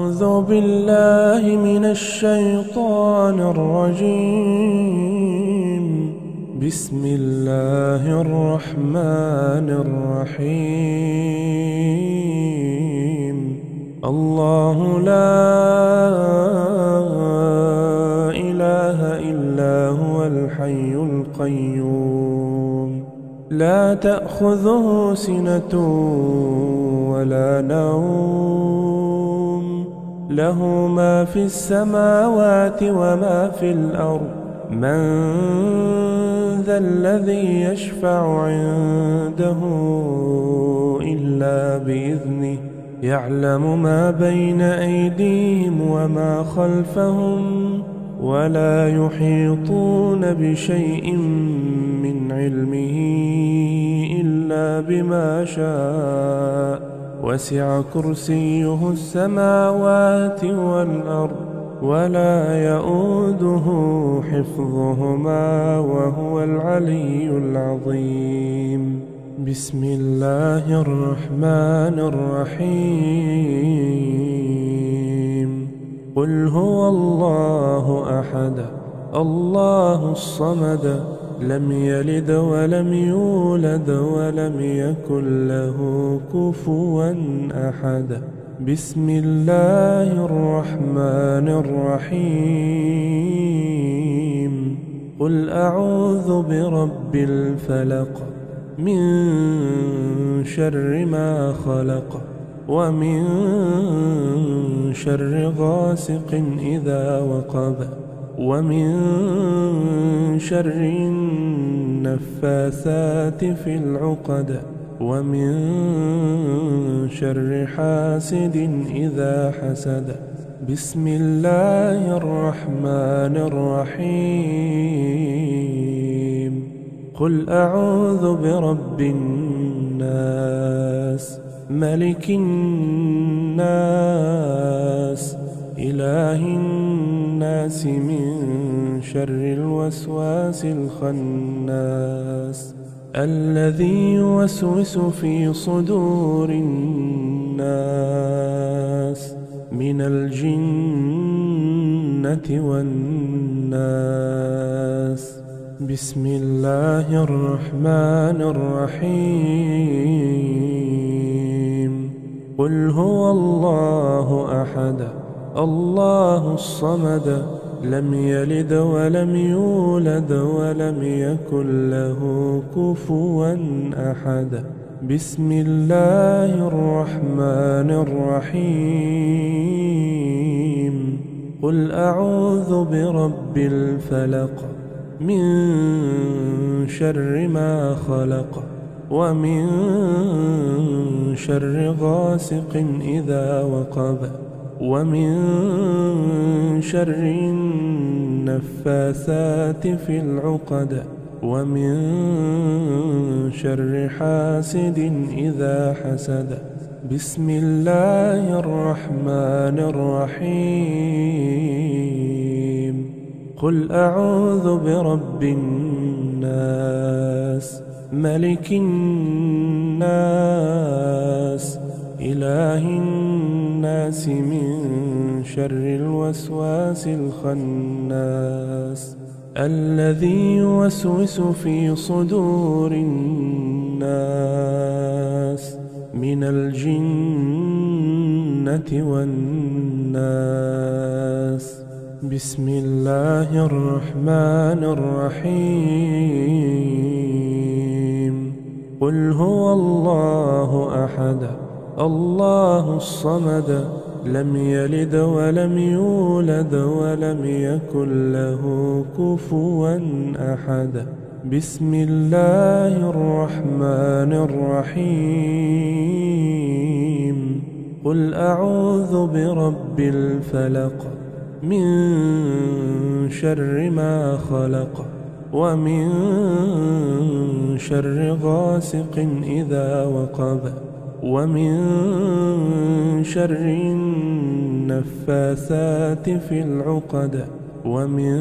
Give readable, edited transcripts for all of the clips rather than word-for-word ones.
أعوذ بالله من الشيطان الرجيم. بسم الله الرحمن الرحيم. الله لا إله إلا هو الحي القيوم، لا تأخذه سنة ولا نوم، له ما في السماوات وما في الأرض. من ذا الذي يشفع عنده إلا بإذنه، يعلم ما بين أيديهم وما خلفهم، ولا يحيطون بشيء من علمه إلا بما شاء. وسع كرسيه السماوات والأرض، ولا يؤوده حفظهما وهو العلي العظيم. بسم الله الرحمن الرحيم. قل هو الله أحد الله الصمد، لم يلد ولم يولد ولم يكن له كفوا أحد. بسم الله الرحمن الرحيم. قل أعوذ برب الفلق، من شر ما خلق، ومن شر غاسق إذا وقب، ومن شر النفاثات في العقد، ومن شر حاسد إذا حسد. بسم الله الرحمن الرحيم. قل أعوذ برب الناس، ملك الناس، إله الناس، من شر الوسواس الخناس، الذي يوسوس في صدور الناس من الجنة والناس. بسم الله الرحمن الرحيم. قل هو الله أحد الله الصمد، لم يلد ولم يولد ولم يكن له كفوا أحد. بسم الله الرحمن الرحيم. قل أعوذ برب الفلق، من شر ما خلق، ومن شر غاسق إذا وقب، ومن شر النفاثات في العقد، ومن شر حاسد إذا حسد. بسم الله الرحمن الرحيم. قل أعوذ برب الناس، ملك الناس، إله الناس، من شر الوسواس الخناس، الذي يوسوس في صدور الناس من الجنة والناس. بسم الله الرحمن الرحيم. قل هو الله أحد الله الصمد، لم يلد ولم يولد ولم يكن له كفوا أحد. بسم الله الرحمن الرحيم. قل أعوذ برب الفلق، من شر ما خلق، ومن شر غاسق إذا وقب، ومن شر النفاثات في العقد، ومن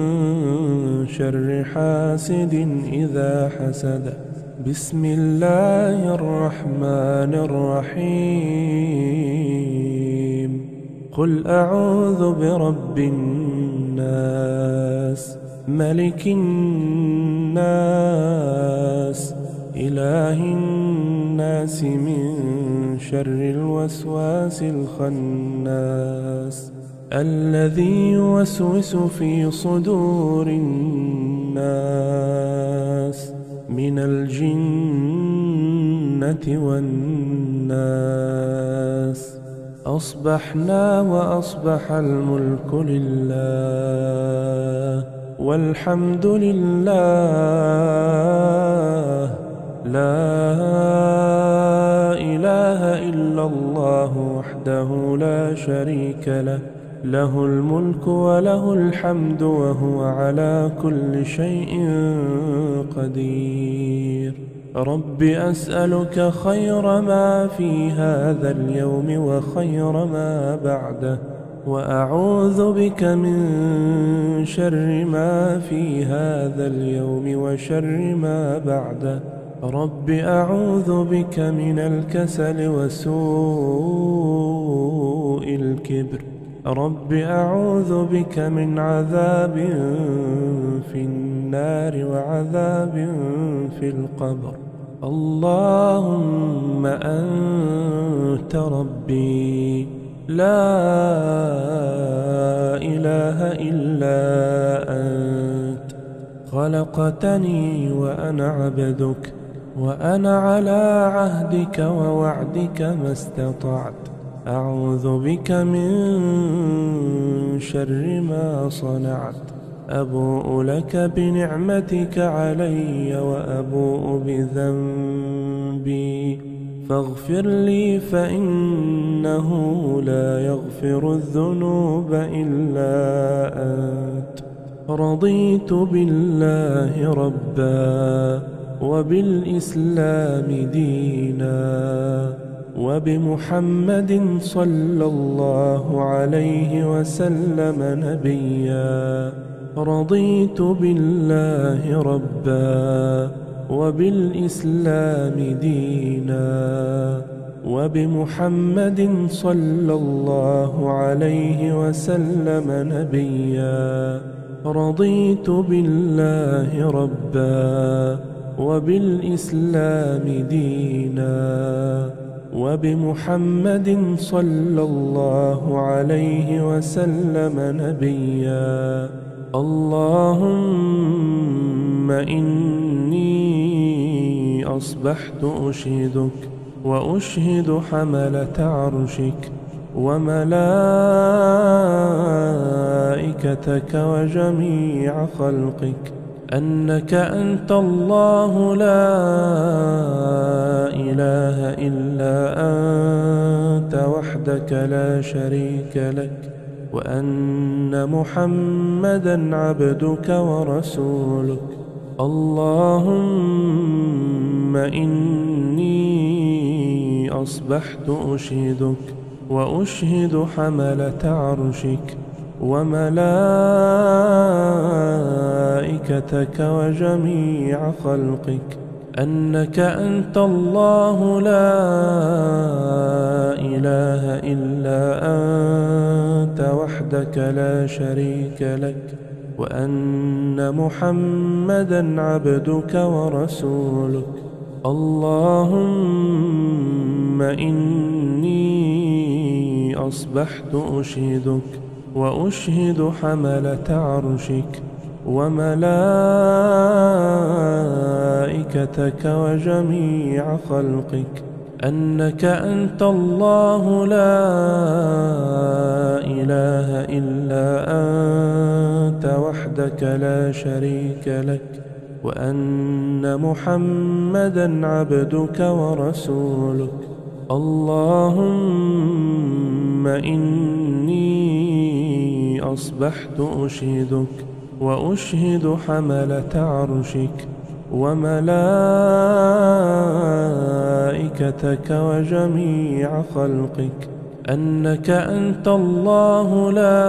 شر حاسد إذا حسد. بسم الله الرحمن الرحيم. قل أعوذ برب الناس ملك الناس إله الناس من شر الوسواس الخناس الذي يوسوس في صدور الناس من الجنة والناس. أصبحنا وأصبح الملك لله والحمد لله، لا إله إلا الله وحده لا شريك له، له الملك وله الحمد وهو على كل شيء قدير. رب أسألك خير ما في هذا اليوم وخير ما بعده، وأعوذ بك من شر ما في هذا اليوم وشر ما بعده. رب أعوذ بك من الكسل وسوء الكبر. رب أعوذ بك من عذاب في النار وعذاب في القبر. اللهم أنت ربي لا إله إلا أنت، خلقتني وأنا عبدك، وأنا على عهدك ووعدك ما استطعت. أعوذ بك من شر ما صنعت. أبوء لك بنعمتك علي وأبوء بذنبي، فاغفر لي فإنه لا يغفر الذنوب إلا أنت. رضيت بالله ربا وبالإسلام دينا وبمحمد صلى الله عليه وسلم نبيا. رضيت بالله ربا وبالإسلام دينا وبمحمد صلى الله عليه وسلم نبيا. رضيت بالله ربا وبالإسلام دينا وبمحمد صلى الله عليه وسلم نبيا. اللهم إني أصبحت أشهدك وأشهد حملة عرشك وملائكتك وجميع خلقك أنك أنت الله لا إله إلا أنت وحدك لا شريك لك، وأن محمدًا عبدك ورسولك. اللهم إني أصبحت أشهدك وأشهد حملة عرشك وملائكتك وجميع خلقك أنك أنت الله لا إله إلا أنت وحدك لا شريك لك، وأن محمدًا عبدك ورسولك. اللهم إني أصبحت أشهدك وأشهد حملة عرشك وملائكتك وجميع خلقك أنك أنت الله لا إله إلا أنت وحدك لا شريك لك، وأن محمدًا عبدك ورسولك. اللهم إني أصبحت أشهدك وأشهد حملة عرشك وملائكتك وجميع خلقك أنك أنت الله لا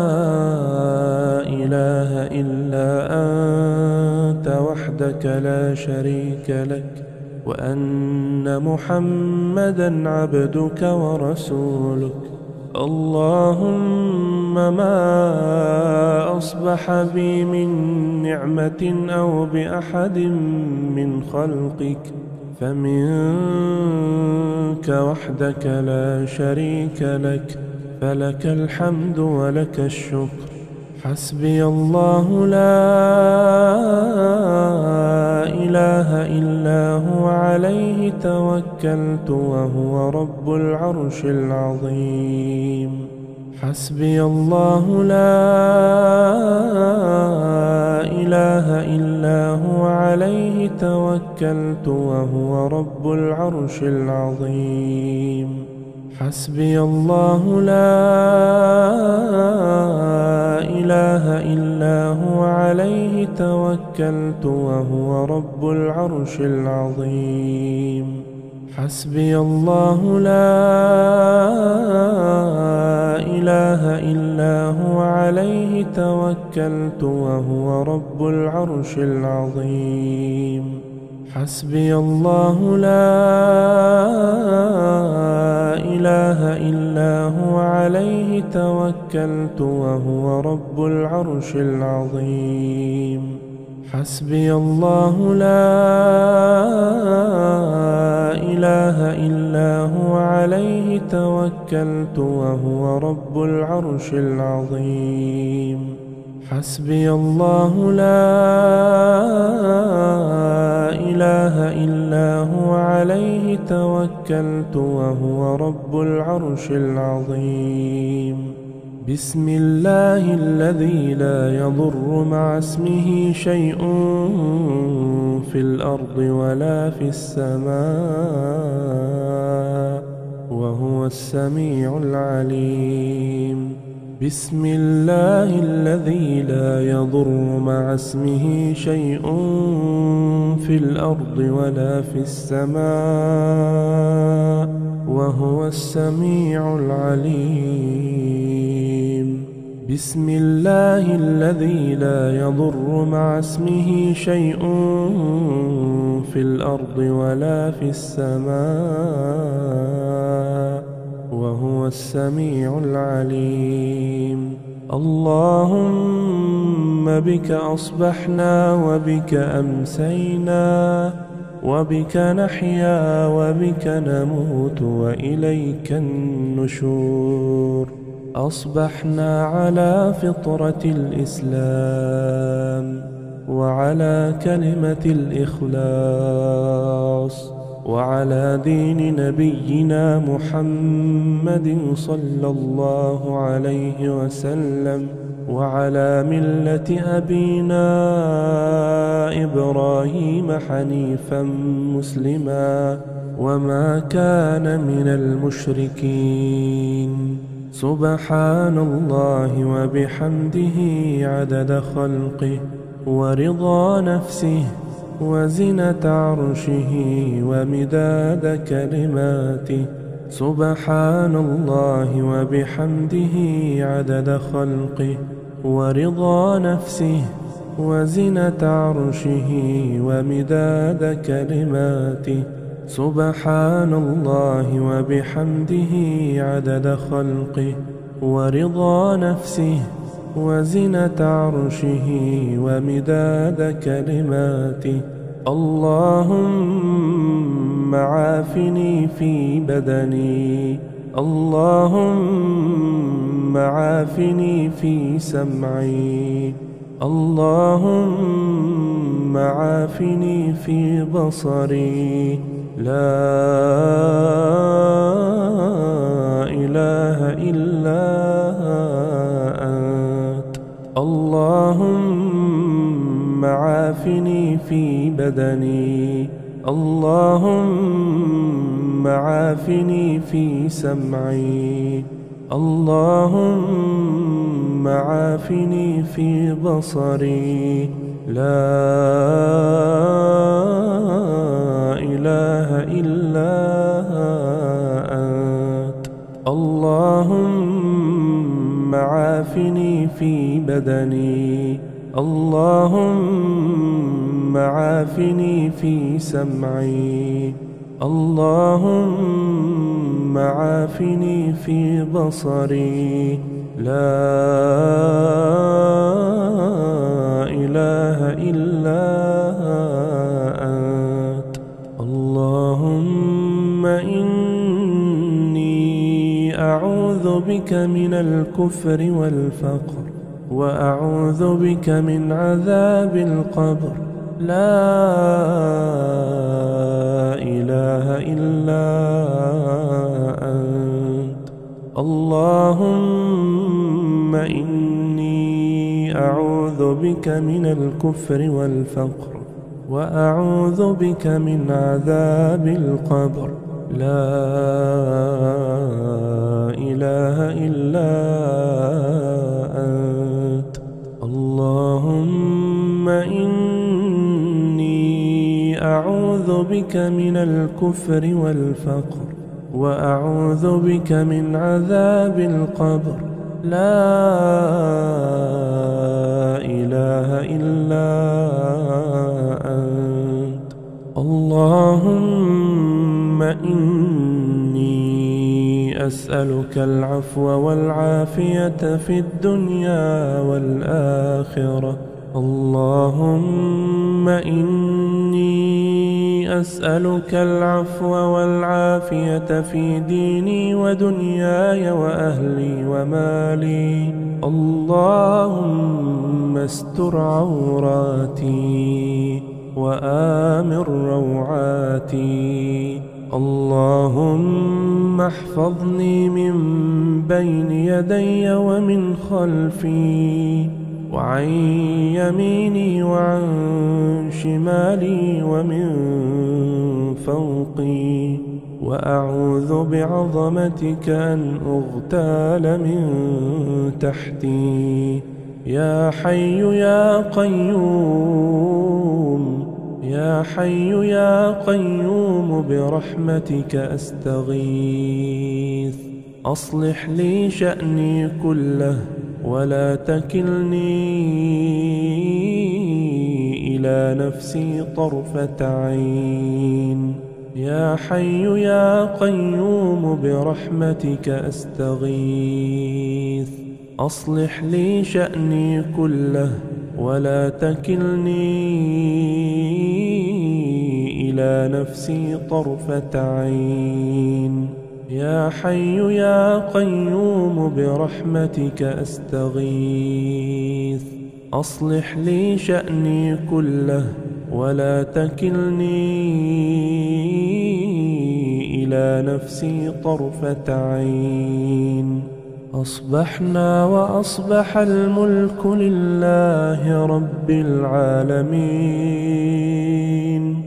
إله إلا أنت وحدك لا شريك لك، وأن محمدًا عبدك ورسولك. اللهم ما أصبح بي من نعمة أو بأحد من خلقك فمنك وحدك لا شريك لك، فلك الحمد ولك الشكر. حسبي الله لا إله إلا هو عليه توكلت وهو رب العرش العظيم. حسبي الله لا إله إلا هو عليه توكلت وهو رب العرش العظيم. حسبي الله لا إله إلا هو عليه توكلت وهو رب العرش العظيم. حسبي الله لا إله إلا هو عليه توكلت وهو رب العرش العظيم. حسبي الله لا إله إلا هو عليه توكلت وهو رب العرش العظيم. حسبي الله لا إله إلا هو عليه توكلت وهو رب العرش العظيم. حسبي الله لا إله إلا هو عليه توكلت وهو رب العرش العظيم. بسم الله الذي لا يضر مع اسمه شيء في الأرض ولا في السماء وهو السميع العليم. بسم الله الذي لا يضر مع اسمه شيء في الأرض ولا في السماء وهو السميع العليم. بسم الله الذي لا يضر مع اسمه شيء في الأرض ولا في السماء وهو السميع العليم. اللهم بك أصبحنا وبك أمسينا وبك نحيا وبك نموت وإليك النشور. أصبحنا على فطرة الإسلام وعلى كلمة الإخلاص وعلى دين نبينا محمد صلى الله عليه وسلم وعلى ملة أبينا إبراهيم حنيفا مسلما وما كان من المشركين. سبحان الله وبحمده عدد خلقه ورضا نفسه وزنة عرشه ومداد كلماته. سبحان الله وبحمده عدد خلقه ورضا نفسه وزنة عرشه ومداد كلماته. سبحان الله وبحمده عدد خلقه ورضا نفسه وزنة عرشه ومداد كلماته. اللهم عافني في بدني، اللهم عافني في سمعي، اللهم عافني في بصري. لا إله إلا أنت. اللهم عافني في بدني، اللهم عافني في سمعي، اللهم عافني في بصري. لا إله إلا أنت. اللهم عافني في بدني، اللهم عافني في سمعي، اللهم عافني في بصري. لا إله إلا أنت. اللهم إني أعوذ بك من الكفر والفقر، وأعوذ بك من عذاب القبر. لا إله إلا أنت. اللهم إني أعوذ بك من الكفر والفقر، وأعوذ بك من عذاب القبر. لا إله إلا أنت. اللهم إني أعوذ بك من الكفر والفقر، وأعوذ بك من عذاب القبر. لا إله إلا أنت. اللهم إني أسألك العفو والعافية في الدنيا والآخرة. اللهم إني أسألك العفو والعافية في ديني ودنياي وأهلي ومالي. اللهم استر عوراتي وآمن روعاتي. اللهم احفظني من بين يدي ومن خلفي، وعن يميني وعن شمالي ومن فوقي. وأعوذ بعظمتك أن أغتال من تحتي. يا حي يا قيوم، يا حي يا قيوم برحمتك أستغيث. أصلح لي شأني كله، ولا تكلني إلى نفسي طرفة عين. يا حي يا قيوم برحمتك أستغيث. أصلح لي شأني كله، ولا تكلني إلى نفسي طرفة عين. يا حي يا قيوم برحمتك أستغيث. أصلح لي شأني كله، ولا تكلني إلى نفسي طرفة عين. أصبحنا وأصبح الملك لله رب العالمين.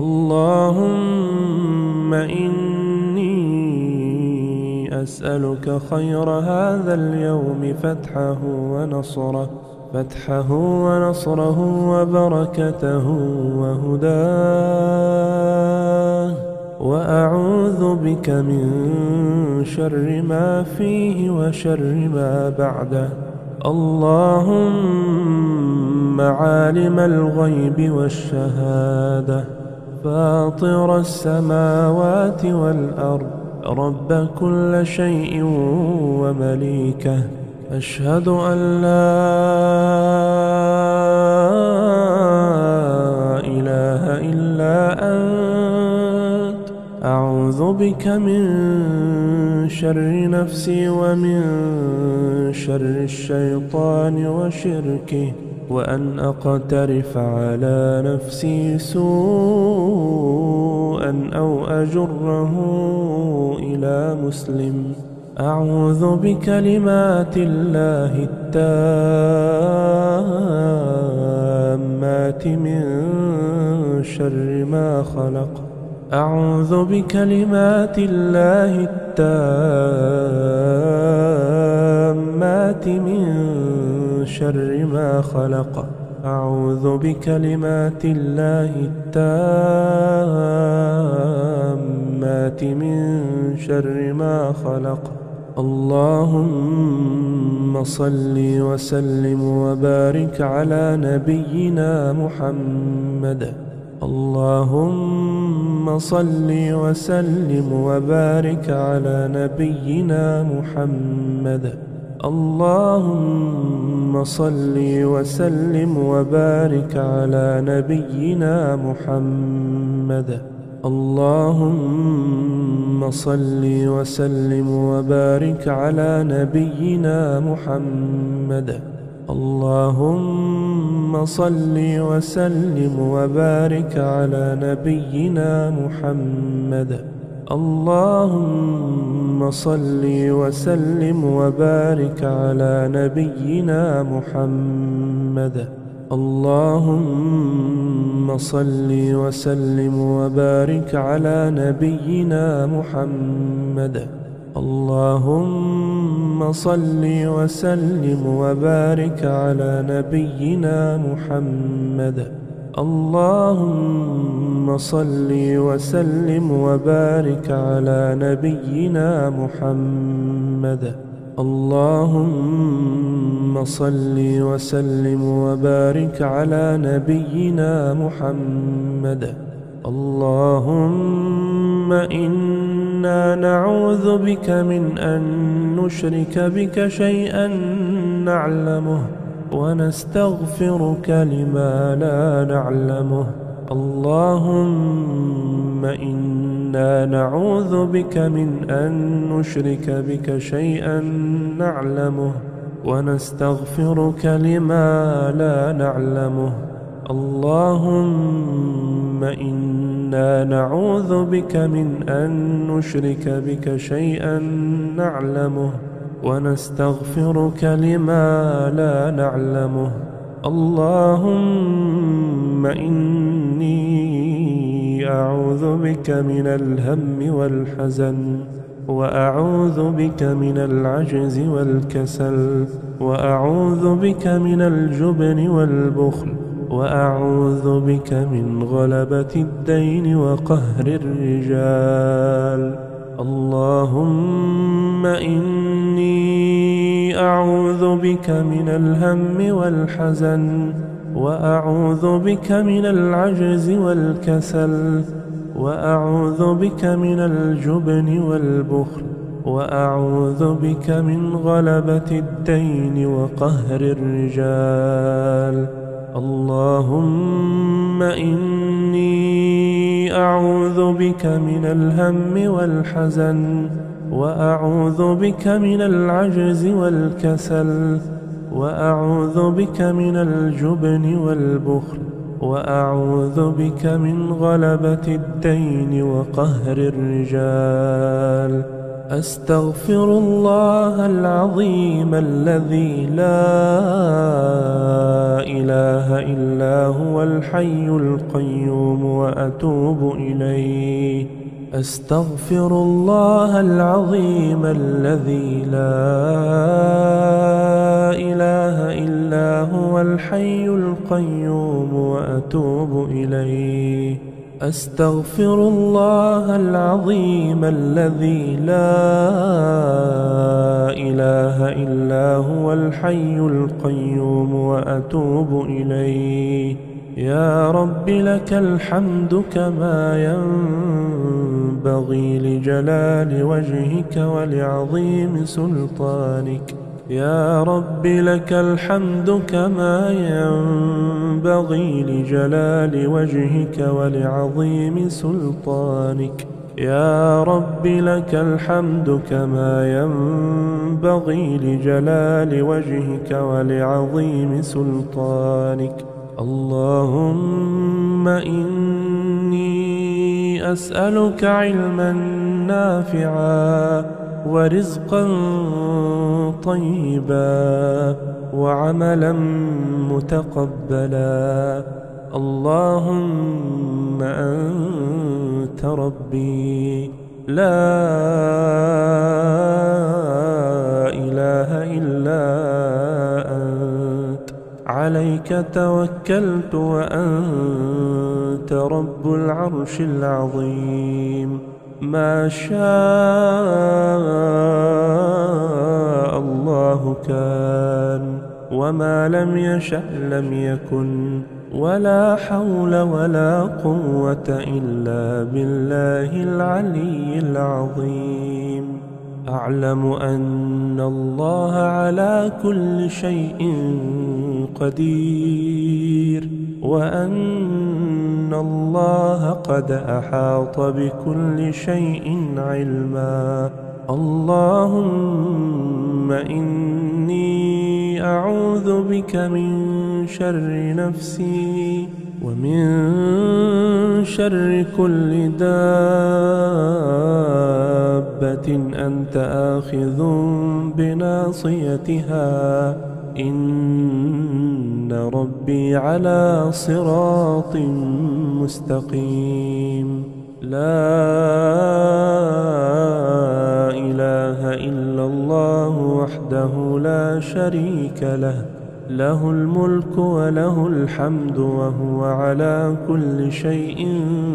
اللهم إني أسألك خير هذا اليوم، فتحه ونصره وبركته وهداه. وأعوذ بك من شر ما فيه وشر ما بعده. اللهم عالم الغيب والشهادة، فاطر السماوات والأرض، رب كل شيء ومليكه، أشهد أن لا إله إلا أنت. أعوذ بك من شر نفسي ومن شر الشيطان وشركه، وأن أقترف على نفسي سوءا أو أجره إلى مسلم. أعوذ بكلمات الله التامات من شر ما خلق. أعوذ بكلمات الله التامات من شر ما خلق. أعوذ بكلمات الله التامات من شر ما خلق. اللهم صل وسلم وبارك على نبينا محمد اللهم صل وسلم وبارك على نبينا محمد. اللهم صل وسلم وبارك على نبينا محمد. اللهم صل وسلم وبارك على نبينا محمد. اللهم صل وسلم وبارك على نبينا محمد. اللهم صل وسلم وبارك على نبينا محمد. اللهم صل وسلم وبارك على نبينا محمد. اللهم صل وسلم وبارك على نبينا محمد. اللهم صل وسلم وبارك على نبينا محمد. اللهم صل وسلم وبارك على نبينا محمد. اللهم إنا نعوذ بك من أن نشرك بك شيئا نعلمه ونستغفرك لما لا نعلمه. اللهم إنا نعوذ بك من أن نشرك بك شيئا نعلمه ونستغفرك لما لا نعلمه. اللهم إنا نعوذ بك من أن نشرك بك شيئا نعلمه ونستغفرك لما لا نعلمه. اللهم إني أعوذ بك من الهم والحزن، وأعوذ بك من العجز والكسل، وأعوذ بك من الجبن والبخل، وأعوذ بك من غلبة الدين وقهر الرجال. اللهم إني أعوذ بك من الهم والحزن، وأعوذ بك من العجز والكسل، وأعوذ بك من الجبن والبخل، وأعوذ بك من غلبة الدين وقهر الرجال. اللهم إني أعوذ بك من الهم والحزن، وأعوذ بك من العجز والكسل، وأعوذ بك من الجبن والبخل، وأعوذ بك من غلبة الدين وقهر الرجال. أستغفر الله العظيم الذي لا إله إلا هو الحي القيوم وأتوب إليه. أستغفر الله العظيم الذي لا إله إلا هو الحي القيوم وأتوب إليه. أستغفر الله العظيم الذي لا إله إلا هو الحي القيوم وأتوب إليه. يا رب لك الحمد كما ينبغي لجلال وجهك ولعظيم سلطانك. يا رب لك الحمد كما ينبغي لجلال وجهك ولعظيم سلطانك. يا رب لك الحمد كما ينبغي لجلال وجهك ولعظيم سلطانك. اللهم إني أسألك علما نافعا ورزقا طيبا وعملا متقبلا. اللهم أنت ربي لا إله إلا أنت، عليك توكلت وأنت رب العرش العظيم. ما شاء الله كان، وما لم يشأ لم يكن. ولا حول ولا قوة إلا بالله العلي العظيم. أعلم أن الله على كل شيء قدير، وأن الله قد أحاط بكل شيء علما. اللهم إني أعوذ بك من شر نفسي ومن شر كل دابة أنت آخذ بناصيتها، إن ربي على صراط مستقيم. لا إله إلا الله وحده لا شريك له، له الملك وله الحمد وهو على كل شيء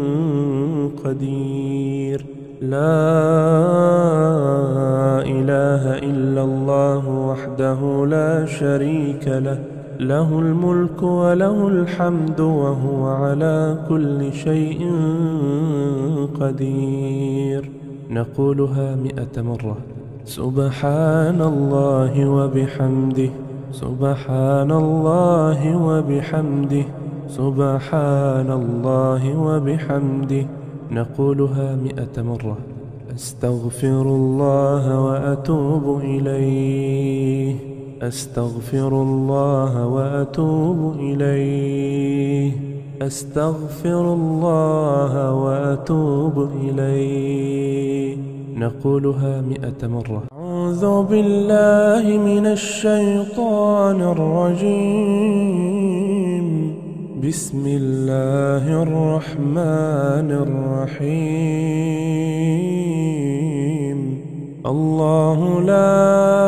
قدير. لا إله إلا الله وحده لا شريك له، له الملك وله الحمد وهو على كل شيء قدير. نقولها 100 مرة. سبحان الله وبحمده، سبحان الله وبحمده، سبحان الله وبحمده. نقولها 100 مرة. أستغفر الله وأتوب إليه، أستغفر الله وأتوب إليه، أستغفر الله وأتوب إليه. نقولها 100 مرة. أعوذ بالله من الشيطان الرجيم. بسم الله الرحمن الرحيم. الله لا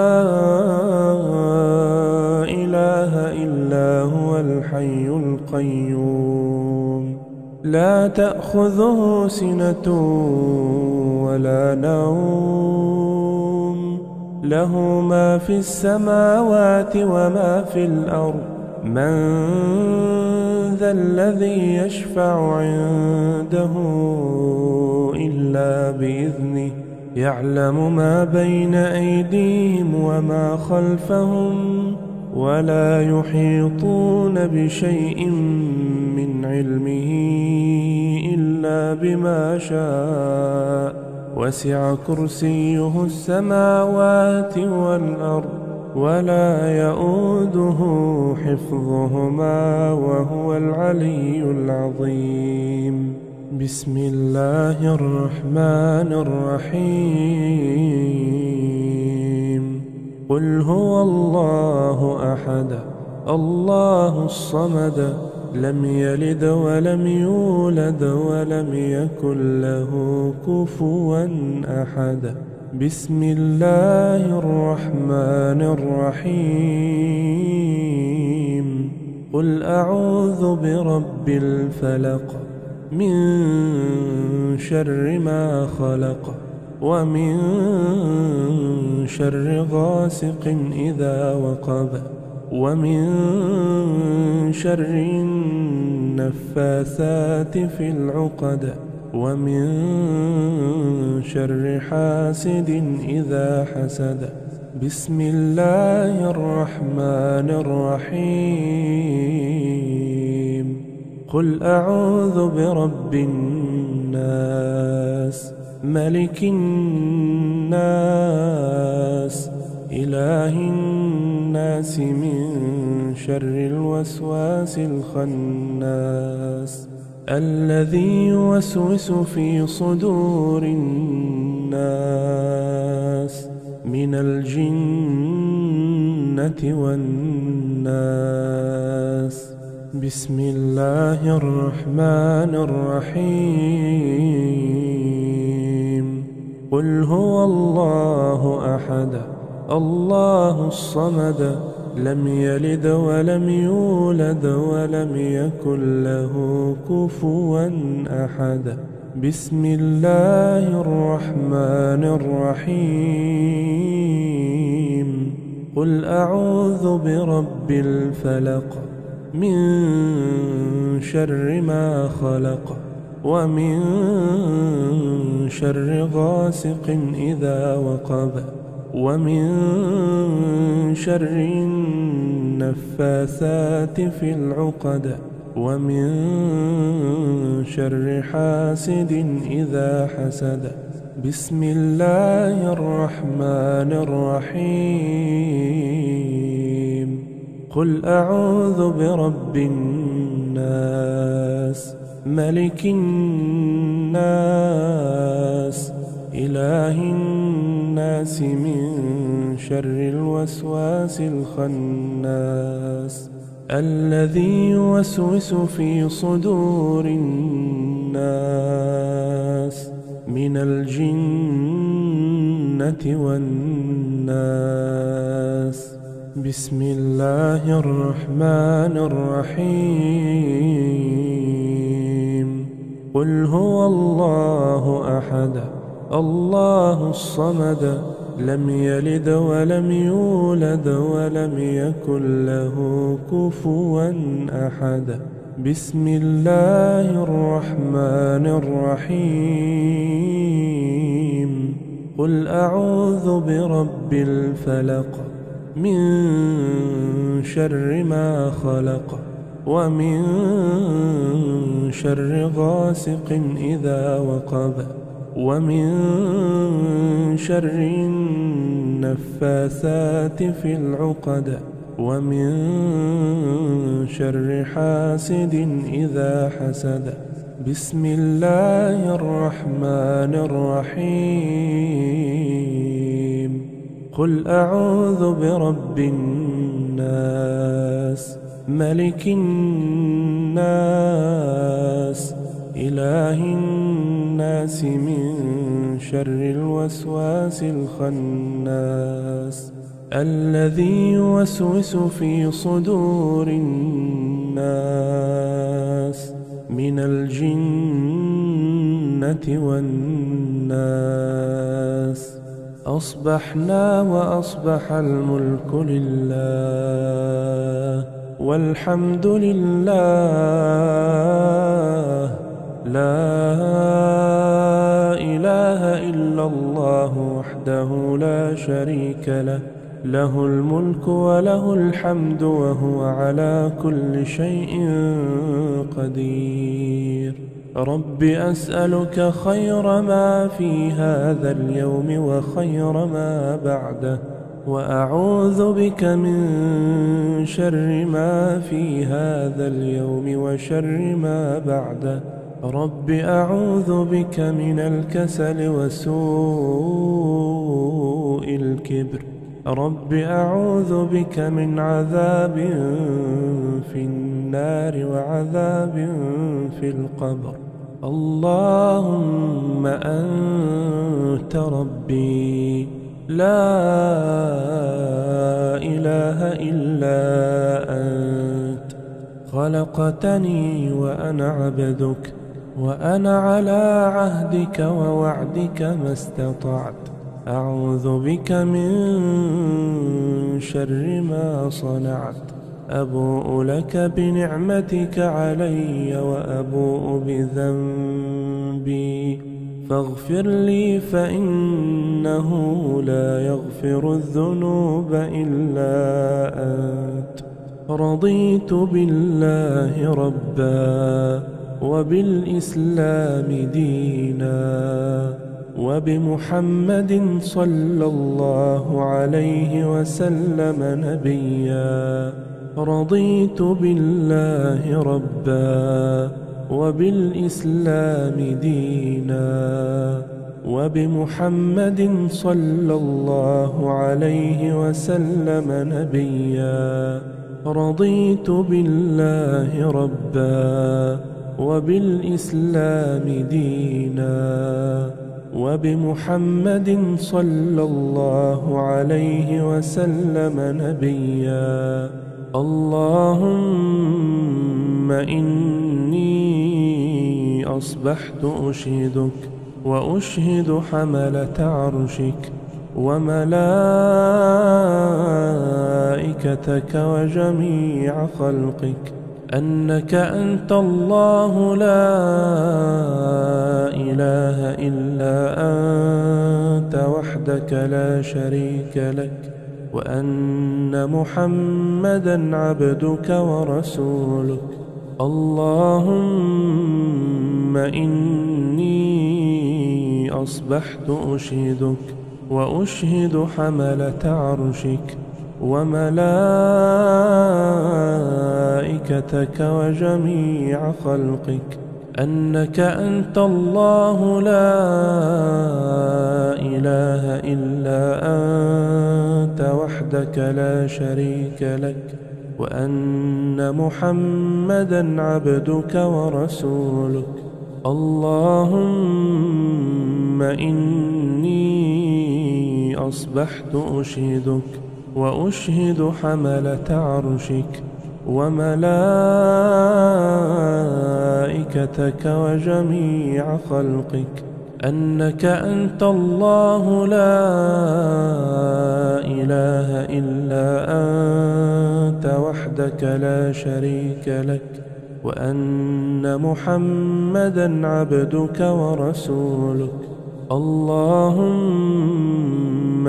إله إلا هو الحي القيوم، لا تأخذه سنة ولا نوم، له ما في السماوات وما في الأرض. من ذا الذي يشفع عنده إلا بإذنه، يعلم ما بين أيديهم وما خلفهم، ولا يحيطون بشيء من علمه إلا بما شاء. وسع كرسيه السماوات والأرض، ولا يؤوده حفظهما وهو العلي العظيم. بسم الله الرحمن الرحيم. قل هو الله أحد، الله الصمد، لم يلد ولم يولد ولم يكن له كفوا أحد. بسم الله الرحمن الرحيم. قل أعوذ برب الفلق، من شر ما خلق، ومن شر غاسق إذا وقب، ومن شر النفاثات في العقد، ومن شر حاسد إذا حسد. بسم الله الرحمن الرحيم. قل أعوذ برب الناس، ملك الناس، إله الناس، من شر الوسواس الخناس، الذي يوسوس في صدور الناس من الجنة والناس. بسم الله الرحمن الرحيم. قل هو الله أحد، الله الصمد، لم يلد ولم يولد ولم يكن له كفوا أحد. بسم الله الرحمن الرحيم. قل أعوذ برب الفلق، من شر ما خلق ومن شر غاسق إذا وقب ومن شر النفاثات في العقد ومن شر حاسد إذا حسد. بسم الله الرحمن الرحيم. قل أعوذ برب الناس ملك الناس إله الناس من شر الوسواس الخناس الذي يوسوس في صدور الناس من الجنة والناس. بسم الله الرحمن الرحيم. قل هو الله أحد الله الصمد لم يلد ولم يولد ولم يكن له كفوا أحد. بسم الله الرحمن الرحيم. قل أعوذ برب الفلق من شر ما خلق ومن شر غاسق إذا وقب ومن شر النفاثات في العقد ومن شر حاسد إذا حسد. بسم الله الرحمن الرحيم. قل أعوذ برب الناس ملك الناس إله الناس من شر الوسواس الخناس الذي يوسوس في صدور الناس من الجنة والناس. أصبحنا وأصبح الملك لله والحمد لله لا إله إلا الله وحده لا شريك له له الملك وله الحمد وهو على كل شيء قدير. رب أسألك خير ما في هذا اليوم وخير ما بعده وأعوذ بك من شر ما في هذا اليوم وشر ما بعده. رب أعوذ بك من الكسل وسوء الكبر. رب أعوذ بك من عذاب في النار وعذاب في القبر. اللهم أنت ربي لا إله إلا أنت خلقتني وأنا عبدك وأنا على عهدك ووعدك ما استطعت. أعوذ بك من شر ما صنعت. أبوء لك بنعمتك علي وأبوء بذنبي فاغفر لي فإنه لا يغفر الذنوب إلا أنت. رضيت بالله ربا وبالإسلام دينا وبمحمد صلى الله عليه وسلم نبيا. رضيت بالله ربا وبالإسلام دينا وبمحمد صلى الله عليه وسلم نبيا. رضيت بالله ربا وبالإسلام دينا وبمحمد صلى الله عليه وسلم نبيا. اللهم إني أصبحت أشهدك وأشهد حملة عرشك وملائكتك وجميع خلقك أنك أنت الله لا إله إلا أنت وحدك لا شريك لك، وأن محمدًا عبدك ورسولك. اللهم إني أصبحت أشهدك وأشهد حملة عرشك وملائكتك وجميع خلقك أنك أنت الله لا إله إلا أنت وحدك لا شريك لك، وأن محمدًا عبدك ورسولك. اللهم إني أصبحت أشهدك وأشهد حملة عرشك وملائكتك وجميع خلقك أنك أنت الله لا إله إلا أنت وحدك لا شريك لك، وأن محمدًا عبدك ورسولك. اللهم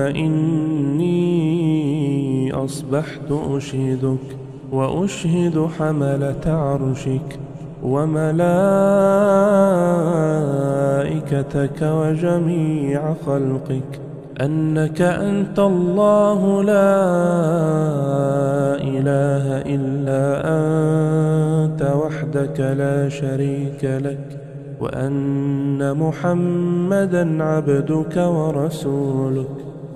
إني أصبحت أشهدك وأشهد حملة عرشك وملائكتك وجميع خلقك أنك أنت الله لا إله إلا أنت وحدك لا شريك لك، وأن محمدًا عبدك ورسولك.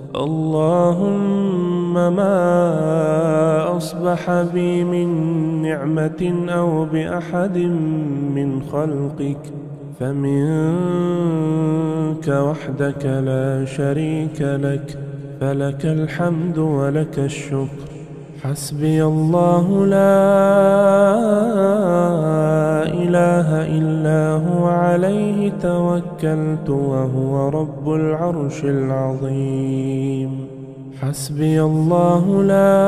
اللهم ما أصبح بي من نعمة أو بأحد من خلقك فمنك وحدك لا شريك لك، فلك الحمد ولك الشكر. حسبي الله لا إله إلا هو عليه توكلت وهو رب العرش العظيم. حسبي الله لا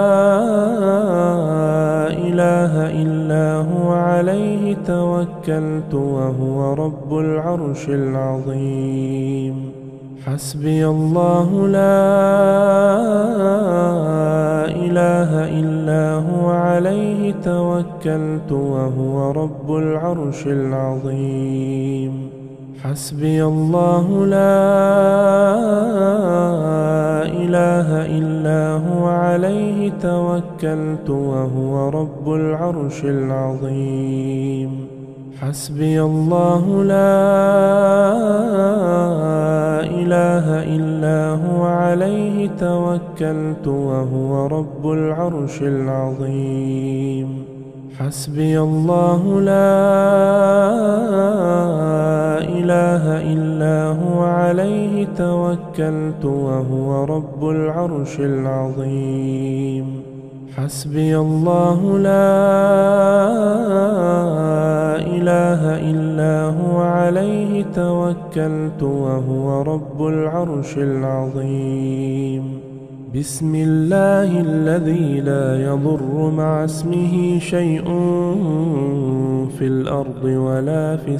إله إلا هو عليه توكلت وهو رب العرش العظيم. حسبي الله لا إله إلا هو عليه توكلت وهو رب العرش العظيم. حسبي الله لا إله إلا هو عليه توكلت وهو رب العرش العظيم. حسبي الله لا إله إلا هو عليه توكلت وهو رب العرش العظيم. حسبي الله لا إله إلا هو عليه توكلت وهو رب العرش العظيم. حسبي الله لا إله إلا هو عليه توكلت وهو رب العرش العظيم. بسم الله الذي لا يضر مع اسمه شيء في الأرض ولا في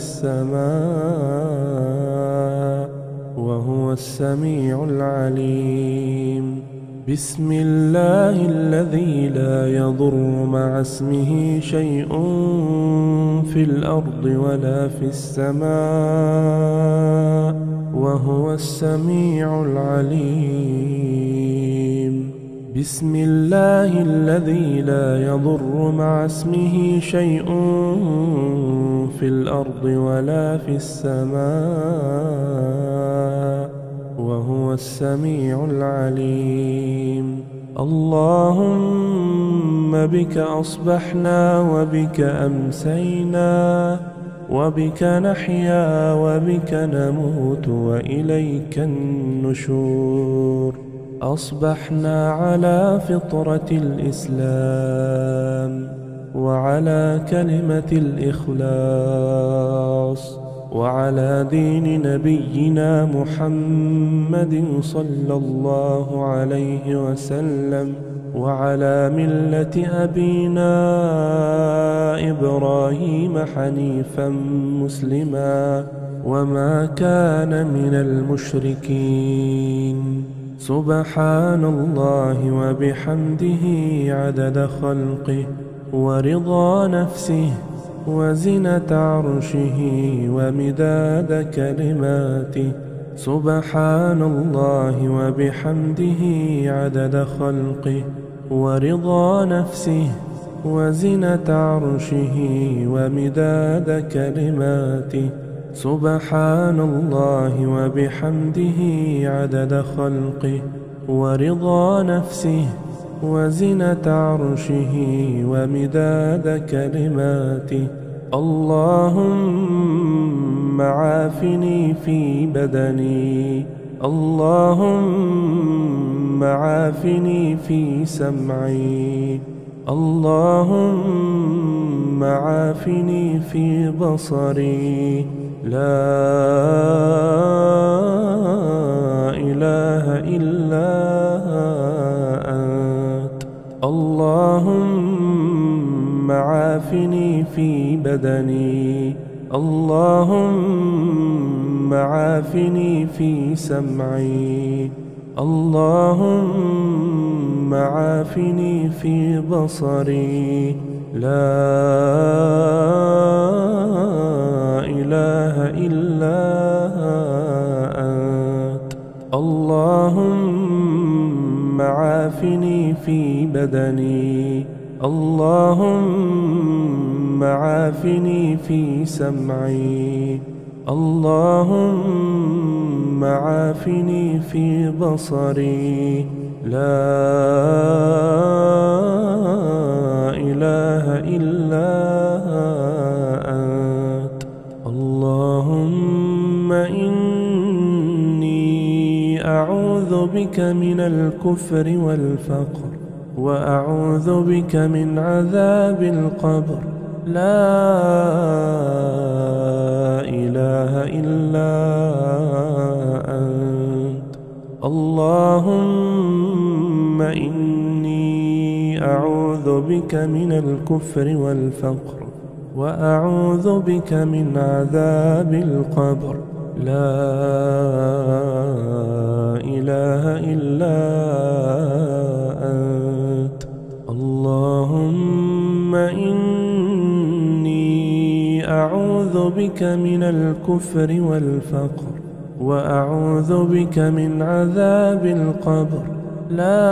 السماء وهو السميع العليم. بسم الله الذي لا يضر مع اسمه شيء في الأرض ولا في السماء وهو السميع العليم. بسم الله الذي لا يضر مع اسمه شيء في الأرض ولا في السماء وهو السميع العليم. اللهم بك أصبحنا وبك أمسينا وبك نحيا وبك نموت وإليك النشور. أصبحنا على فطرة الإسلام وعلى كلمة الإخلاص وعلى دين نبينا محمد صلى الله عليه وسلم، وعلى ملة أبينا إبراهيم حنيفا مسلما وما كان من المشركين. سبحان الله وبحمده عدد خلقه ورضا نفسه وزنة عرشه ومداد كلماته. سبحان الله وبحمده عدد خلقه ورضا نفسه وزنة عرشه ومداد كلماته. سبحان الله وبحمده عدد خلقه ورضا نفسه وزنة عرشه ومداد كلماته. اللهم عافني في بدني، اللهم عافني في سمعي، اللهم عافني في بصري. لا إله إلا أنت. اللهم عافني في بدني، اللهم عافني في سمعي، اللهم عافني في بصري. لا إله إلا أنت. اللهم عافني في بدني، اللهم عافني في سمعي، اللهم عافني في بصري. لا إله إلا أنت. اللهم إني أعوذ بك من الكفر والفقر، وأعوذ بك من عذاب القبر. لا إله إلا أنت. اللهم إني أعوذ بك من الكفر والفقر، وأعوذ بك من عذاب القبر. لا إله إلا أنت. اللهم إني أعوذ بك من الكفر والفقر، وأعوذ بك من عذاب القبر. لا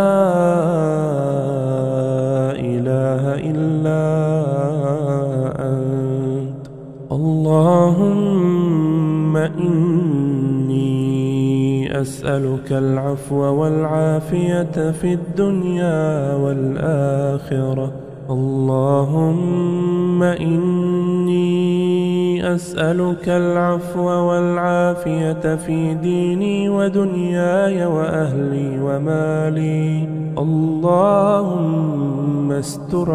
إله إلا أنت. اللهم إني أسألك العفو والعافية في الدنيا والآخرة. اللهم إني أسألك العفو والعافية في ديني ودنياي وأهلي ومالي. اللهم استر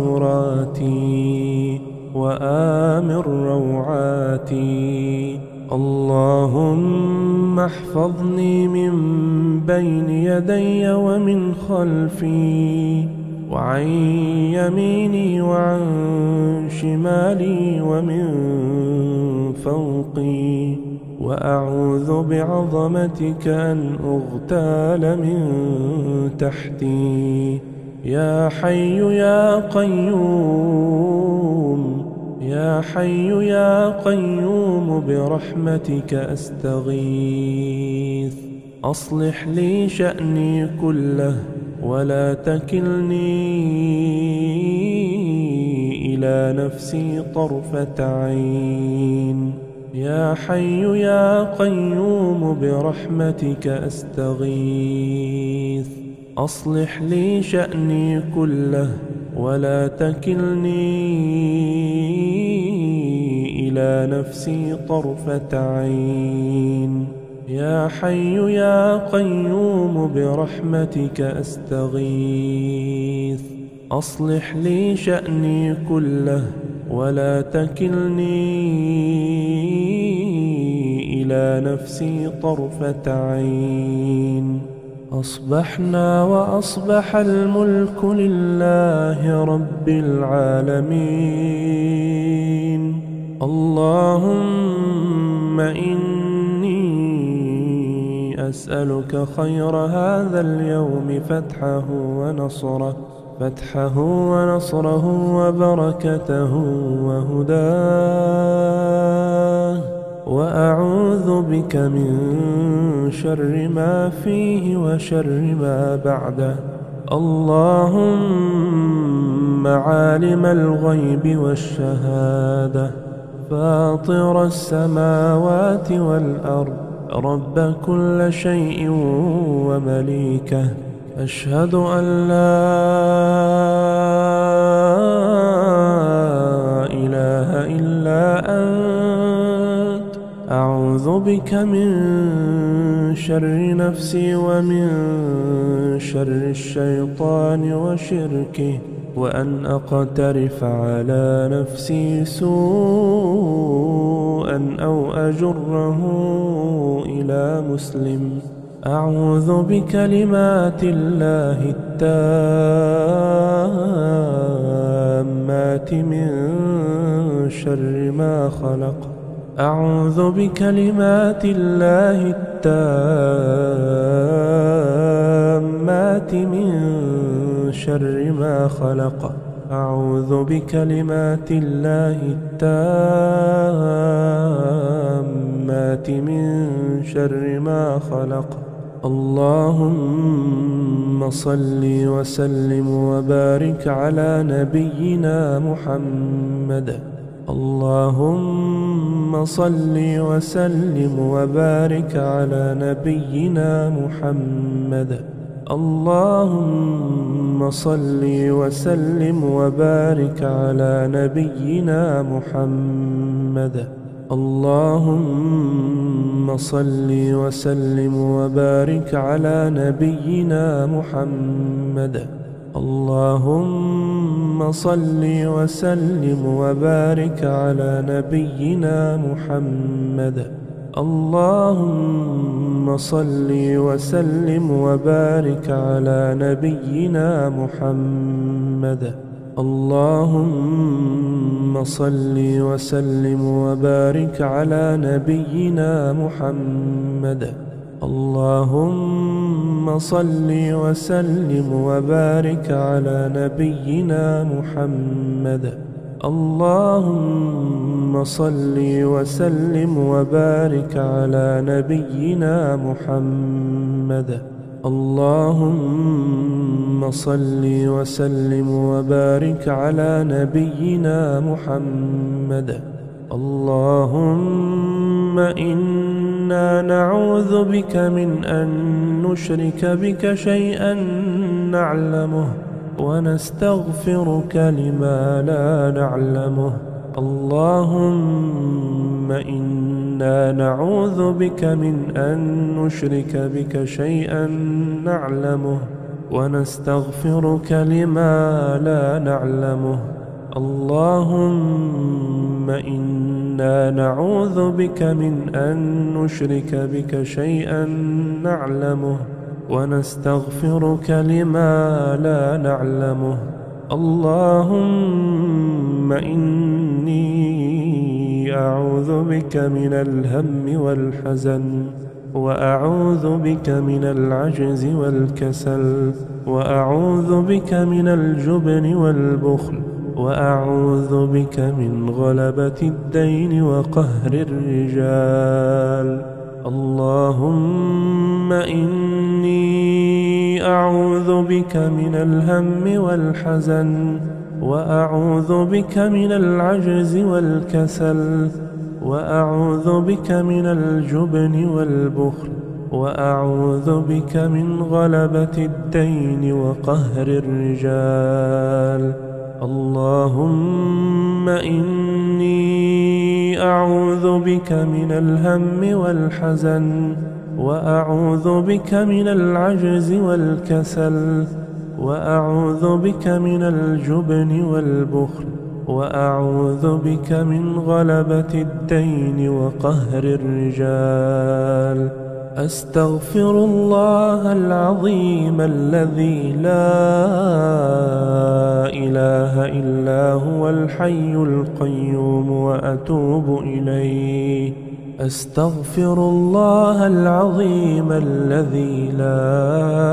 عوراتي وآمن روعاتي. اللهم احفظني من بين يدي ومن خلفي وعن يميني وعن شمالي ومن فوقي، وأعوذ بعظمتك أن أغتال من تحتي. يا حي يا قيوم، يا حي يا قيوم برحمتك أستغيث. أصلح لي شأني كله ولا تكلني إلى نفسي طرفة عين. يا حي يا قيوم برحمتك أستغيث. أصلح لي شأني كله ولا تكلني إلى نفسي طرفة عين. يا حي يا قيوم برحمتك أستغيث. أصلح لي شأني كله ولا تكلني إلى نفسي طرفة عين. أصبحنا وأصبح الملك لله رب العالمين. اللهم إني أسألك خير هذا اليوم فتحه ونصره وبركته وهداه، وأعوذ بك من شر ما فيه وشر ما بعده. اللهم عالم الغيب والشهادة، فاطر السماوات والأرض، رب كل شيء ومليكه، أشهد أن لا إله إلا أنت. أعوذ بك من شر نفسي ومن شر الشيطان وشركه، وأن أقترف على نفسي سوءا أو أجره إلى مسلم. أعوذ بكلمات الله التامات من شر ما خلق. أعوذ بكلمات الله التامات من شر ما خلق. أعوذ بكلمات الله التامات من شر ما خلق. اللهم صل وسلم وبارك على نبينا محمد. اللهم صل وسلم وبارك على نبينا محمد. اللهم صل وسلم وبارك على نبينا محمد. اللهم صل وسلم وبارك على نبينا محمد. اللهم صل وسلم وبارك على نبينا محمد. اللهم صل وسلم وبارك على نبينا محمد. اللهم صل وسلم وبارك على نبينا محمد. اللهم صل وسلم وبارك على نبينا محمد. اللهم صل وسلم وبارك على نبينا محمد. اللهم صل وسلم وبارك على نبينا محمد. اللهم إنا نعوذ بك من أن نشرك بك شيئا نعلمه، ونستغفرك لما لا نعلمه. اللهم إنا نعوذ بك من أن نشرك بك شيئا نعلمه، ونستغفرك لما لا نعلمه. اللهم إنا نعوذ بك من أن نشرك بك شيئا نعلمه، ونستغفرك لما لا نعلمه. اللهم إني أعوذ بك من الهم والحزن، وأعوذ بك من العجز والكسل، وأعوذ بك من الجبن والبخل، وأعوذ بك من غلبة الدين وقهر الرجال. اللهم إني أعوذ بك من الهم والحزن، وأعوذ بك من العجز والكسل، وأعوذ بك من الجبن والبخل، وأعوذ بك من غلبة الدين وقهر الرجال. اللهم إني أعوذ بك من الهم والحزن، وأعوذ بك من العجز والكسل، وأعوذ بك من الجبن والبخل، وأعوذ بك من غلبة الدين وقهر الرجال. أستغفر الله العظيم الذي لا إله إلا هو الحي القيوم وأتوب إليه. أستغفر الله العظيم الذي لا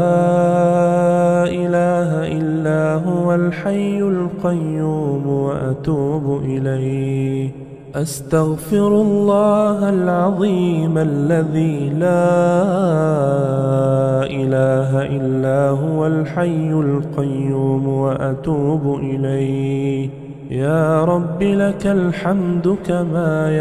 إله إلا هو الحي القيوم وأتوب إليه. أستغفر الله العظيم الذي لا إله إلا هو الحي القيوم وأتوب إليه. يا رب لك الحمد كما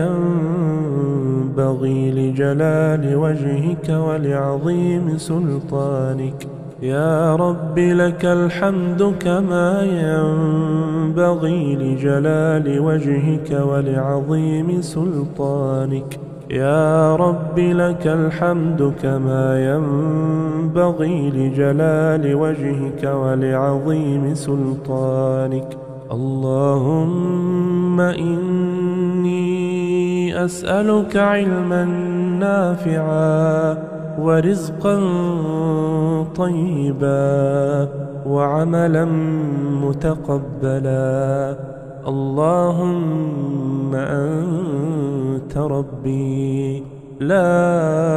ينبغي لجلال وجهك ولعظيم سلطانك. يا رب لك الحمد كما ينبغي لجلال وجهك ولعظيم سلطانك. يا رب لك الحمد كما ينبغي لجلال وجهك ولعظيم سلطانك. اللهم إني أسألك علما نافعا ورزقا طيبا وعملا متقبلا. اللهم أنت ربي لا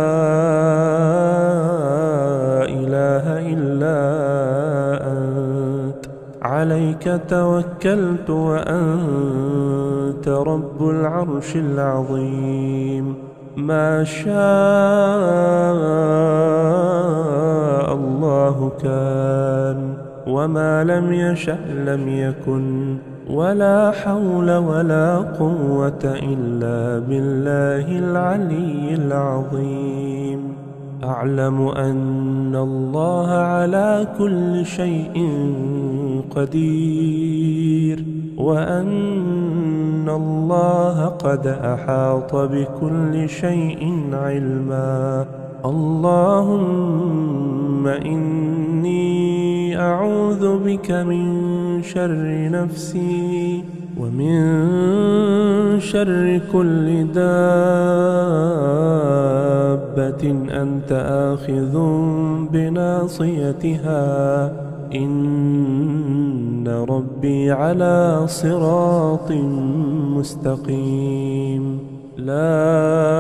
إله إلا أنت، عليك توكلت وأنت رب العرش العظيم. ما شاء الله كان، وما لم يشأ لم يكن، ولا حول ولا قوة إلا بالله العلي العظيم. أعلم أن الله على كل شيء قدير، وأن الله قد أحاط بكل شيء علما. اللهم إني أعوذ بك من شر نفسي ومن شر كل دابة أنت آخذ بناصيتها، إن ربي على صراط مستقيم. لا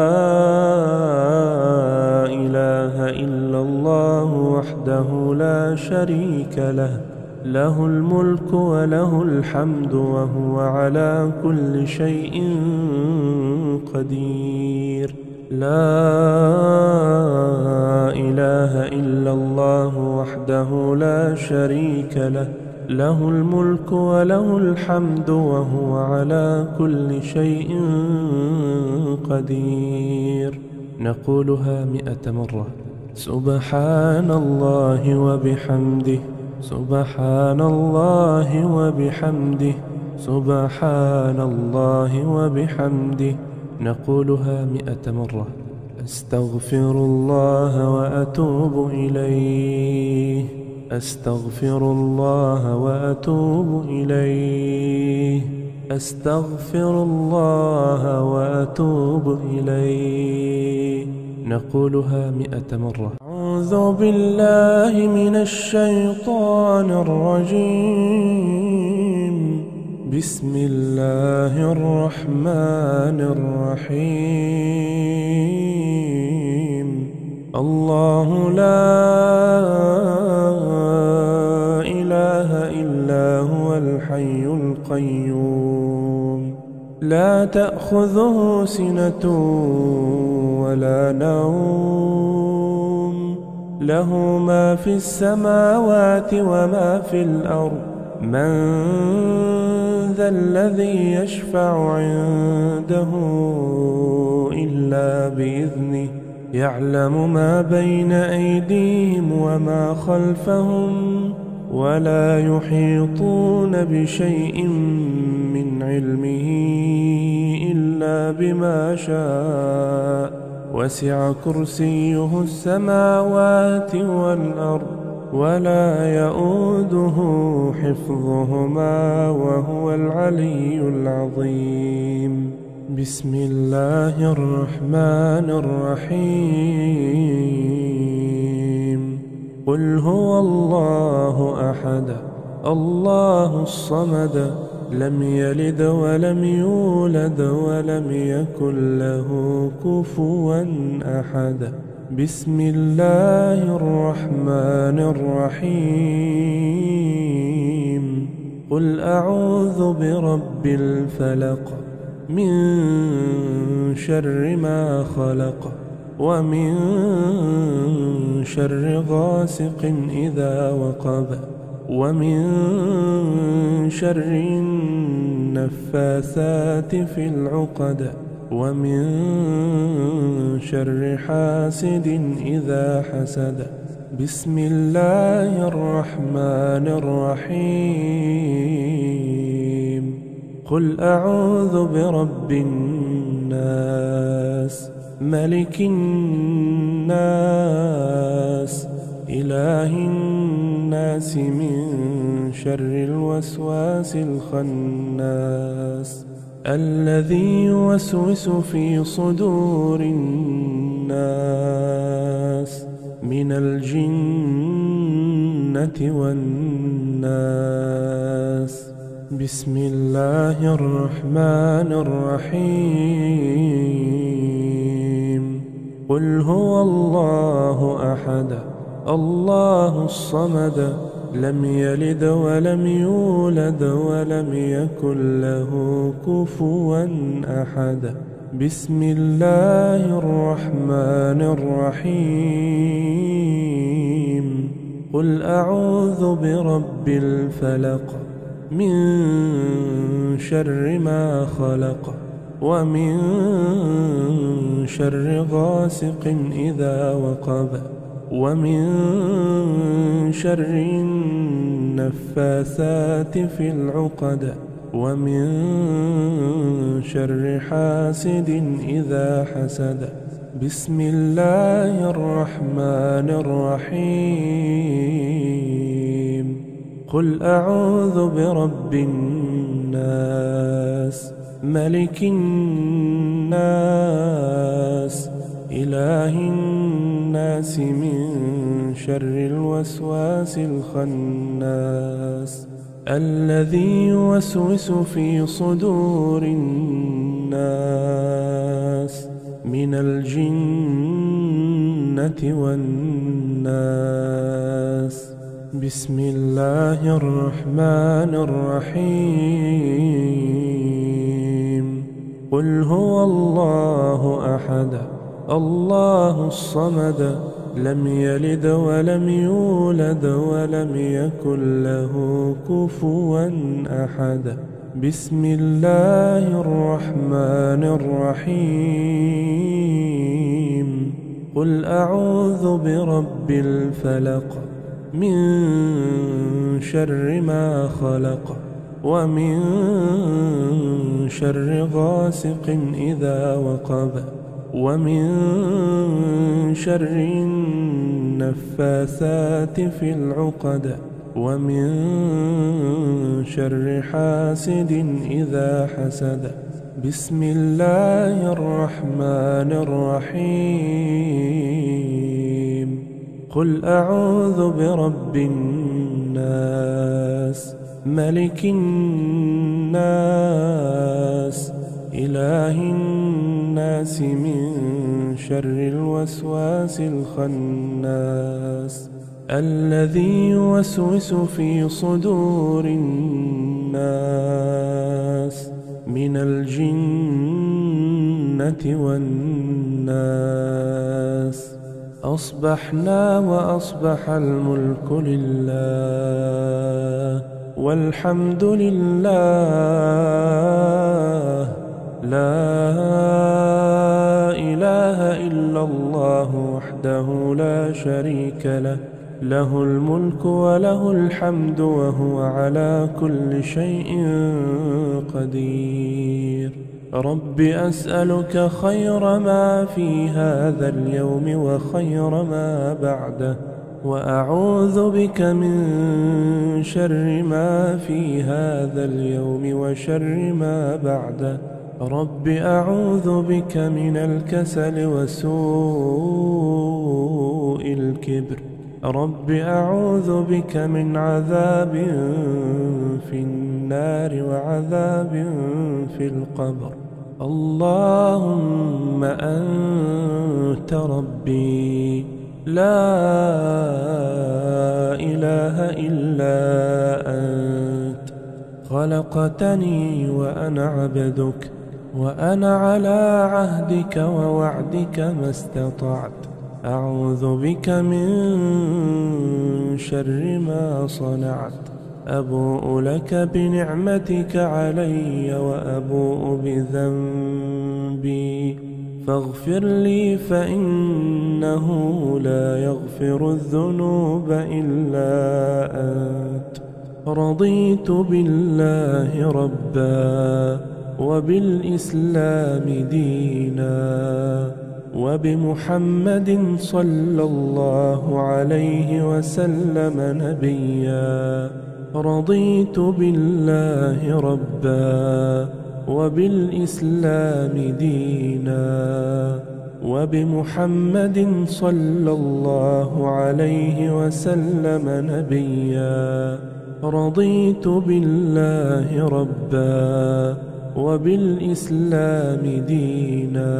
إله إلا الله وحده لا شريك له، له الملك وله الحمد وهو على كل شيء قدير. لا إله إلا الله وحده لا شريك له، له الملك وله الحمد وهو على كل شيء قدير. نقولها 100 مرة. سبحان الله وبحمده، سبحان الله وبحمده، سبحان الله وبحمده. نقولها 100 مرة. أستغفر الله وأتوب إليه، أستغفر الله وأتوب إليه، أستغفر الله وأتوب إليه. نقولها 100 مرة. أعوذ بالله من الشيطان الرجيم. بسم الله الرحمن الرحيم. الله لا إله إلا هو الحي القيوم، لا تأخذه سنة ولا نوم، له ما في السماوات وما في الأرض. من ذا الذي يشفع عنده إلا بإذنه، يعلم ما بين أيديهم وما خلفهم، ولا يحيطون بشيء من علمه إلا بما شاء. وسع كرسيه السماوات والأرض ولا يؤوده حفظهما وهو العلي العظيم. بسم الله الرحمن الرحيم. قل هو الله أحد الله الصمد لم يلد ولم يولد ولم يكن له كفوا أحد. بسم الله الرحمن الرحيم. قل أعوذ برب الفلق من شر ما خلق ومن شر غاسق إذا وقب ومن شر النفاثات في العقد ومن شر حاسد إذا حسد. بسم الله الرحمن الرحيم. قل أعوذ برب الناس ملك الناس إله الناس من شر الوسواس الخناس الذي يوسوس في صدور الناس من الجنة والناس. بسم الله الرحمن الرحيم. قل هو الله أحد الله الصمد لم يلد ولم يولد ولم يكن له كفوا أحد. بسم الله الرحمن الرحيم. قل أعوذ برب الفلق من شر ما خلق ومن شر غاسق إذا وقب ومن شر النفاثات في العقد ومن شر حاسد إذا حسد. بسم الله الرحمن الرحيم. قل أعوذ برب الناس ملك الناس إله الناس من شر الوسواس الخناس الذي يوسوس في صدور الناس من الجنة والناس. بسم الله الرحمن الرحيم. قل هو الله أحد الله الصمد لم يلد ولم يولد ولم يكن له كفوا أحد. بسم الله الرحمن الرحيم. قل أعوذ برب الفلق من شر ما خلق ومن شر غاسق إذا وقب ومن شر النفاثات في العقد ومن شر حاسد إذا حسد. بسم الله الرحمن الرحيم. قل أعوذ برب الناس ملك الناس إله الناس من شر الوسواس الخناس الذي يوسوس في صدور الناس من الجنة والناس. أصبحنا وأصبح الملك لله والحمد لله لا إله إلا الله وحده لا شريك له له الملك وله الحمد وهو على كل شيء قدير. رب أسألك خير ما في هذا اليوم وخير ما بعده وأعوذ بك من شر ما في هذا اليوم وشر ما بعده. رب أعوذ بك من الكسل وسوء الكبر. رب أعوذ بك من عذاب في النار وعذاب في القبر. اللهم أنت ربي لا إله إلا أنت، خلقتني وأنا عبدك، وأنا على عهدك ووعدك ما استطعت. أعوذ بك من شر ما صنعت. أبوء لك بنعمتك علي وأبوء بذنبي فاغفر لي فإنه لا يغفر الذنوب إلا أنت. رضيت بالله ربا وبالإسلام دينا وبمحمد صلى الله عليه وسلم نبيا. رضيت بالله ربا وبالإسلام دينا وبمحمد صلى الله عليه وسلم نبيا. رضيت بالله ربا وبالإسلام دينا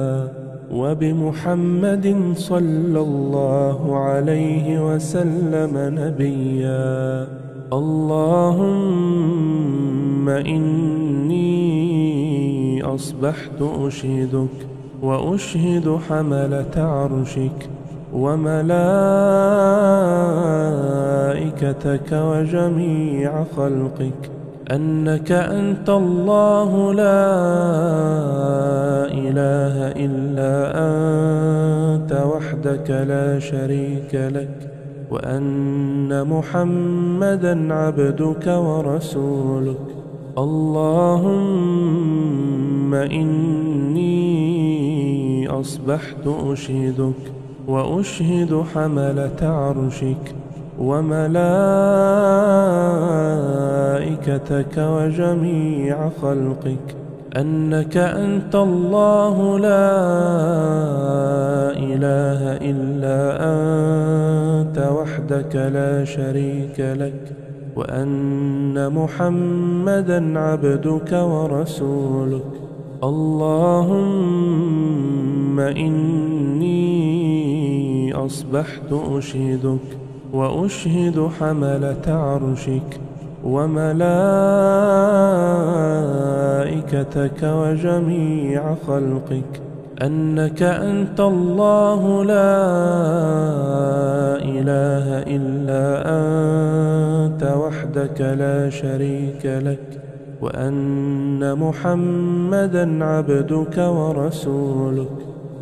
وبمحمد صلى الله عليه وسلم نبيا. اللهم إني أصبحت أشهدك وأشهد حملة عرشك وملائكتك وجميع خلقك أنك أنت الله لا إله إلا أنت وحدك لا شريك لك، وأن محمدًا عبدك ورسولك. اللهم إني أصبحت أشهدك وأشهد حملة عرشك وملائكتك وجميع خلقك أنك أنت الله لا إله إلا أنت وحدك لا شريك لك، وأن محمدًا عبدك ورسولك. اللهم إني أصبحت أشهدك وأشهد حملة عرشك وملائكتك وجميع خلقك أنك أنت الله لا إله إلا أنت وحدك لا شريك لك، وأن محمدًا عبدك ورسولك.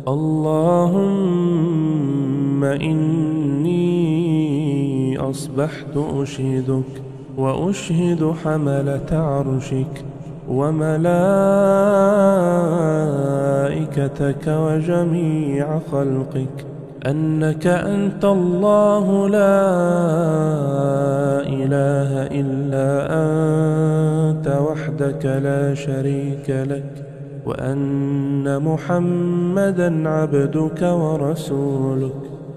اللهم إني أصبحت أشهدك وأشهد حملة عرشك وملائكتك وجميع خلقك أنك أنت الله لا إله إلا أنت وحدك لا شريك لك، وأن محمدًا عبدك ورسولك.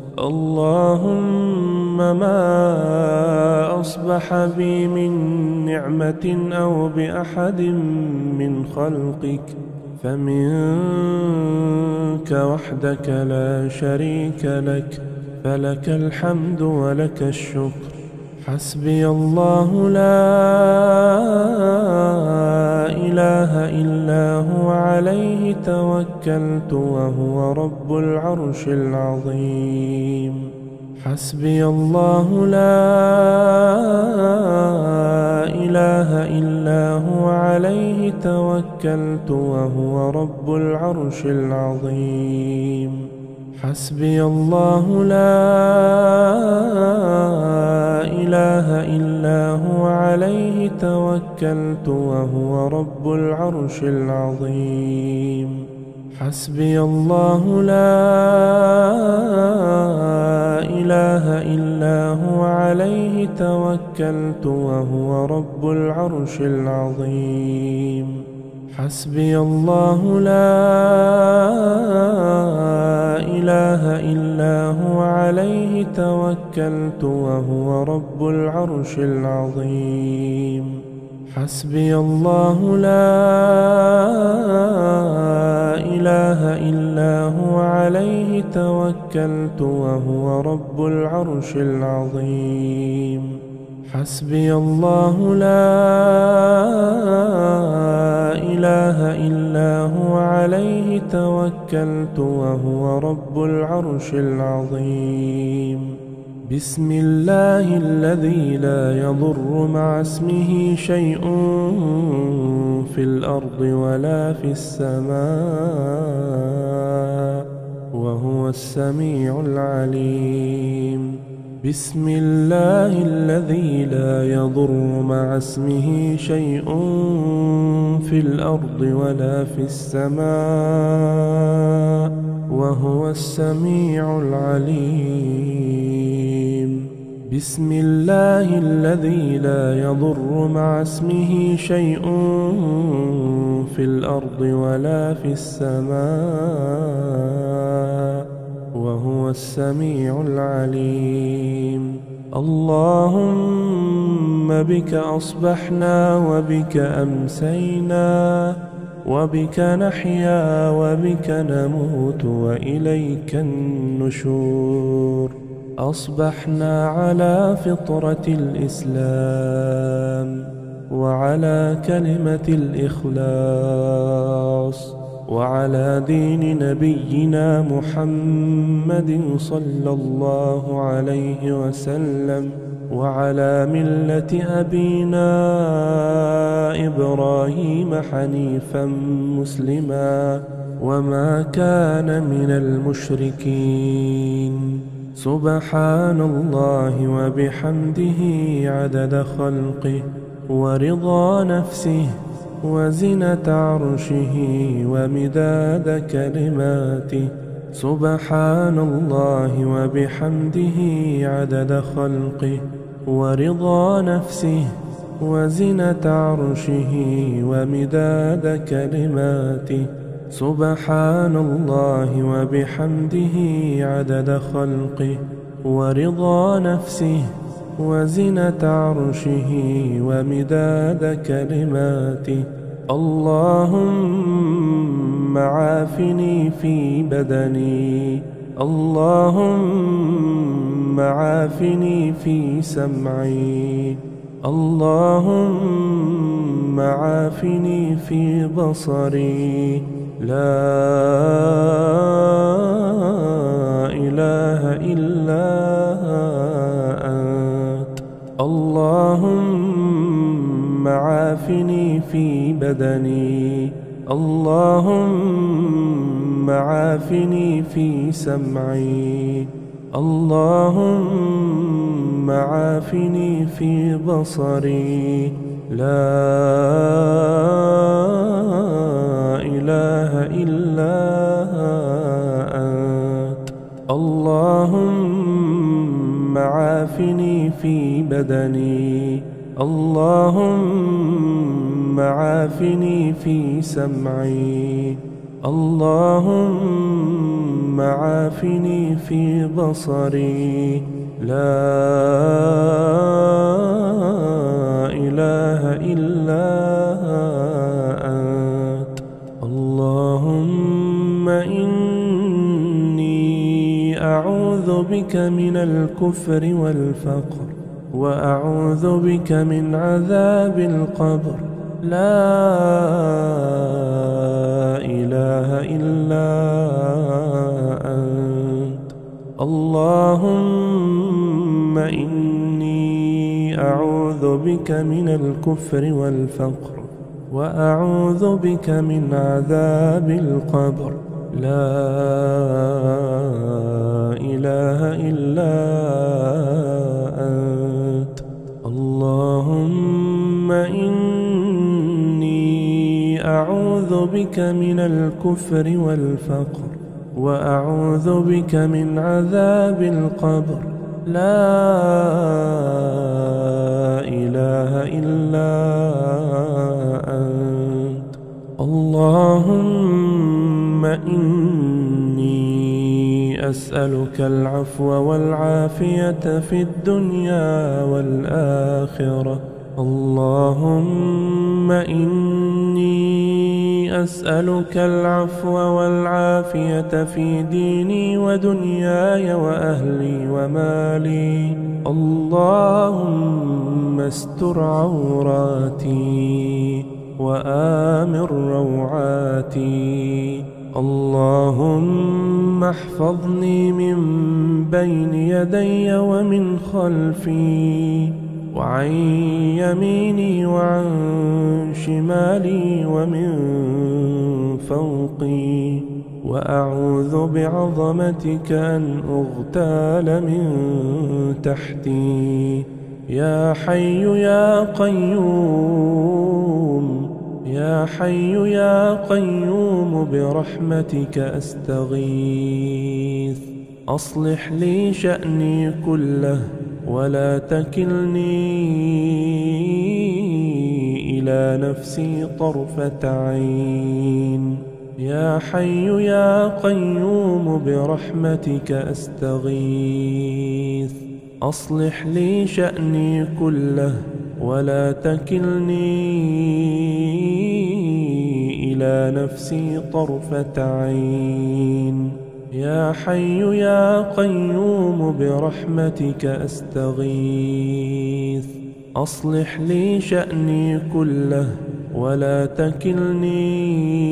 اللهم ما أصبح بي من نعمة أو بأحد من خلقك فمنك وحدك لا شريك لك، فلك الحمد ولك الشكر. حسبي الله لا إله إلا هو عليه توكلت وهو رب العرش العظيم. حسبي الله لا إله إلا هو عليه توكلت وهو رب العرش العظيم. حسبي الله لا إله إلا هو عليه توكلت وهو رب العرش العظيم. حسبي الله لا إله إلا هو عليه توكلت وهو رب العرش العظيم. حسبي الله لا إله إلا هو عليه توكلت وهو رب العرش العظيم. حسبي الله لا إله إلا هو عليه توكلت وهو رب العرش العظيم. حسبي الله لا إله إلا هو عليه توكلت وهو رب العرش العظيم. بسم الله الذي لا يضر مع اسمه شيء في الأرض ولا في السماء وهو السميع العليم. بسم الله الذي لا يضر مع اسمه شيء في الأرض ولا في السماء وهو السميع العليم. بسم الله الذي لا يضر مع اسمه شيء في الأرض ولا في السماء وهو السميع العليم. اللهم بك أصبحنا وبك أمسينا وبك نحيا وبك نموت وإليك النشور. أصبحنا على فطرة الإسلام وعلى كلمة الإخلاص وعلى دين نبينا محمد صلى الله عليه وسلم وعلى ملة أبينا إبراهيم حنيفا مسلما وما كان من المشركين. سبحان الله وبحمده عدد خلقه ورضا نفسه وزنة عرشه ومداد كلماته. سبحان الله وبحمده عدد خلقه ورضا نفسه وزنة عرشه ومداد كلماته. سبحان الله وبحمده عدد خلقه ورضا نفسه وزنة عرشه ومداد كلماته. اللهم عافني في بدني. اللهم عافني في سمعي. اللهم عافني في بصري. لا إله إلا أنت. اللهم عافني في بدني. اللهم عافني في سمعي. اللهم عافني في بصري. لا إله إلا أنت. اللهم عافني في بدني. اللهم عافني في سمعي. اللهم عافني في بصري. لا إله إلا أنت. اللهم إني أعوذ بك من الكفر والفقر وأعوذ بك من عذاب القبر. لا إله إلا أنت. اللهم إني أعوذ بك من الكفر والفقر وأعوذ بك من عذاب القبر. لا إله إلا أنت. اللهم إني أعوذ بك من الكفر والفقر، وأعوذ بك من عذاب القبر. لا إله إلا أنت. اللهم إني أسألك العفو والعافية في الدنيا والآخرة. اللهم إني أسألك العفو والعافية في ديني ودنياي وأهلي ومالي. اللهم استر عوراتي وآمن روعاتي. اللهم احفظني من بين يدي ومن خلفي وعن يميني وعن شمالي ومن فوقي، وأعوذ بعظمتك أن أغتال من تحتي. يا حي يا قيوم، يا حي يا قيوم برحمتك أستغيث. أصلح لي شأني كله ولا تكلني إلى نفسي طرفة عين. يا حي يا قيوم برحمتك أستغيث. أصلح لي شأني كله ولا تكلني إلى نفسي طرفة عين. يا حي يا قيوم برحمتك أستغيث. أصلح لي شأني كله ولا تكلني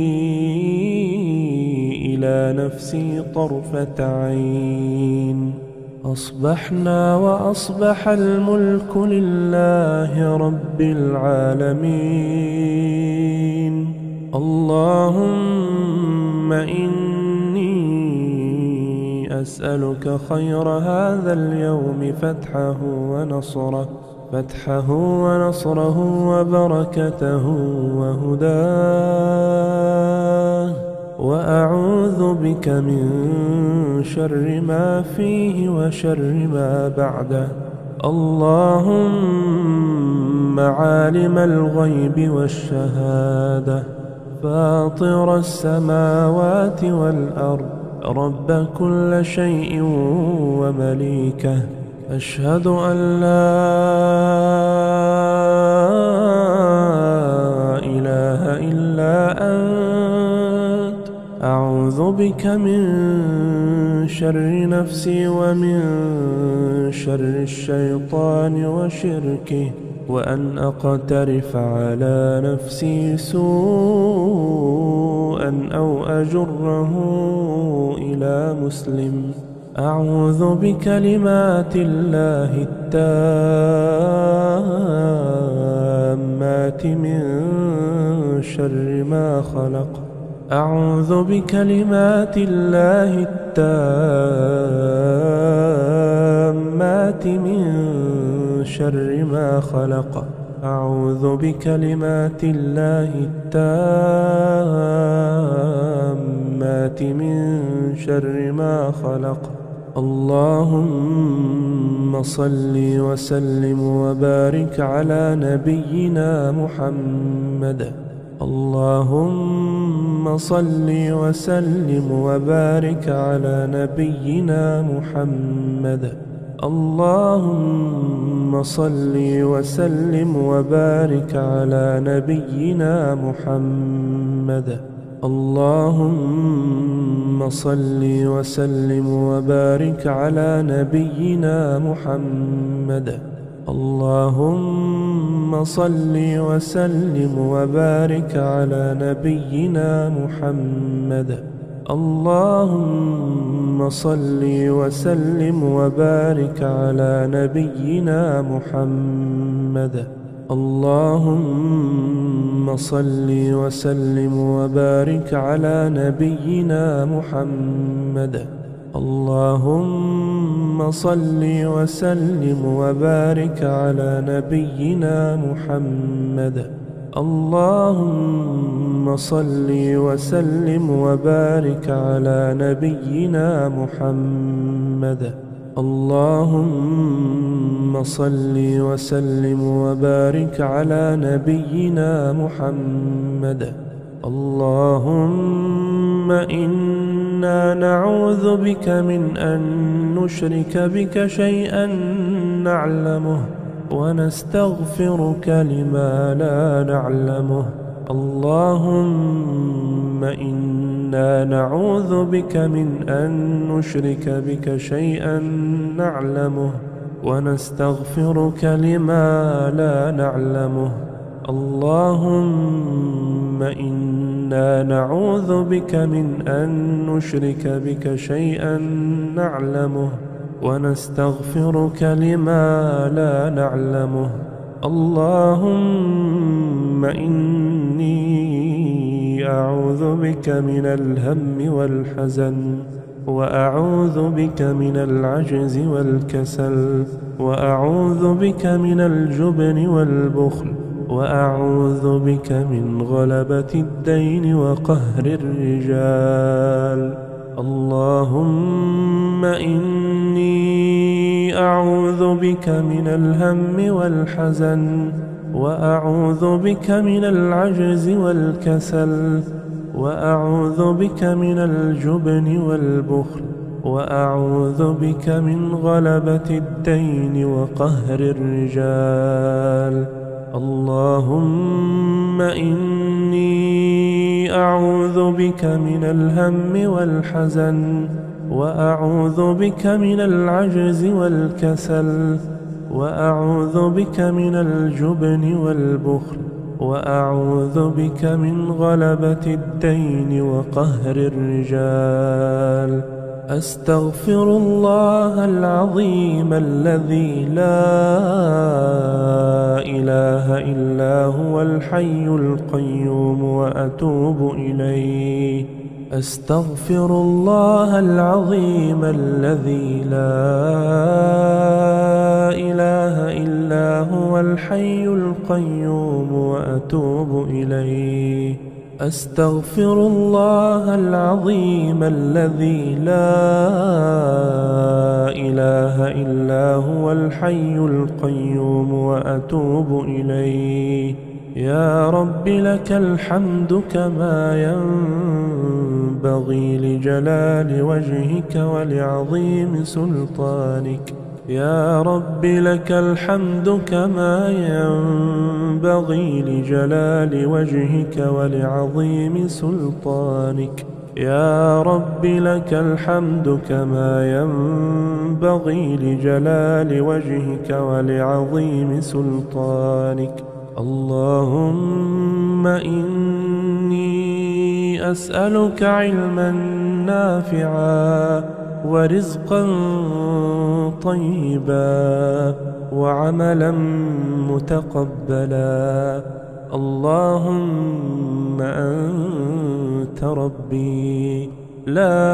إلى نفسي طرفة عين. أصبحنا وأصبح الملك لله رب العالمين. اللهم إني أسألك خير هذا اليوم فتحه ونصره وبركته وهداه، وأعوذ بك من شر ما فيه وشر ما بعده. اللهم عالم الغيب والشهادة، فاطر السماوات والأرض، رب كل شيء ومليكه، أشهد أن لا إله إلا أنت. أعوذ بك من شر نفسي ومن شر الشيطان وشركه، وأن أقترف على نفسي سوءا أو أجره إلى مسلم. أعوذ بكلمات الله التامات من شر ما خلق. أعوذ بكلمات الله التامات من شر ما خلق. أعوذ بكلمات الله التامات من شر ما خلق. اللهم صل وسلم وبارك على نبينا محمد. اللهم صل وسلم وبارك على نبينا محمد. اللهم صل وسلم وبارك على نبينا محمد. اللهم صل وسلم وبارك على نبينا محمد. اللهم صل وسلم وبارك على نبينا محمد. اللهم صل وسلم وبارك على نبينا محمد. اللهم صل وسلم وبارك على نبينا محمد. اللهم صل وسلم وبارك على نبينا محمد. اللهم صل وسلم وبارك على نبينا محمد. اللهم صل وسلم وبارك على نبينا محمد. اللهم إنا نعوذ بك من أن نشرك بك شيئا نعلمه ونستغفرك لما لا نعلمه. اللهم إنا نعوذ بك من أن نشرك بك شيئا نعلمه ونستغفرك لما لا نعلمه. اللهم إنا نعوذ بك من أن نشرك بك شيئا نعلمه ونستغفرك لما لا نعلمه. اللهم إني أعوذ بك من الهم والحزن، وأعوذ بك من العجز والكسل، وأعوذ بك من الجبن والبخل، وأعوذ بك من غلبة الدين وقهر الرجال. اللهم إني أعوذ بك من الهم والحزن، وأعوذ بك من العجز والكسل، وأعوذ بك من الجبن والبخل، وأعوذ بك من غلبة الدين وقهر الرجال. اللهم إني أعوذ بك من الهم والحزن، وأعوذ بك من العجز والكسل، وأعوذ بك من الجبن والبخل، وأعوذ بك من غلبة الدين وقهر الرجال. أستغفر الله العظيم الذي لا إله إلا هو الحي القيوم وأتوب إليه. أستغفر الله العظيم الذي لا إله إلا هو الحي القيوم وأتوب إليه. أستغفر الله العظيم الذي لا إله إلا هو الحي القيوم وأتوب إليه. يا رب لك الحمد كما ينبغي لجلال وجهك ولعظيم سلطانك. يا رب لك الحمد كما ينبغي لجلال وجهك ولعظيم سلطانك. يا رب لك الحمد كما ينبغي لجلال وجهك ولعظيم سلطانك. اللهم إني أسألك علما نافعا ورزقا طيبا وعملا متقبلا. اللهم أنت ربي لا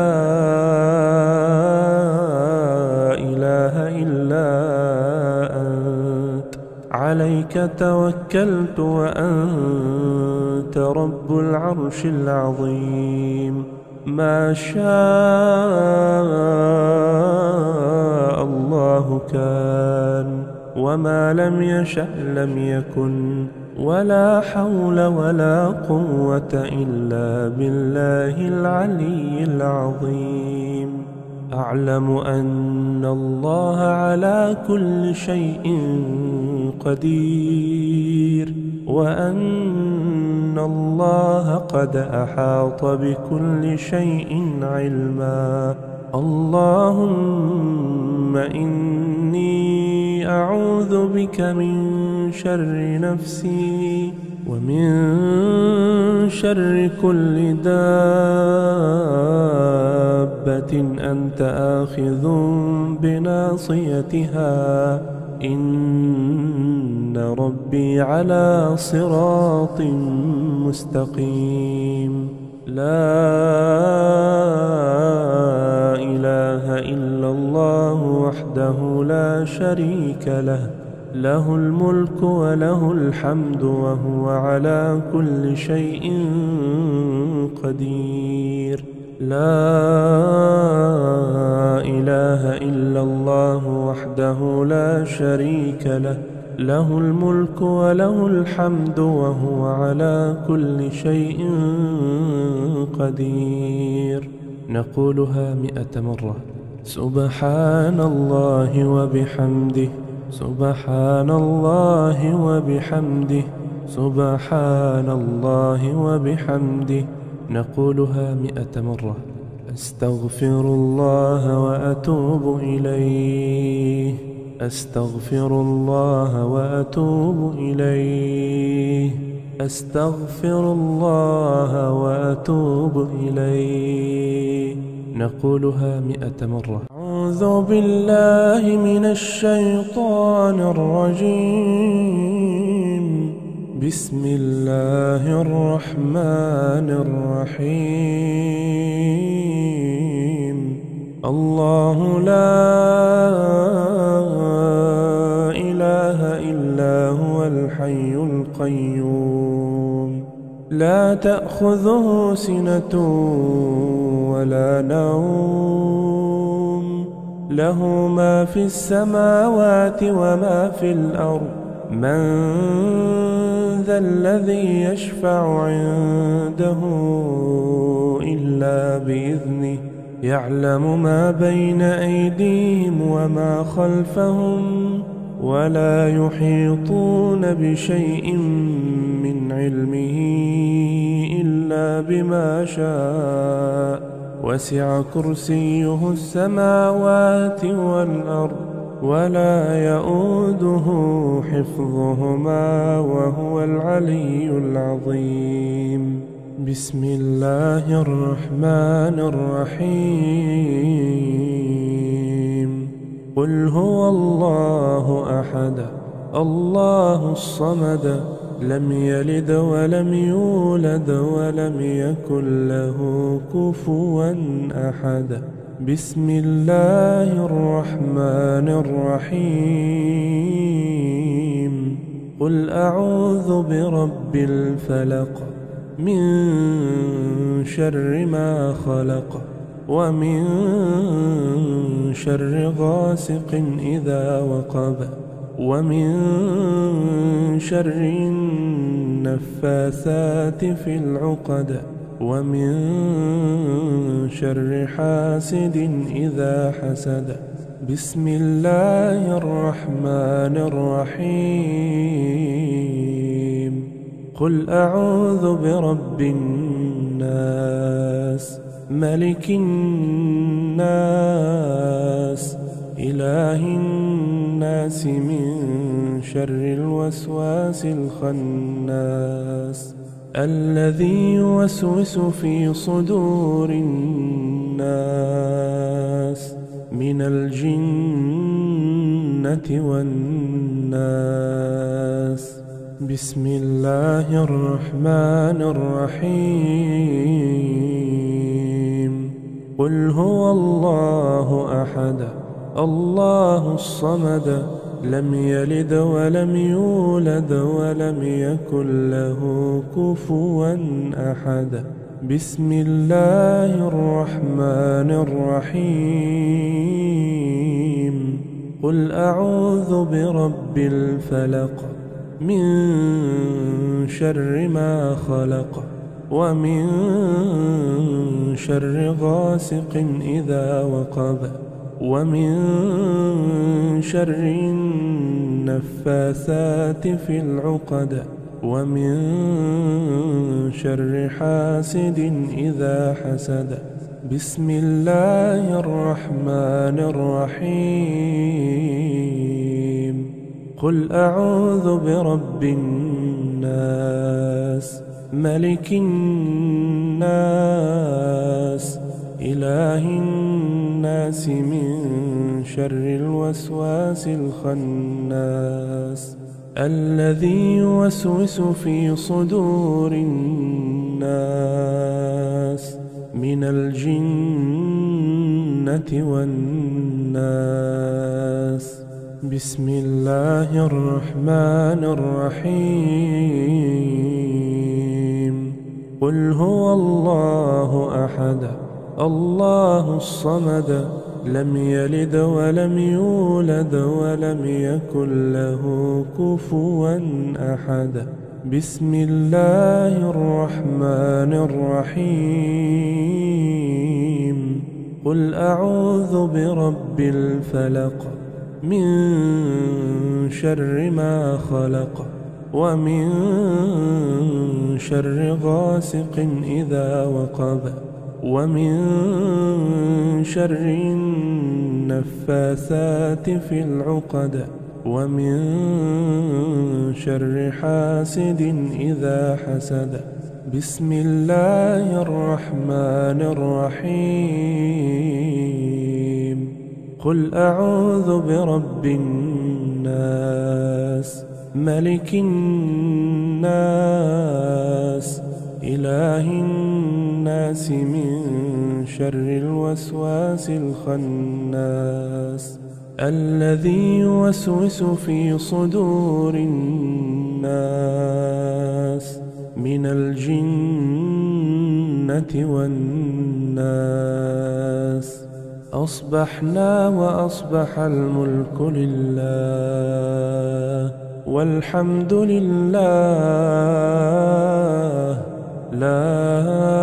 إله إلا أنت، عليك توكلت وأنت رب العرش العظيم. ما شاء الله كان، وما لم يشأ لم يكن، ولا حول ولا قوة إلا بالله العلي العظيم. أعلم أن الله على كل شيء قدير، وأن الله قد أحاط بكل شيء علما. اللهم إني أعوذ بك من شر نفسي ومن شر كل دابة أنت آخذ بناصيتها. إن ربي على صراط مستقيم. لا إله إلا الله وحده لا شريك له، له الملك وله الحمد وهو على كل شيء قدير. لا إله إلا الله وحده لا شريك له، له الملك وله الحمد وهو على كل شيء قدير. نقولها 100 مرة. سبحان الله وبحمده، سبحان الله وبحمده، سبحان الله وبحمده. نقولها 100 مرة. أستغفر الله وأتوب إليه، أستغفر الله وأتوب إليه، أستغفر الله وأتوب إليه. نقولها 100 مرة. أعوذ بالله من الشيطان الرجيم. بسم الله الرحمن الرحيم. الله لا إله إلا هو الحي القيوم، لا تأخذه سنة ولا نوم، له ما في السماوات وما في الأرض. من ذا الذي يشفع عنده إلا بإذنه، يعلم ما بين أيديهم وما خلفهم، ولا يحيطون بشيء من علمه إلا بما شاء. وسع كرسيه السماوات والأرض، ولا يؤوده حفظهما وهو العلي العظيم. بسم الله الرحمن الرحيم. قل هو الله أحد، الله الصمد، لم يلد ولم يولد ولم يكن له كفوا أحد. بسم الله الرحمن الرحيم. قل أعوذ برب الفلق، من شر ما خلق، ومن شر غاسق إذا وقب، ومن شر النفاثات في العقد، ومن شر حاسد إذا حسد. بسم الله الرحمن الرحيم. قل أعوذ برب الناس، ملك الناس، إله الناس، من شر الوسواس الخناس، الذي يوسوس في صدور الناس من الجنة والناس. بسم الله الرحمن الرحيم. قل هو الله أحد، الله الصمد، لم يلد ولم يولد ولم يكن له كفوا أحد. بسم الله الرحمن الرحيم. قل أعوذ برب الفلق، من شر ما خلق، ومن شر غاسق إذا وقب، ومن شر النفاثات في العقد، ومن شر حاسد إذا حسد. بسم الله الرحمن الرحيم. قل أعوذ برب الناس، ملك الناس، إله الناس، من شر الوسواس الخناس، الذي يوسوس في صدور الناس من الجنة والناس. بسم الله الرحمن الرحيم. قل هو الله أحد الله الصمد لم يلد ولم يولد ولم يكن له كفوا أحد. بسم الله الرحمن الرحيم. قل أعوذ برب الفلق من شر ما خلق ومن شر غاسق إذا وقب ومن شر النفاثات في العقد ومن شر حاسد إذا حسد. بسم الله الرحمن الرحيم. قل أعوذ برب الناس ملك الناس إله الناس من شر الوسواس الخناس الذي يوسوس في صدور الناس من الجنة والناس. أصبحنا وأصبح الملك لله والحمد لله لا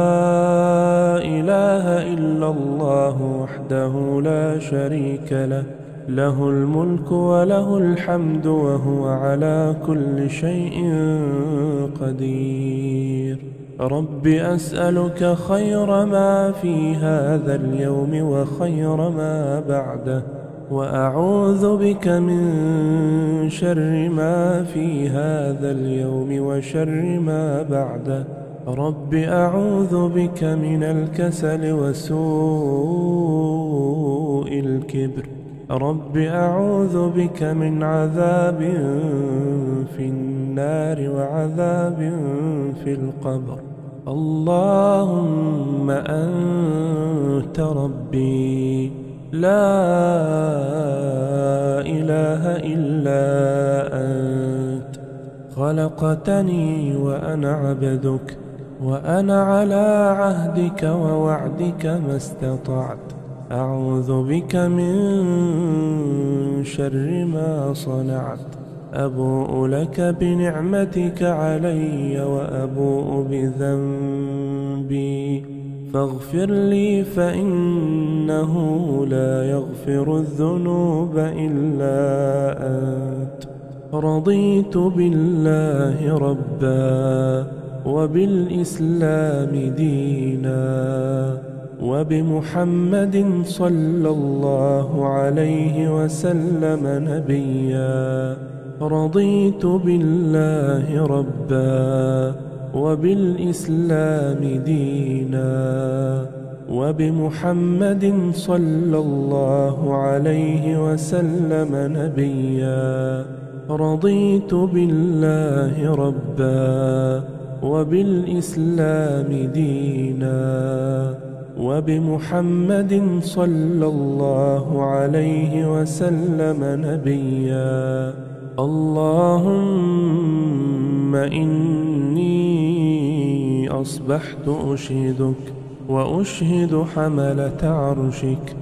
إله إلا الله وحده لا شريك له له الملك وله الحمد وهو على كل شيء قدير. رب أسألك خير ما في هذا اليوم وخير ما بعده وأعوذ بك من شر ما في هذا اليوم وشر ما بعده. رب أعوذ بك من الكسل وسوء الكبر. رب أعوذ بك من عذاب في النار وعذاب في القبر. اللهم أنت ربي لا إله إلا أنت خلقتني وأنا عبدك وأنا على عهدك ووعدك ما استطعت. أعوذ بك من شر ما صنعت. أبوء لك بنعمتك علي وأبوء بذنبي فاغفر لي فإنه لا يغفر الذنوب إلا أنت. رضيت بالله ربا وبالإسلام دينا وبمحمد صلى الله عليه وسلم نبيا. رضيت بالله ربا وبالإسلام دينا وبمحمد صلى الله عليه وسلم نبيا. رضيت بالله ربا وبالإسلام دينا وبمحمد صلى الله عليه وسلم نبيا. اللهم إني أصبحت أشهدك وأشهد حملة عرشك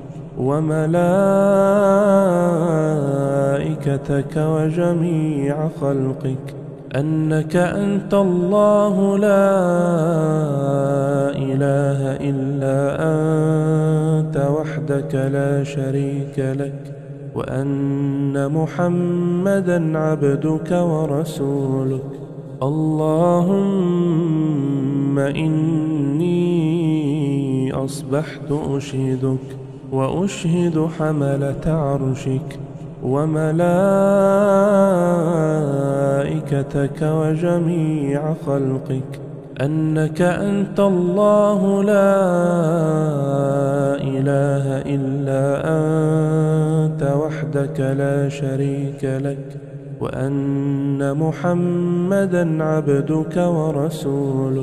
وملائكتك وجميع خلقك أنك أنت الله لا إله إلا أنت وحدك لا شريك لك وأن محمدًا عبدك ورسولك. اللهم إني أصبحت أشهدك وأشهد حملة عرشك وملائكتك وجميع خلقك أنك أنت الله لا إله إلا أنت وحدك لا شريك لك وأن محمدًا عبدك ورسولك.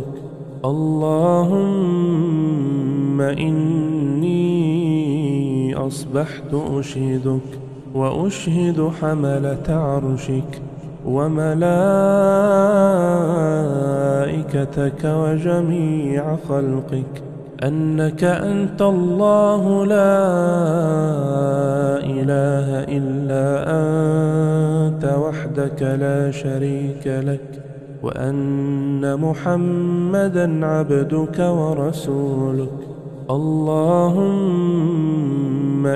اللهم إني أصبحت أشهدك وأشهد حملة عرشك وملائكتك وجميع خلقك أنك أنت الله لا إله إلا أنت وحدك لا شريك لك، وأن محمدًا عبدك ورسولك. اللهم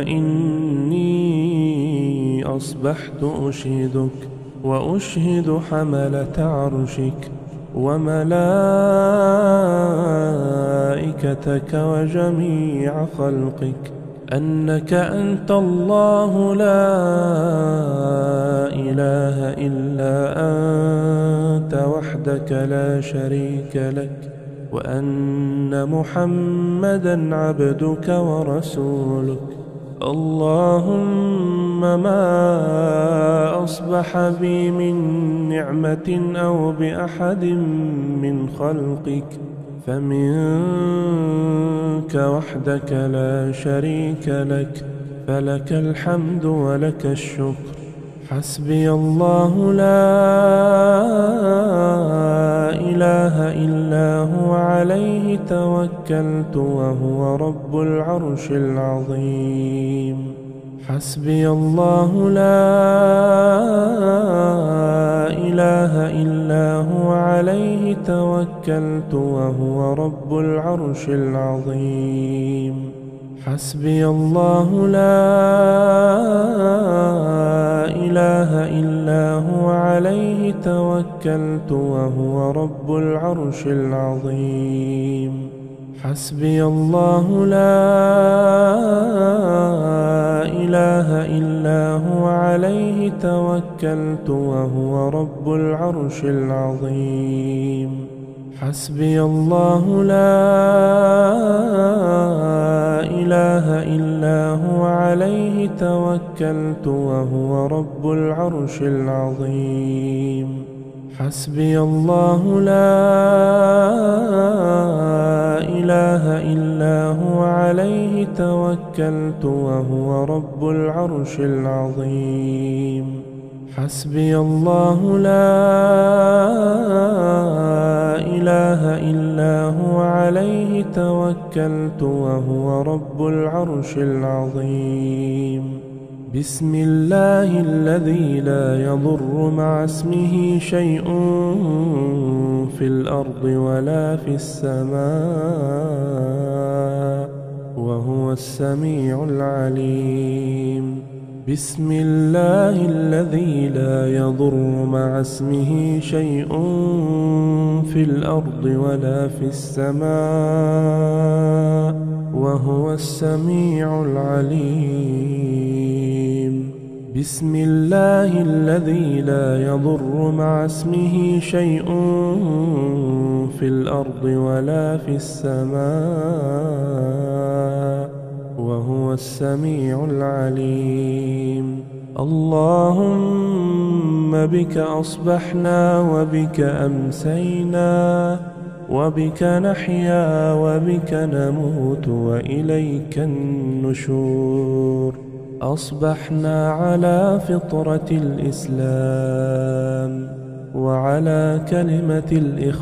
إني أصبحت أشهدك وأشهد حملة عرشك وملائكتك وجميع خلقك أنك أنت الله لا إله إلا أنت وحدك لا شريك لك، وأن محمدًا عبدك ورسولك. اللهم ما أصبح بي من نعمة أو بأحد من خلقك فمنك وحدك لا شريك لك، فلك الحمد ولك الشكر. حسبي الله لا إله إلا هو عليه توكلت وهو رب العرش العظيم. حسبي الله لا إله إلا هو عليه توكلت وهو رب العرش العظيم. حسبي الله لا إله إلا هو عليه توكلت وهو رب العرش العظيم. حسبي الله لا إله إلا هو عليه توكلت وهو رب العرش العظيم. حسبي الله لا إله إلا هو عليه توكلت وهو رب العرش العظيم. حسبي الله لا إله إلا هو عليه توكلت وهو رب العرش العظيم. حسبي الله لا إله إلا هو عليه توكلت وهو رب العرش العظيم. بسم الله الذي لا يضر مع اسمه شيء في الأرض ولا في السماء وهو السميع العليم. بسم الله الذي لا يضر مع اسمه شيء في الأرض ولا في السماء وهو السميع العليم. بسم الله الذي لا يضر مع اسمه شيء في الأرض ولا في السماء وهو السميع العليم. اللهم بك أصبحنا وبك أمسينا وبك نحيا وبك نموت وإليك النشور. أصبحنا على فطرة الإسلام وعلى كلمة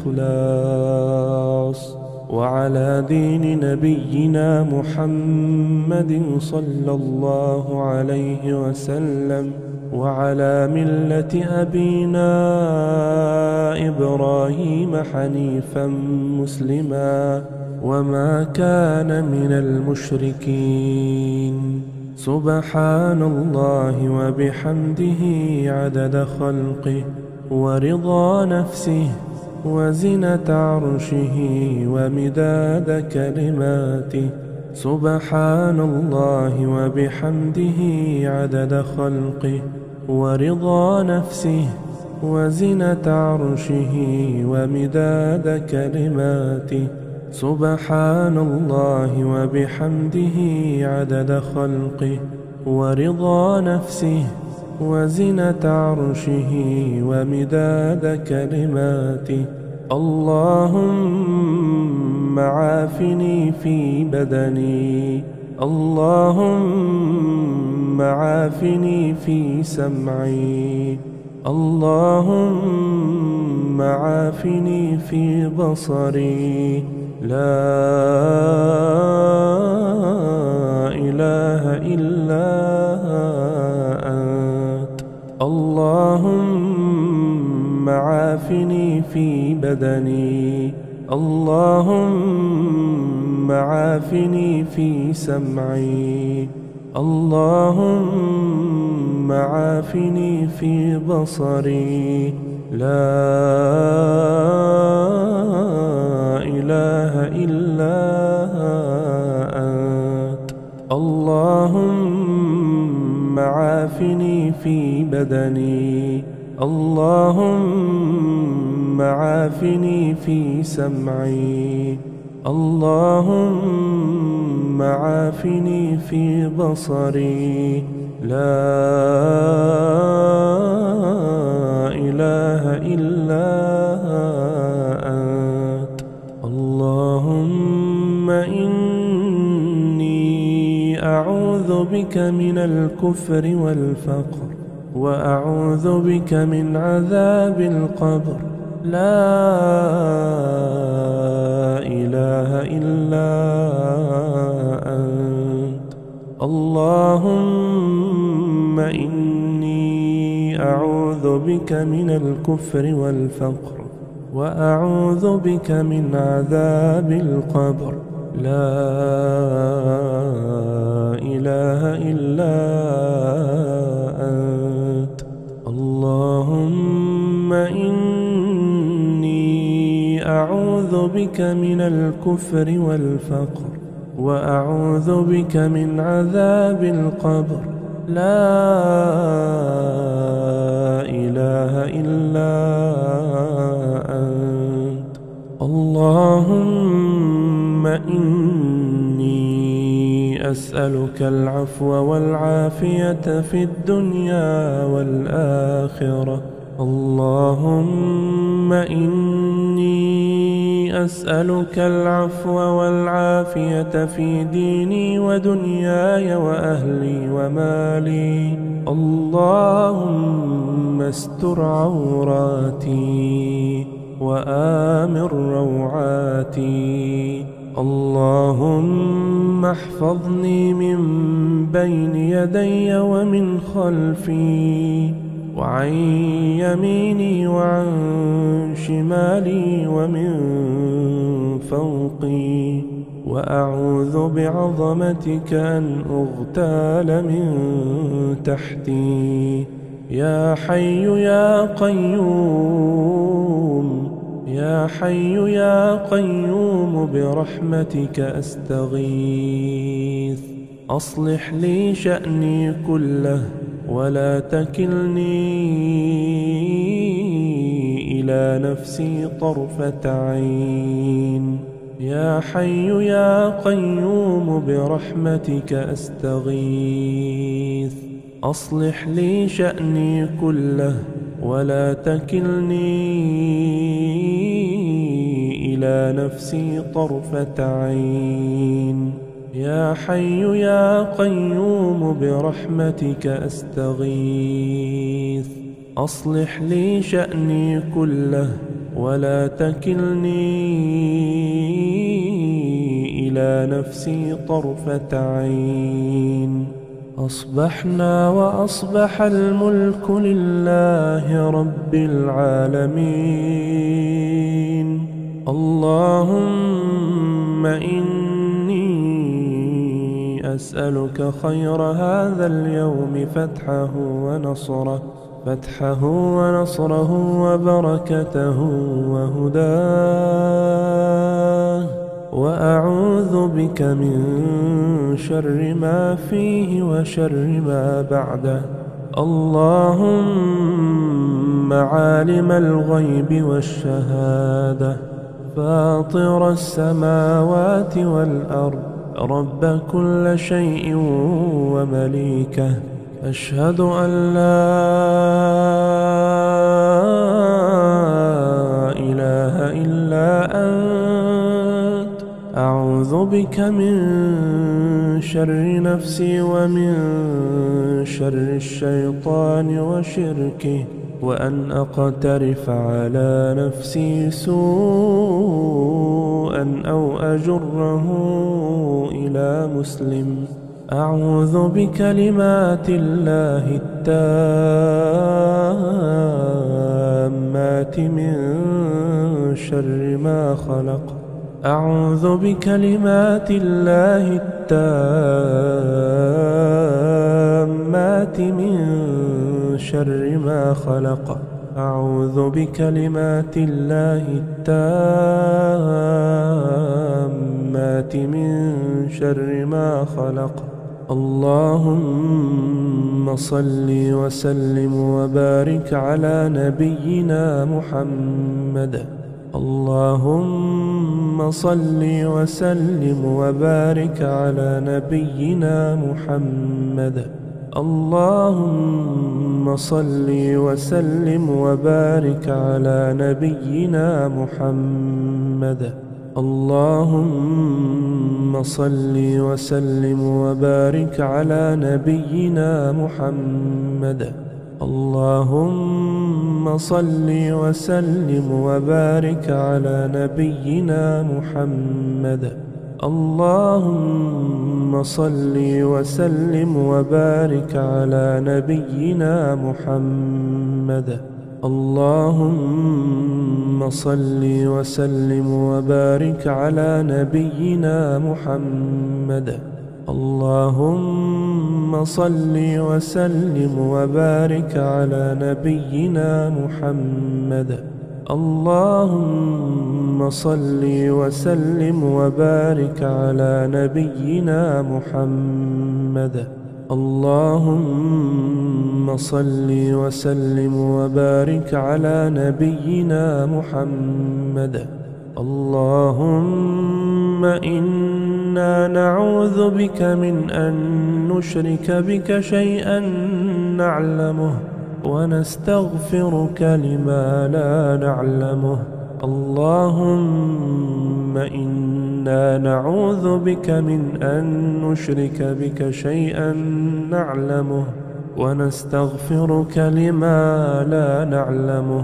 الإخلاص وعلى دين نبينا محمد صلى الله عليه وسلم وعلى ملة أبينا إبراهيم حنيفا مسلما وما كان من المشركين. سبحان الله وبحمده عدد خلقه ورضا نفسه وزنة عرشه ومداد كلماته. سبحان الله وبحمده عدد خلقه ورضا نفسه وزنة عرشه ومداد كلماته. سبحان الله وبحمده عدد خلقه ورضا نفسه وزنة عرشه ومداد كلماته. اللهم عافني في بدني، اللهم عافني في سمعي، اللهم عافني في بصري، لا إله إلا أنت. اللهم عافني في بدني، اللهم عافني في سمعي، اللهم عافني في بصري، لا إله إلا أنت. اللهم عافني في بدني، اللهم عافني في سمعي، اللهم عافني في بصري، لا إله إلا أنت. اللهم إني أعوذ بك من الكفر والفقر، وأعوذ بك من عذاب القبر، لا إله إلا أنت. اللهم إني أعوذ بك من الكفر والفقر، وأعوذ بك من عذاب القبر، لا إله إلا أنت. اللهم إني أعوذ بك من الكفر والفقر، وأعوذ بك من عذاب القبر، لا إله إلا أنت. اللهم إني أسألك العفو والعافية في الدنيا والآخرة. اللهم إني أسألك العفو والعافية في ديني ودنياي وأهلي ومالي. اللهم استر عوراتي وآمن روعاتي. اللهم احفظني من بين يدي ومن خلفي وعن يميني وعن شمالي ومن فوقي، وأعوذ بعظمتك أن أغتال من تحتي. يا حي يا قيوم، يا حي يا قيوم برحمتك أستغيث. أصلح لي شأني كله ولا تكلني إلى نفسي طرفة عين. يا حي يا قيوم برحمتك أستغيث. أصلح لي شأني كله ولا تكلني إلى نفسي طرفة عين. يا حي يا قيوم برحمتك أستغيث. أصلح لي شأني كله ولا تكلني إلى نفسي طرفة عين. أصبحنا وأصبح الملك لله رب العالمين. اللهم إني أسألك خير هذا اليوم فتحه ونصره وبركته وهداه، وأعوذ بك من شر ما فيه وشر ما بعده. اللهم عالم الغيب والشهادة، فاطر السماوات والأرض، رب كل شيء ومليكه، أشهد أن لا إله إلا أنت، أعوذ بك من شر نفسي ومن شر الشيطان وشركه، وأن أقترف على نفسي سوءا أو أجره إلى مسلم. أعوذ بكلمات الله التامات من شر ما خلق. أعوذ بكلمات الله التامات من شر ما خلق. أعوذ بكلمات الله التامات من شر ما خلق. اللهم صل وسلم وبارك على نبينا محمد. اللهم صل وسلم وبارك على نبينا محمد. اللهم صل وسلم وبارك على نبينا محمد. اللهم صل وسلم وبارك على نبينا محمد. اللهم صل وسلم وبارك على نبينا محمد. اللهم صل وسلم وبارك على نبينا محمد. اللهم صل وسلم وبارك على نبينا محمد. اللهم صل وسلم وبارك على نبينا محمد. اللهم صل وسلم وبارك على نبينا محمد. اللهم صل وسلم وبارك على نبينا محمد. اللهم إنا نعوذ بك من أن نشرك بك شيئا نعلمه، ونستغفرك لما لا نعلمه. اللهم إنا نعوذ بك من أن نشرك بك شيئا نعلمه، ونستغفرك لما لا نعلمه.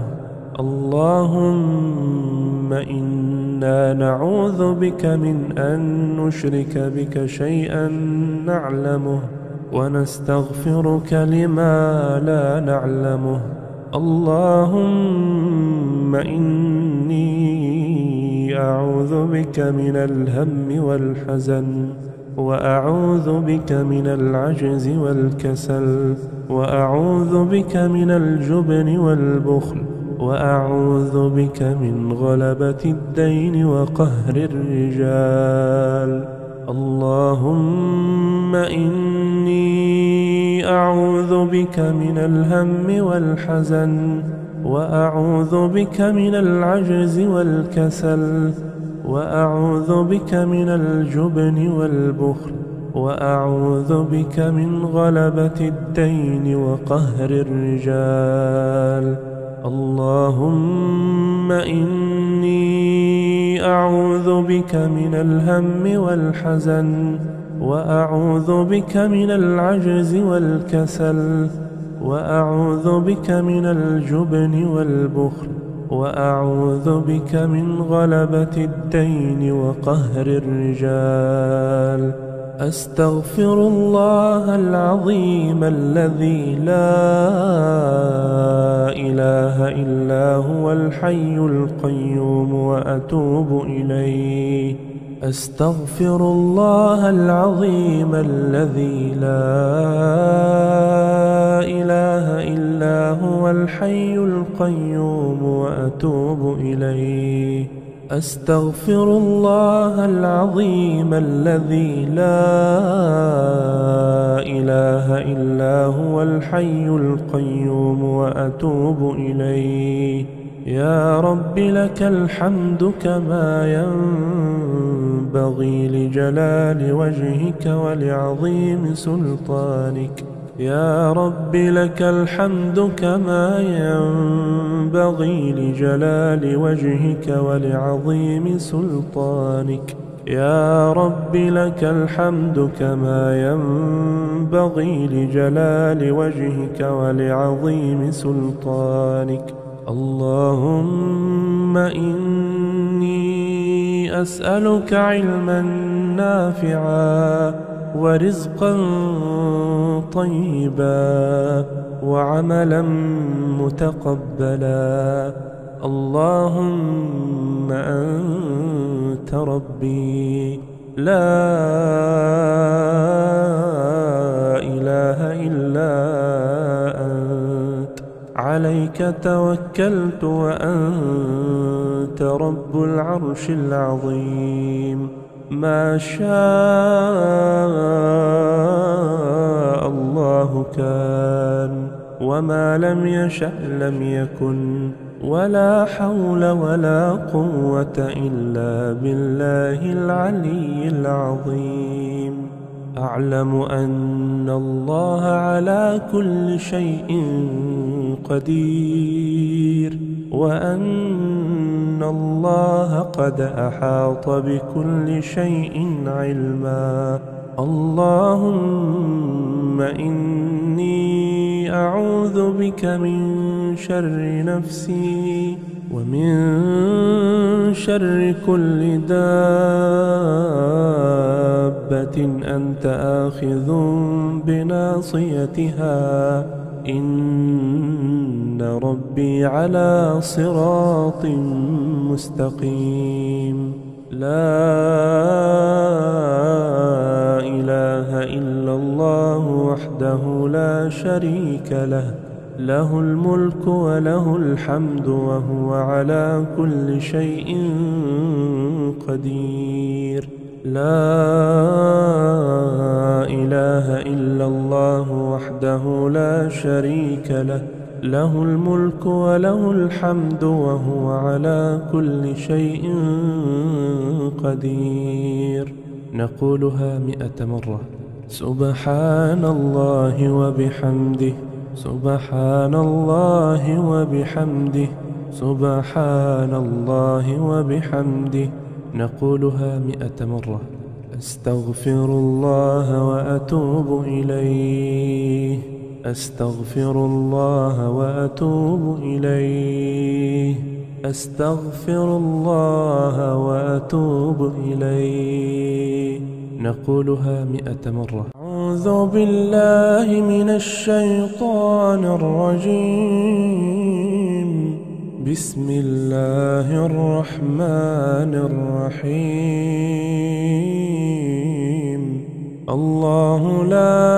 اللهم إنا نعوذ بك من أن نشرك بك شيئا نعلمه، ونستغفرك لما لا نعلمه. اللهم إني أعوذ بك من الهم والحزن، وأعوذ بك من العجز والكسل، وأعوذ بك من الجبن والبخل، وأعوذ بك من غلبة الدين وقهر الرجال. اللهم إني أعوذ بك من الهم والحزن، وأعوذ بك من العجز والكسل، وأعوذ بك من الجبن والبخل، وأعوذ بك من غلبة الدين وقهر الرجال. اللهم إني أعوذ بك من الهم والحزن، وأعوذ بك من العجز والكسل، وأعوذ بك من الجبن والبخل، وأعوذ بك من غلبة الدين وقهر الرجال. أستغفر الله العظيم الذي لا إله إلا هو الحي القيوم وأتوب إليه. أستغفر الله العظيم الذي لا إله إلا هو الحي القيوم وأتوب إليه. أستغفر الله العظيم الذي لا إله إلا هو الحي القيوم وأتوب إليه. يا رب لك الحمد كما ينبغي لجلال وجهك ولعظيم سلطانك. يا رب لك الحمد كما ينبغي لجلال وجهك ولعظيم سلطانك. يا رب لك الحمد كما ينبغي لجلال وجهك ولعظيم سلطانك. اللهم إني أسألك علما نافعا ورزقا طيبا وعملا متقبلا. اللهم أنت ربي لا إله إلا أنت، عليك توكلت وأنت رب العرش العظيم. ما شاء الله كان، وما لم يشأ لم يكن، ولا حول ولا قوة إلا بالله العلي العظيم. أعلم أن الله على كل شيء قدير، وأن الله قد أحاط بكل شيء علما. اللهم إني أعوذ بك من شر نفسي ومن شر كل دابة أنت آخذ بناصيتها، إن ربي على صراط مستقيم. لا إله إلا الله وحده لا شريك له، له الملك وله الحمد وهو على كل شيء قدير. لا إله إلا الله وحده لا شريك له، له الملك وله الحمد وهو على كل شيء قدير. نقولها 100 مرة. سبحان الله وبحمده، سبحان الله وبحمده، سبحان الله وبحمده. نقولها 100 مرة. أستغفر الله وأتوب إليه، أستغفر الله وأتوب إليه، أستغفر الله وأتوب إليه. نقولها 100 مرة. أعوذ بالله من الشيطان الرجيم. بسم الله الرحمن الرحيم. الله لا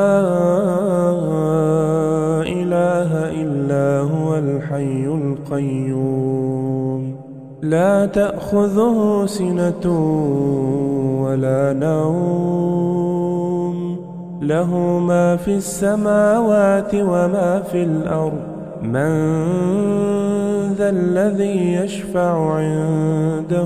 إله إلا هو الحي القيوم، لا تأخذه سنة ولا نوم، له ما في السماوات وما في الأرض. من ذا الذي يشفع عنده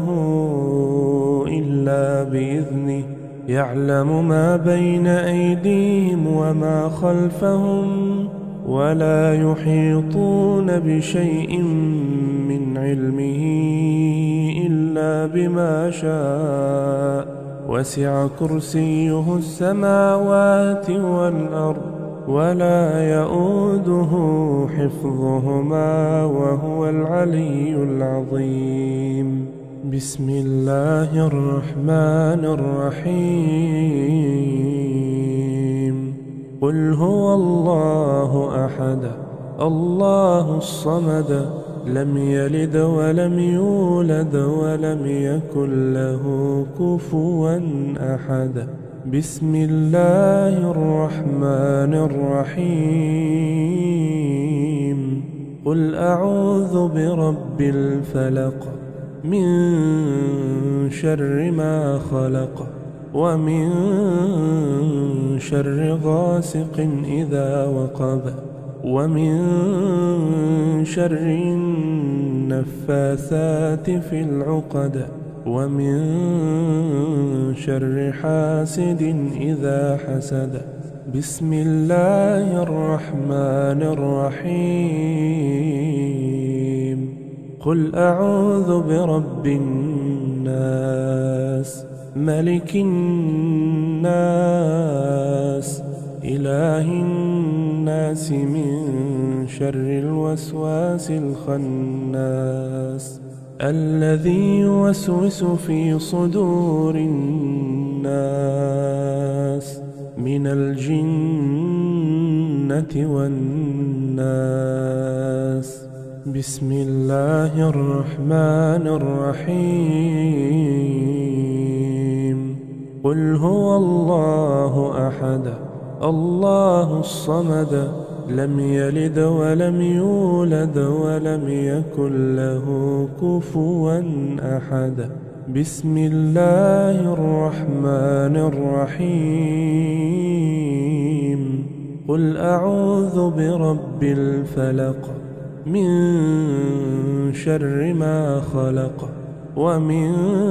إلا بإذنه، يعلم ما بين أيديهم وما خلفهم، ولا يحيطون بشيء من علمه إلا بما شاء. وسع كرسيه السماوات والأرض، ولا يؤوده حفظهما وهو العلي العظيم. بسم الله الرحمن الرحيم. قل هو الله أحد، الله الصمد، لم يلد ولم يولد ولم يكن له كفوا أحد. بسم الله الرحمن الرحيم. قل أعوذ برب الفلق، من شر ما خلق، ومن شر غاسق إذا وقب، ومن شر النفاثات في العقد، ومن شر حاسد إذا حسد. بسم الله الرحمن الرحيم قل أعوذ برب الناس ملك الناس إله الناس من شر الوسواس الخناس الذي يوسوس في صدور الناس من الجنة والناس بسم الله الرحمن الرحيم قل هو الله أحد الله الصمد لم يلد ولم يولد ولم يكن له كفوا أحد بسم الله الرحمن الرحيم قل أعوذ برب الفلق من شر ما خلق ومن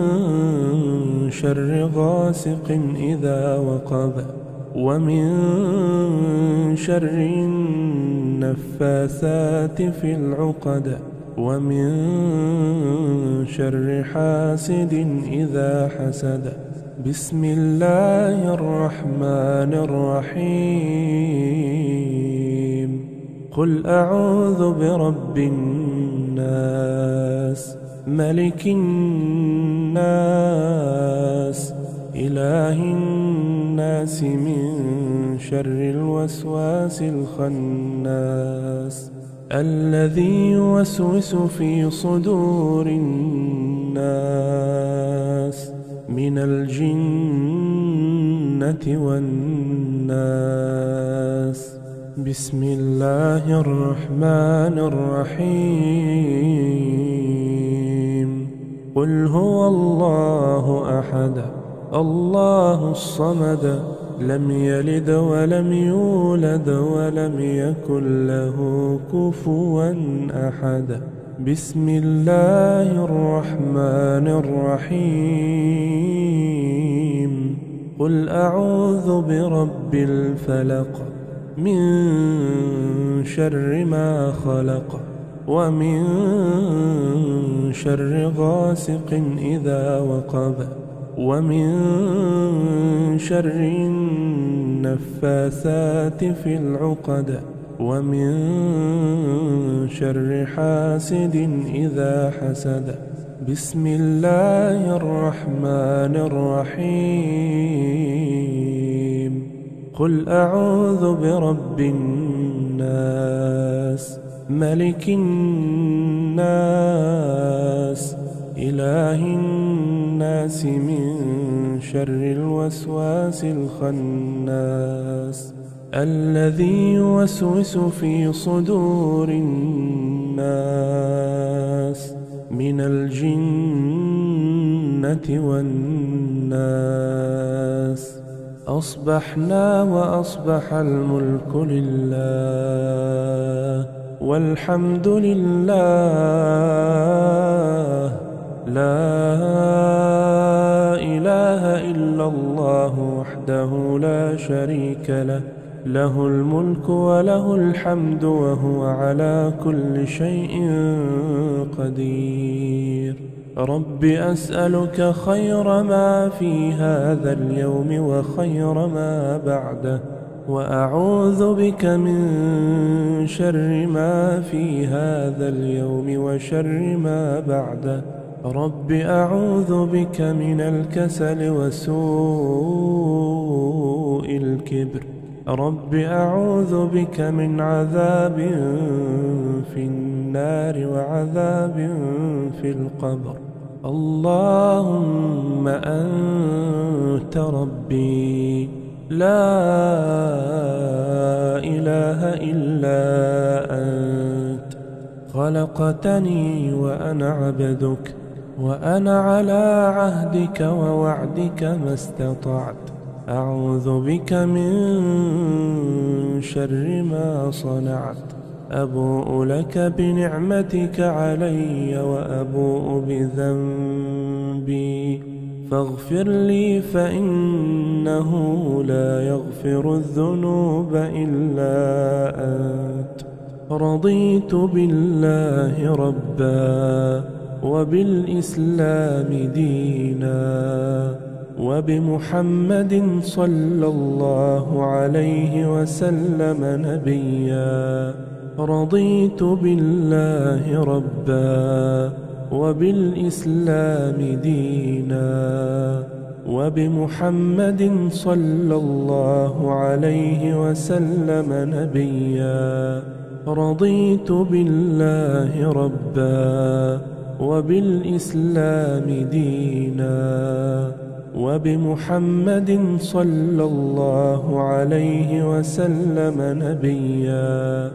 شر غاسق إذا وقب ومن شر النفاثات في العقد ومن شر حاسد إذا حسد بسم الله الرحمن الرحيم قل أعوذ برب الناس ملك الناس إله الناس من شر الوسواس الخناس الذي يوسوس في صدور الناس من الجنة والناس بسم الله الرحمن الرحيم قل هو الله أحد الله الصمد لم يلد ولم يولد ولم يكن له كفوا أحد بسم الله الرحمن الرحيم قل أعوذ برب الفلق من شر ما خلق ومن شر غاسق إذا وقب ومن شر النفاثات في العقد ومن شر حاسد إذا حسد بسم الله الرحمن الرحيم قل أعوذ برب الناس ملك الناس إله الناس من شر الوسواس الخناس الذي يوسوس في صدور الناس من الجنة والناس أصبحنا وأصبح الملك لله والحمد لله لا إله إلا الله وحده لا شريك له له الملك وله الحمد وهو على كل شيء قدير رب أسألك خير ما في هذا اليوم وخير ما بعده وأعوذ بك من شر ما في هذا اليوم وشر ما بعده رب أعوذ بك من الكسل وسوء الكبر رب أعوذ بك من عذاب في النار وعذاب في القبر اللهم أنت ربي لا إله إلا أنت خلقتني وأنا عبدك وأنا على عهدك ووعدك ما استطعت أعوذ بك من شر ما صنعت أبوء لك بنعمتك علي وأبوء بذنبي فاغفر لي فإنه لا يغفر الذنوب إلا أنت. رضيت بالله ربا وبالإسلام دينا وبمحمد صلى الله عليه وسلم نبيا. رضيت بالله ربا وبالإسلام دينا وبمحمد صلى الله عليه وسلم نبيا. رضيت بالله ربا وبالإسلام دينا وبمحمد صلى الله عليه وسلم نبيا.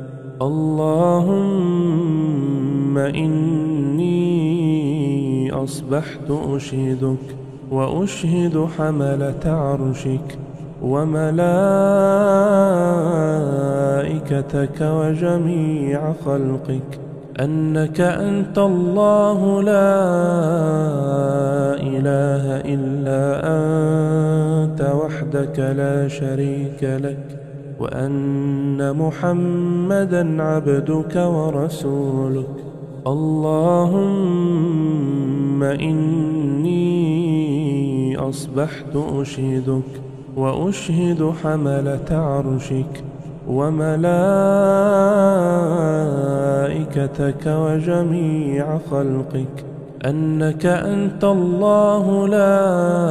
اللهم إني أصبحت أشهدك وأشهد حملة عرشك وملائكتك وجميع خلقك أنك أنت الله لا إله إلا أنت وحدك لا شريك لك، وأن محمدًا عبدك ورسولك. اللهم إني أصبحت أشهدك وأشهد حملة عرشك وملائكتك وجميع خلقك أنك أنت الله لا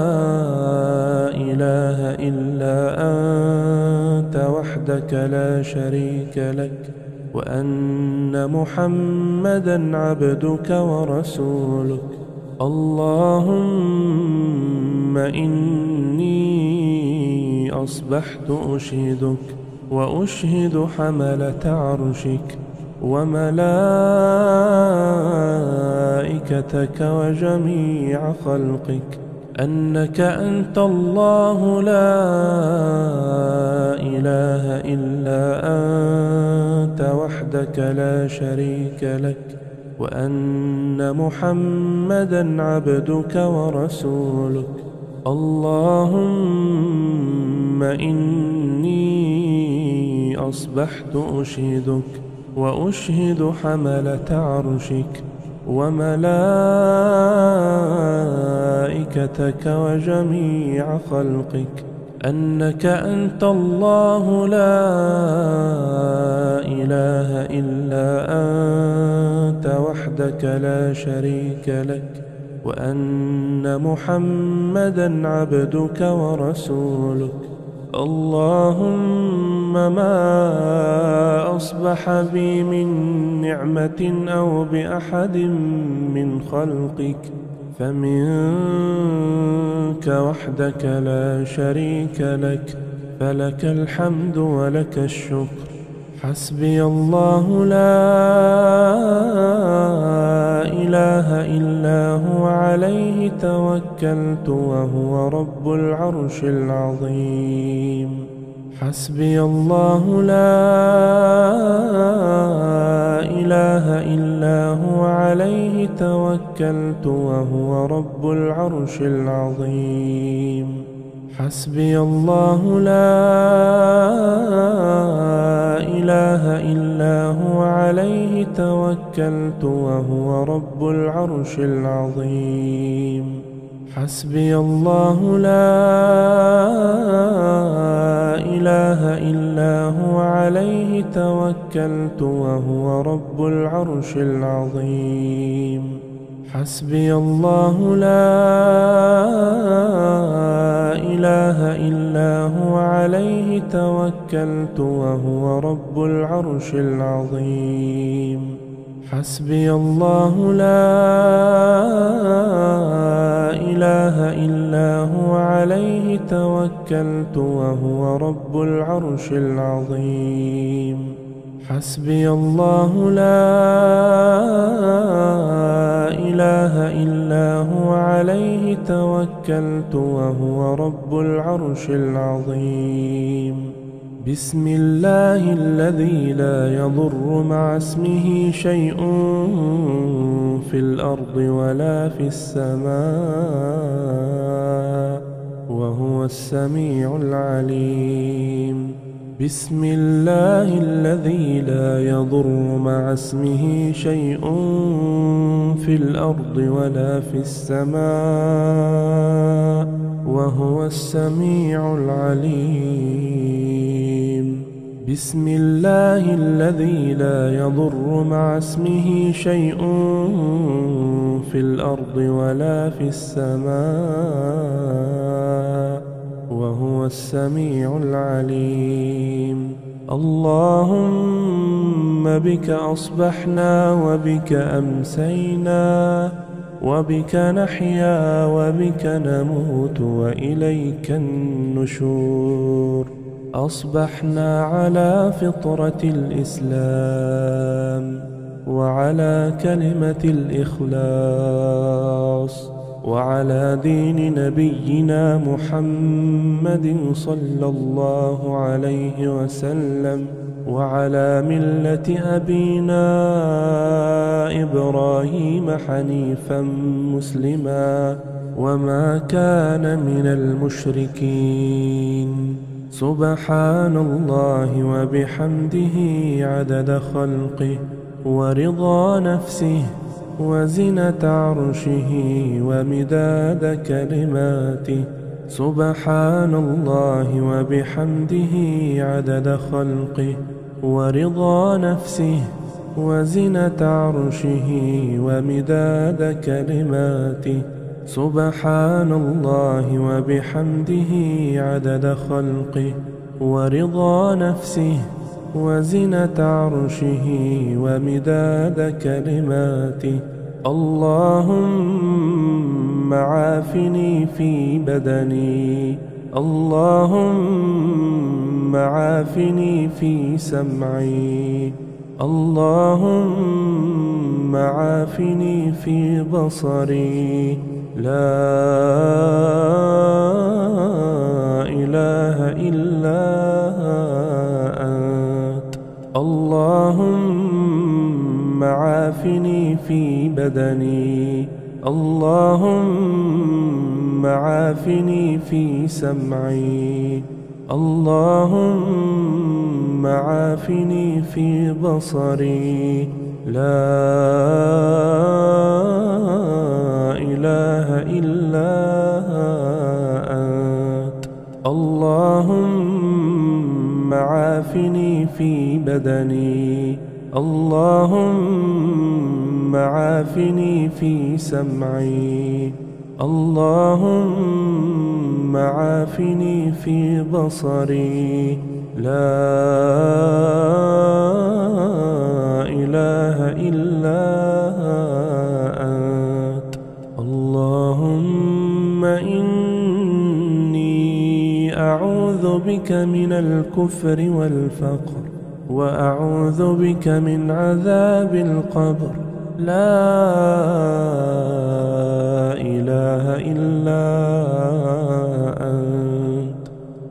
إله إلا أنت وحدك لا شريك لك، وأن محمدًا عبدك ورسولك. اللهم إني أصبحت أشهدك وأشهد حملة عرشك وملائكتك وجميع خلقك أنك أنت الله لا إله إلا أنت وحدك لا شريك لك، وأن محمدًا عبدك ورسولك. اللهم إني أصبحت أشهدك وأشهد حملة عرشك وملائكتك وجميع خلقك أنك أنت الله لا إله إلا أنت وحدك لا شريك لك، وأن محمدًا عبدك ورسولك. اللهم ما أصبح بي من نعمة أو بأحد من خلقك فمنك وحدك لا شريك لك، فلك الحمد ولك الشكر. حسبي الله لا إله إلا هو عليه توكلت وهو رب العرش العظيم. حسبي الله لا إله إلا هو عليه توكلت وهو رب العرش العظيم. حسبي الله لا إله إلا هو عليه توكلت وهو رب العرش العظيم. حسبي الله لا إله إلا هو عليه توكلت وهو رب العرش العظيم. حسبي الله لا إله إلا هو عليه توكلت وهو رب العرش العظيم. حسبي الله لا إله إلا هو عليه توكلت وهو رب العرش العظيم. حسبي الله لا إله إلا هو عليه توكلت وهو رب العرش العظيم. بسم الله الذي لا يضر مع اسمه شيء في الأرض ولا في السماء وهو السميع العليم. بسم الله الذي لا يضر مع اسمه شيء في الأرض ولا في السماء وهو السميع العليم. بسم الله الذي لا يضر مع اسمه شيء في الأرض ولا في السماء وهو السميع العليم. اللهم بك أصبحنا وبك أمسينا وبك نحيا وبك نموت وإليك النشور. أصبحنا على فطرة الإسلام وعلى كلمة الإخلاص وعلى دين نبينا محمد صلى الله عليه وسلم وعلى ملة أبينا إبراهيم حنيفا مسلما وما كان من المشركين. سبحان الله وبحمده عدد خلقه ورضا نفسه وزنة عرشه ومداد كلماته. سبحان الله وبحمده عدد خلقه ورضا نفسه وزنة عرشه ومداد كلماته. سبحان الله وبحمده عدد خلقه ورضا نفسه وزنة عرشه ومداد كلماته. اللهم عافني في بدني، اللهم عافني في سمعي، اللهم عافني في بصري. لا إله إلا أنت. اللهم عافني في بدني، اللهم عافني في سمعي، اللهم عافني في بصري. لا إله إلا أنت. اللهم عافني في بدني، اللهم عافني في سمعي، اللهم عافني في بصري. لا إله إلا أنت. اللهم إني أعوذ بك من الكفر والفقر وأعوذ بك من عذاب القبر. لا إله إلا أنت.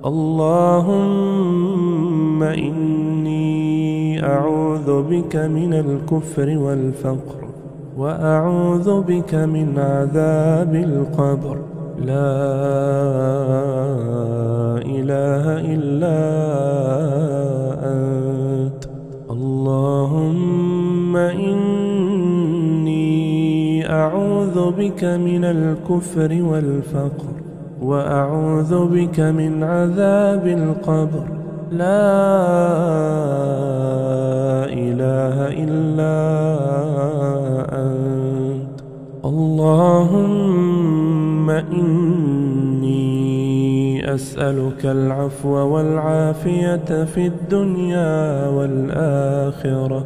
اللهم إني أعوذ بك من الكفر والفقر وأعوذ بك من عذاب القبر. لا إله إلا أنت. اللهم إني أعوذ بك من الكفر والفقر وأعوذ بك من عذاب القبر. لا إله إلا أنت. اللهم إني أسألك العفو والعافية في الدنيا والآخرة.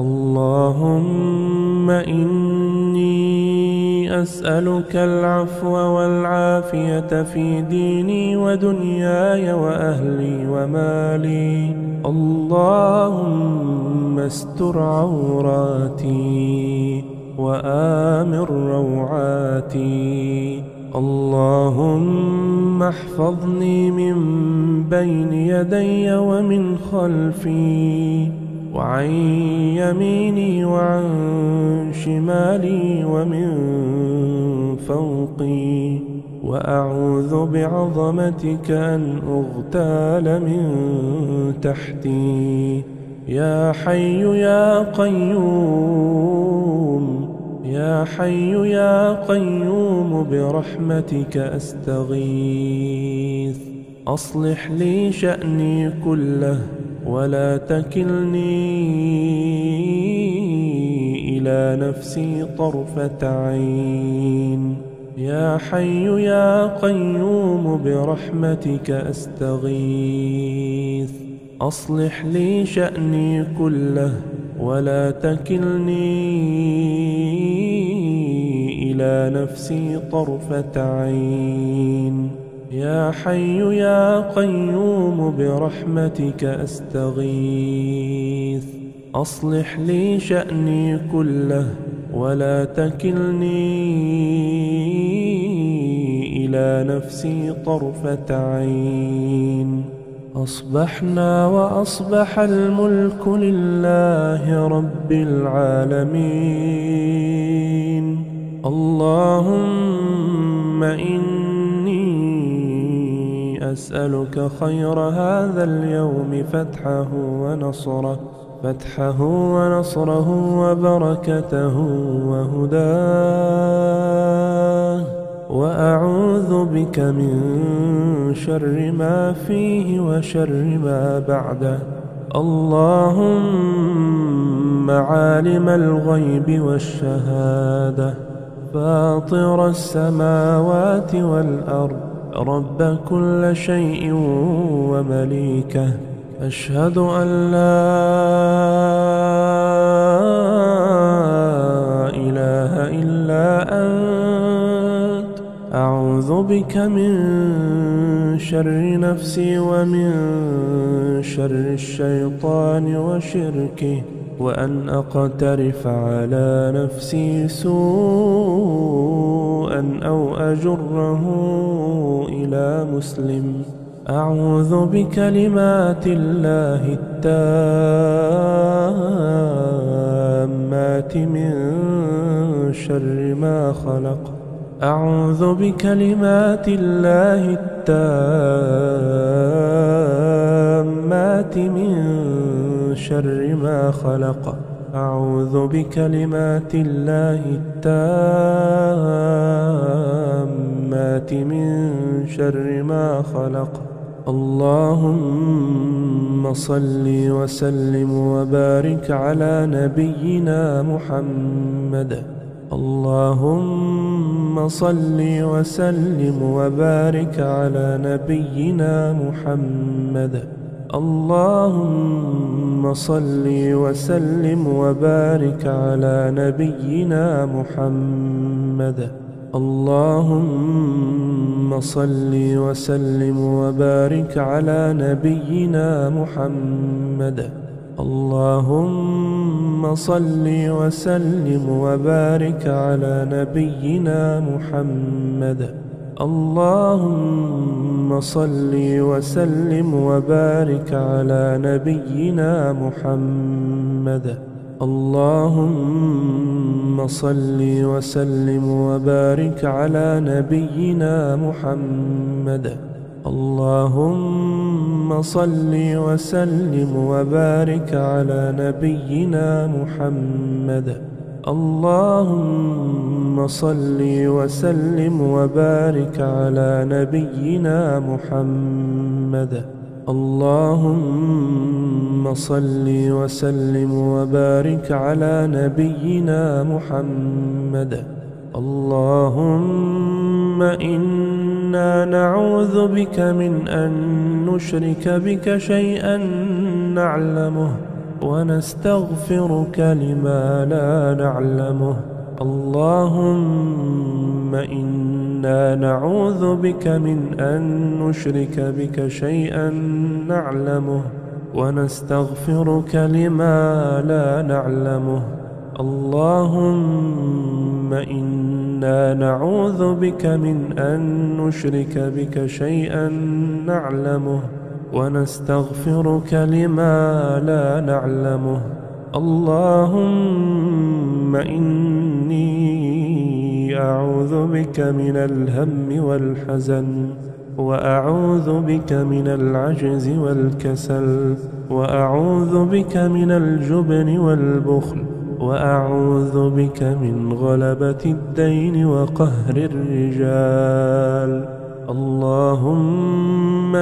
اللهم إني أسألك العفو والعافية في ديني ودنياي وأهلي ومالي. اللهم استر عوراتي وآمن روعاتي. اللهم احفظني من بين يدي ومن خلفي وعن يميني وعن شمالي ومن فوقي، وأعوذ بعظمتك أن أغتال من تحتي. يا حي يا قيوم، يا حي يا قيوم برحمتك أستغيث. أصلح لي شأني كله ولا تكلني إلى نفسي طرفة عين. يا حي يا قيوم برحمتك أستغيث. أصلح لي شأني كله ولا تكلني إلى نفسي طرفة عين. يا حي يا قيوم برحمتك أستغيث. أصلح لي شأني كله ولا تكلني إلى نفسي طرفة عين. أصبحنا وأصبح الملك لله رب العالمين. اللهم إني أسألك خير هذا اليوم فتحه ونصره وبركته وهداه، وأعوذ بك من شر ما فيه وشر ما بعده. اللهم عالم الغيب والشهادة، فاطر السماوات والأرض، رب كل شيء ومليكه، أشهد أن لا إله إلا أنت. أعوذ بك من شر نفسي ومن شر الشيطان وشركه، وأن أقترف على نفسي سوءا أو أجره إلى مسلم. أعوذ بكلمات الله التامات من شر ما خلق. أعوذ بكلمات الله التامات من شر ما خلق. أعوذ بكلمات الله التامات من شر ما خلق. اللهم صل وسلم وبارك على نبينا محمد. اللهم صل وسلم وبارك على نبينا محمد. اللهم صل وسلم وبارك على نبينا محمد. اللهم صل وسلم وبارك على نبينا محمد. اللهم صل وسلم وبارك على نبينا محمد. اللهم صل وسلم وبارك على نبينا محمد. اللهم صل وسلم وبارك على نبينا محمد. اللهم صل وسلم وبارك على نبينا محمد. اللهم صل وسلم وبارك على نبينا محمد. اللهم صل وسلم وبارك على نبينا محمد. اللهم إنا نعوذ بك من أن نشرك بك شيئا نعلمه، ونستغفرك لما لا نعلمه. اللهم إنا نعوذ بك من أن نشرك بك شيئا نعلمه، ونستغفرك لما لا نعلمه. اللهم إنا إنا نعوذ بك من أن نشرك بك شيئا نعلمه ونستغفرك لما لا نعلمه. اللهم إني أعوذ بك من الهم والحزن، وأعوذ بك من العجز والكسل، وأعوذ بك من الجبن والبخل، وأعوذ بك من غلبة الدين وقهر الرجال. اللهم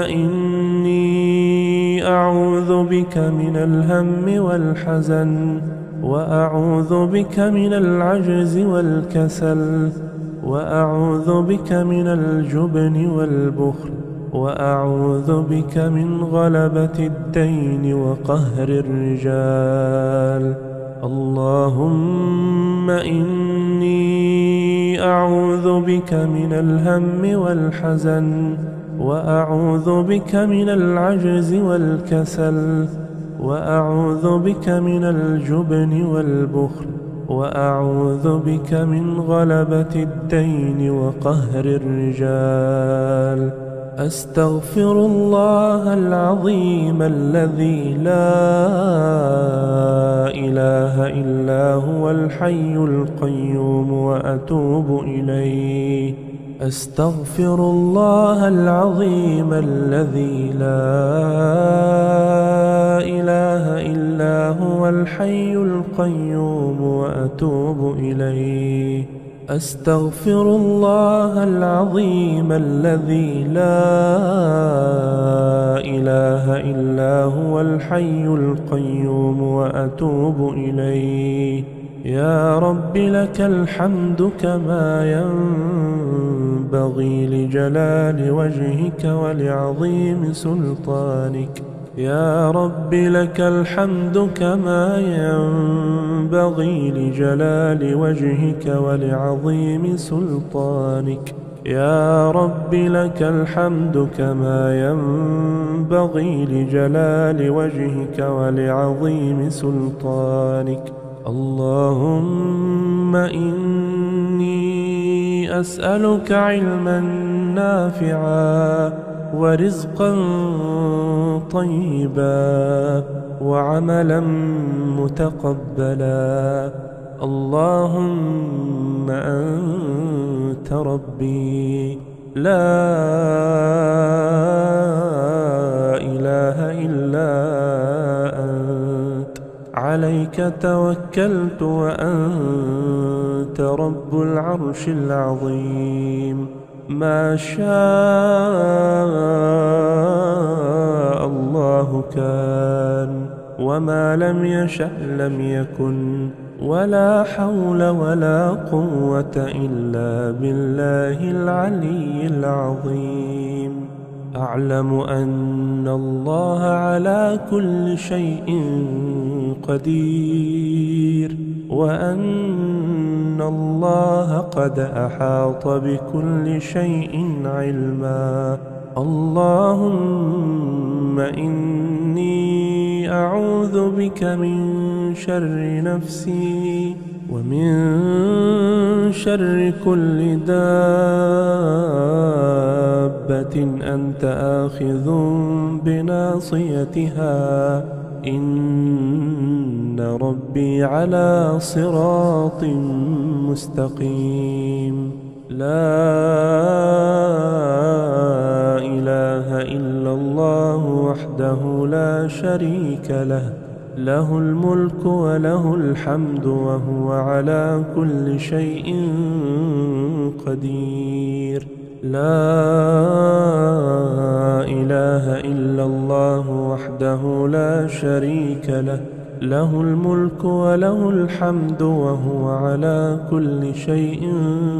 إني أعوذ بك من الهم والحزن، وأعوذ بك من العجز والكسل، وأعوذ بك من الجبن والبخل، وأعوذ بك من غلبة الدين وقهر الرجال. اللهم إني أعوذ بك من الهم والحزن، وأعوذ بك من العجز والكسل، وأعوذ بك من الجبن والبخل، وأعوذ بك من غلبة الدين وقهر الرجال. أستغفر الله العظيم الذي لا إله إلا هو الحي القيوم وأتوب إليه. أستغفر الله العظيم الذي لا إله إلا هو الحي القيوم وأتوب إليه. أستغفر الله العظيم الذي لا إله إلا هو الحي القيوم وأتوب إليه. يا رب لك الحمد كما ينبغي لجلال وجهك ولعظيم سلطانك. يا رب لك الحمد كما ينبغي لجلال وجهك ولعظيم سلطانك. يا رب لك الحمد كما ينبغي لجلال وجهك ولعظيم سلطانك. اللهم إني أسألك علما نافعا ورزقا طيبا وعملا متقبلا. اللهم أنت ربي لا إله إلا أنت، عليك توكلت وأنت رب العرش العظيم. ما شاء الله كان، وما لم يشأ لم يكن، ولا حول ولا قوة إلا بالله العلي العظيم. أعلم أن الله على كل شيء قدير، وأن الله قد أحاط بكل شيء علما. اللهم إني أعوذ بك من شر نفسي ومن شر كل دابة أنت آخذ بناصيتها. إن ربي على صراط مستقيم. لا إله إلا الله وحده لا شريك له، له الملك وله الحمد وهو على كل شيء قدير. لا إله إلا الله وحده لا شريك له، له الملك وله الحمد وهو على كل شيء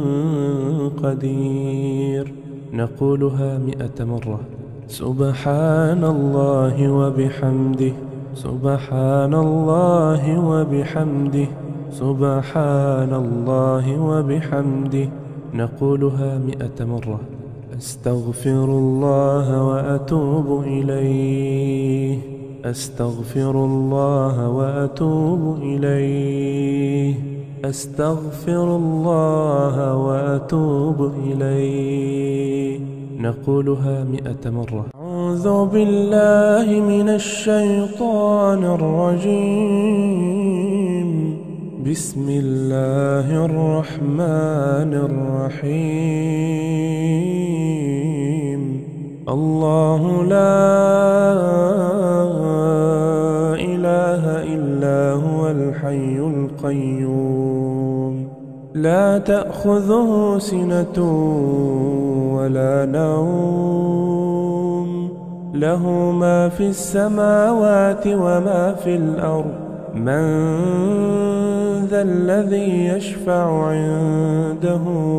قدير. نقولها 100 مرة. سبحان الله وبحمده، سبحان الله وبحمده، سبحان الله وبحمده. نقولها 100 مرة. أستغفر الله وأتوب إليه، أستغفر الله وأتوب إليه. أستغفر الله وأتوب إليه. نقولها 100 مرة. أعوذ بالله من الشيطان الرجيم. بسم الله الرحمن الرحيم. الله لا إله إلا هو الحي القيوم لا تأخذه سنة ولا نوم له ما في السماوات وما في الأرض من ذا الذي يشفع عنده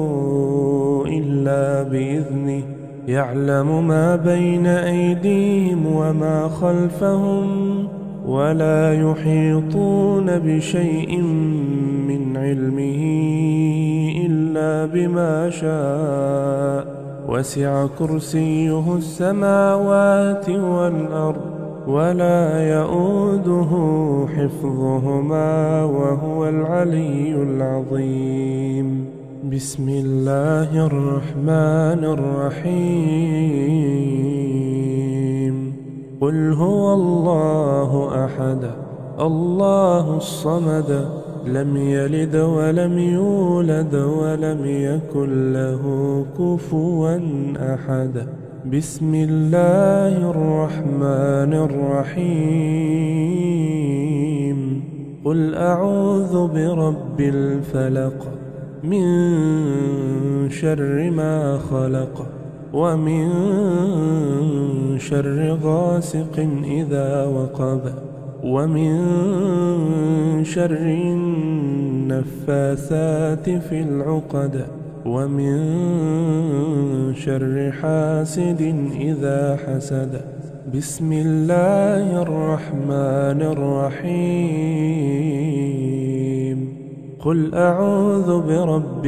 إلا بإذنه يعلم ما بين أيديهم وما خلفهم ولا يحيطون بشيء من علمه إلا بما شاء وسع كرسيه السماوات والأرض ولا يؤوده حفظهما وهو العلي العظيم. بسم الله الرحمن الرحيم. قل هو الله أحد الله الصمد لم يلد ولم يولد ولم يكن له كفوا أحد. بسم الله الرحمن الرحيم. قل أعوذ برب الفلق من شر ما خلق ومن شر غاسق إذا وقب ومن شر النفاثات في العقد ومن شر حاسد إذا حسد. بسم الله الرحمن الرحيم. قل أعوذ برب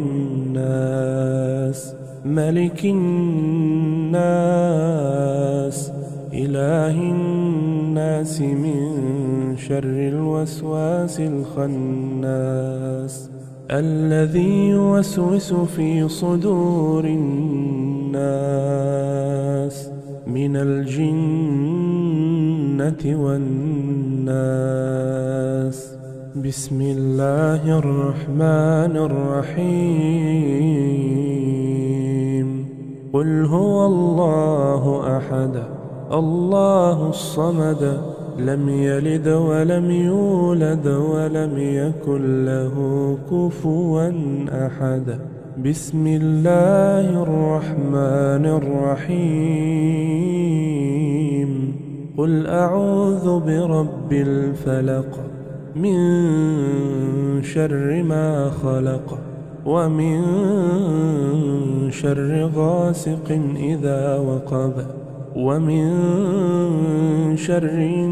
الناس ملك الناس إله الناس من شر الوسواس الخناس الذي يوسوس في صدور الناس من الجنة والناس. بسم الله الرحمن الرحيم. قل هو الله أحد الله الصمد لم يلد ولم يولد ولم يكن له كفوا أحد. بسم الله الرحمن الرحيم. قل أعوذ برب الفلق من شر ما خلق ومن شر غاسق إذا وقب ومن شر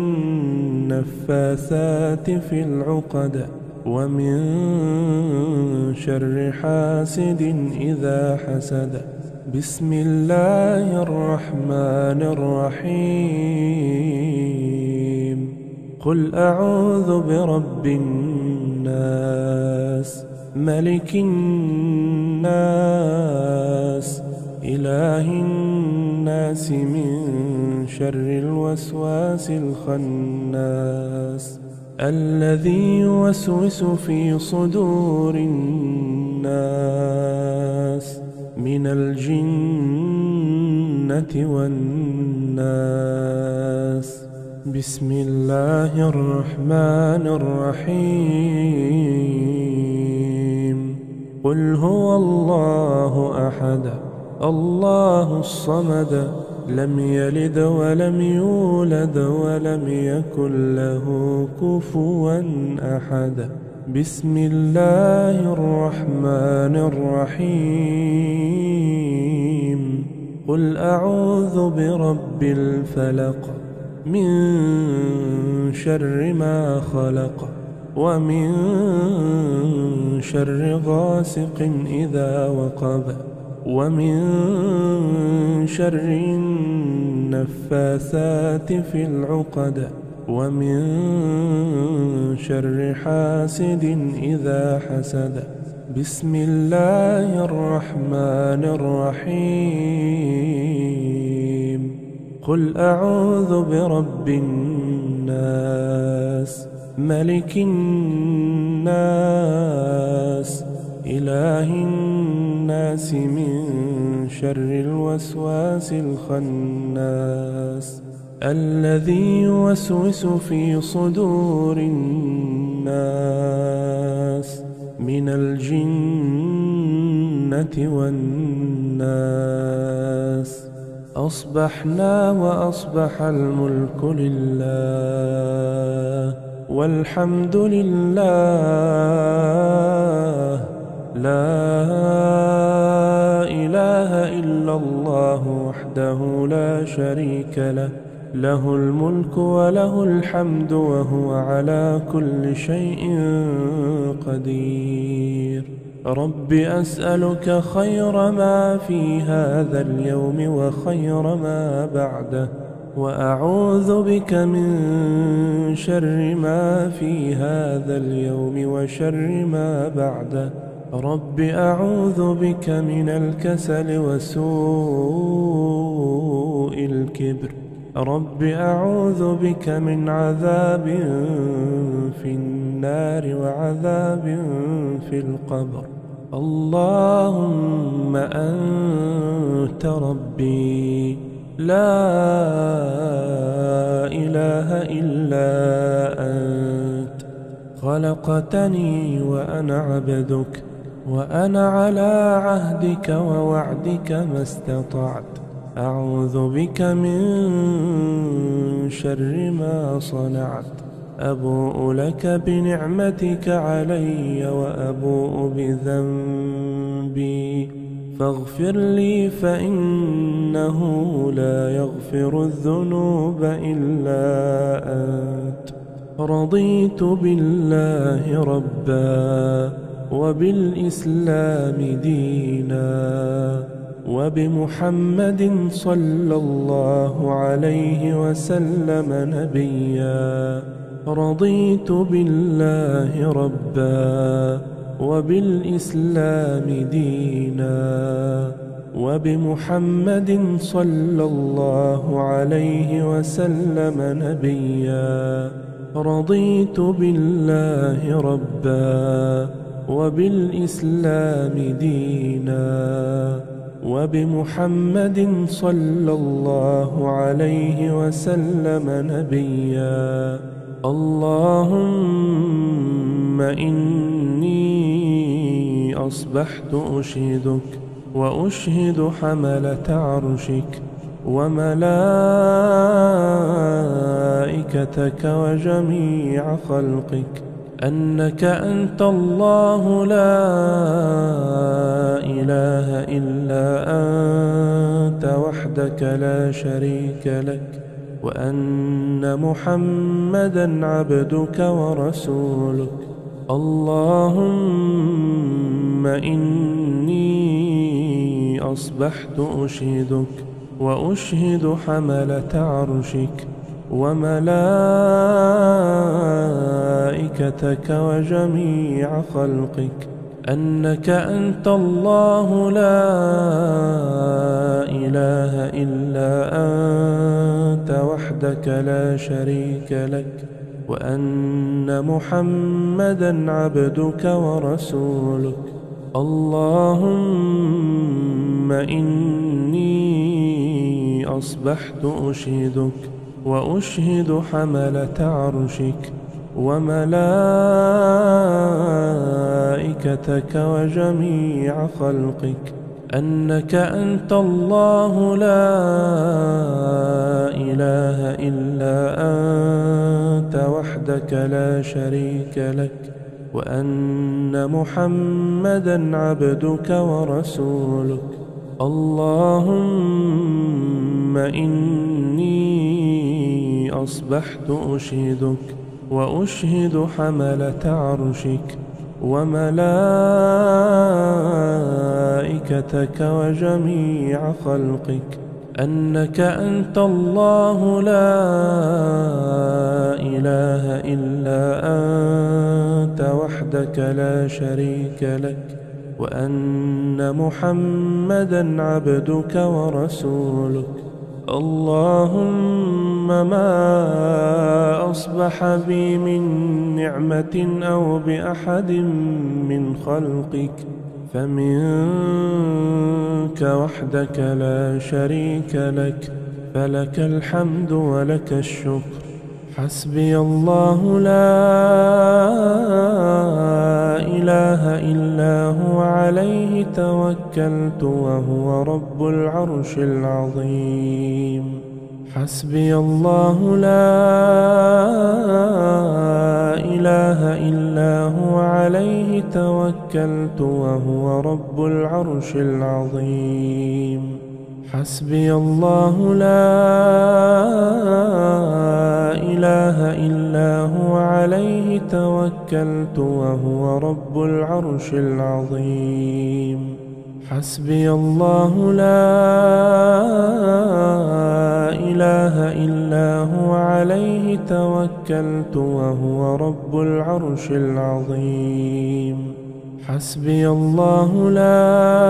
النفاثات في العقد ومن شر حاسد إذا حسد. بسم الله الرحمن الرحيم. قل أعوذ برب الناس ملك الناس إله الناس من شر الوسواس الخناس الذي يوسوس في صدور الناس من الجنة والناس. بسم الله الرحمن الرحيم. قل هو الله أحد الله الصمد لم يلد ولم يولد ولم يكن له كفوا أحد. بسم الله الرحمن الرحيم. قل أعوذ برب الفلق من شر ما خلق ومن شر غاسق إذا وقب ومن شر النفاثات في العقد ومن شر حاسد إذا حسد. بسم الله الرحمن الرحيم. قل أعوذ برب الناس ملك الناس إله الناس من شر الوسواس الخناس الذي يوسوس في صدور الناس من الجنة والناس. أصبحنا وأصبح الملك لله والحمد لله، لا إله إلا الله وحده لا شريك له، له الملك وله الحمد وهو على كل شيء قدير. رب أسألك خير ما في هذا اليوم وخير ما بعده، وأعوذ بك من شر ما في هذا اليوم وشر ما بعده. رب أعوذ بك من الكسل وسوء الكبر. رب أعوذ بك من عذاب في النار وعذاب في القبر. اللهم أنت ربي لا إله إلا أنت، خلقتني وأنا عبدك، وأنا على عهدك ووعدك ما استطعت. أعوذ بك من شر ما صنعت. أبوء لك بنعمتك علي وأبوء بذنبي، فاغفر لي فإنه لا يغفر الذنوب إلا أنت. رضيت بالله ربا وبالإسلام دينا وبمحمد صلى الله عليه وسلم نبيا. رضيت بالله ربا وبالإسلام دينا وبمحمد صلى الله عليه وسلم نبيا. رضيت بالله ربا وبالإسلام دينا وبمحمد صلى الله عليه وسلم نبيا. اللهم إني أصبحت أشهدك وأشهد حملة عرشك وملائكتك وجميع خلقك أنك أنت الله لا إله إلا أنت وحدك لا شريك لك، وأن محمدًا عبدك ورسولك. اللهم إني أصبحت أشهدك وأشهد حملة عرشك وملائكتك وجميع خلقك أنك أنت الله لا إله إلا أنت وحدك لا شريك لك، وأن محمدًا عبدك ورسولك. اللهم إني أصبحت أشهدك وأشهد حملة عرشك وملائكتك وجميع خلقك أنك أنت الله لا إله إلا أنت وحدك لا شريك لك، وأن محمدًا عبدك ورسولك. اللهم إني أصبحت أشهدك وأشهد حملة عرشك وملائكتك وجميع خلقك أنك أنت الله لا إله إلا أنت وحدك لا شريك لك، وأن محمدًا عبدك ورسولك. اللهم ما أصبح بي من نعمة أو بأحد من خلقك فمنك وحدك لا شريك لك، فلك الحمد ولك الشكر. حسبي الله لا إله إلا هو عليه توكلت وهو رب العرش العظيم. حسبي الله لا إله إلا هو عليه توكلت وهو رب العرش العظيم. حسبي الله لا إله إلا هو عليه توكلت وهو رب العرش العظيم. حسبي الله لا إله إلا هو عليه توكلت وهو رب العرش العظيم. حسبي الله لا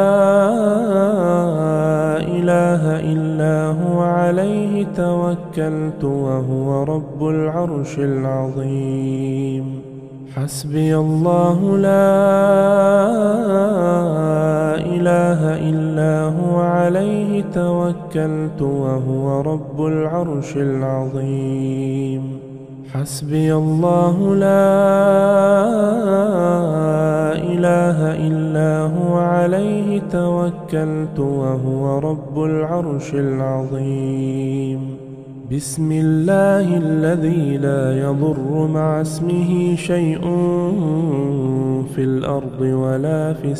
إله إلا هو عليه توكلت وهو رب العرش العظيم. حسبي الله لا إله إلا هو عليه توكلت وهو رب العرش العظيم. حسبي الله لا إله إلا هو عليه توكلت وهو رب العرش العظيم. بسم الله الذي لا يضر مع اسمه شيء في الأرض ولا في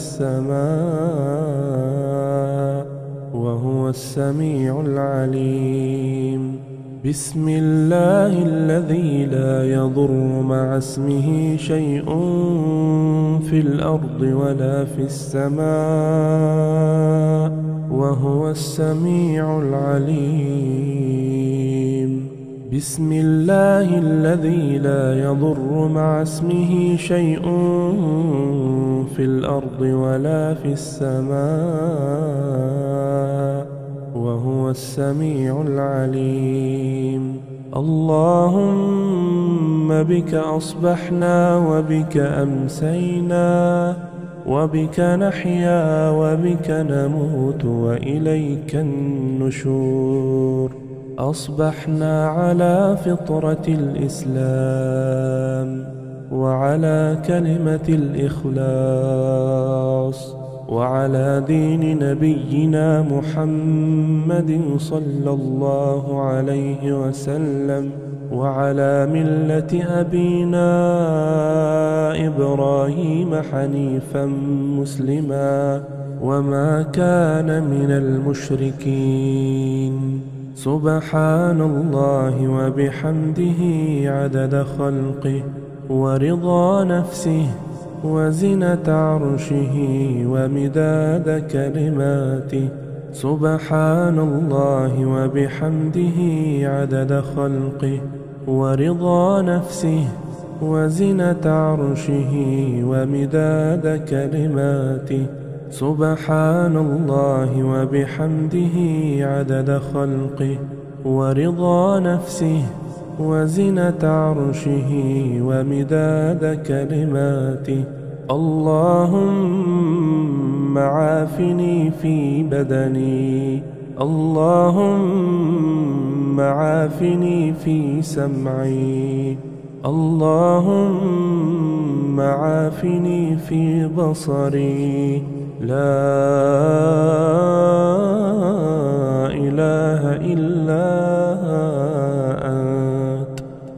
السماء وهو السميع العليم. بسم الله الذي لا يضر مع اسمه شيء في الأرض ولا في السماء وهو السميع العليم. بسم الله الذي لا يضر مع اسمه شيء في الأرض ولا في السماء وهو السميع العليم. اللهم بك أصبحنا وبك أمسينا وبك نحيا وبك نموت وإليك النشور. أصبحنا على فطرة الإسلام وعلى كلمة الإخلاص وعلى دين نبينا محمد صلى الله عليه وسلم وعلى ملة أبينا إبراهيم حنيفا مسلما وما كان من المشركين. سبحان الله وبحمده عدد خلقه ورضا نفسه وزنة عرشه ومداد كلماته. سبحان الله وبحمده عدد خلقه ورضا نفسه وزنة عرشه ومداد كلماته. سبحان الله وبحمده عدد خلقه ورضا نفسه وزنة عرشه ومداد كلماته. اللهم عافني في بدني، اللهم عافني في سمعي، اللهم عافني في بصري. لا إله إلا أنت.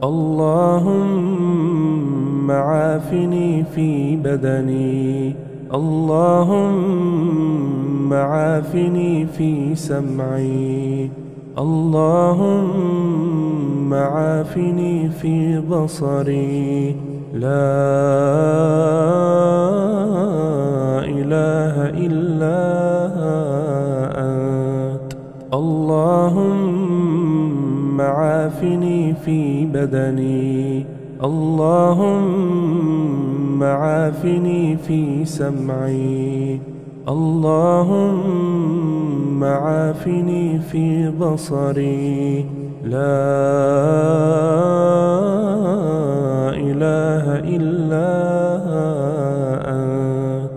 اللهم عافني في بدني، اللهم عافني في سمعي، اللهم عافني في بصري. لا إله إلا أنت. اللهم عافني في بدني، اللهم عافني في سمعي، اللهم عافني في بصري. لا إله إلا أنت.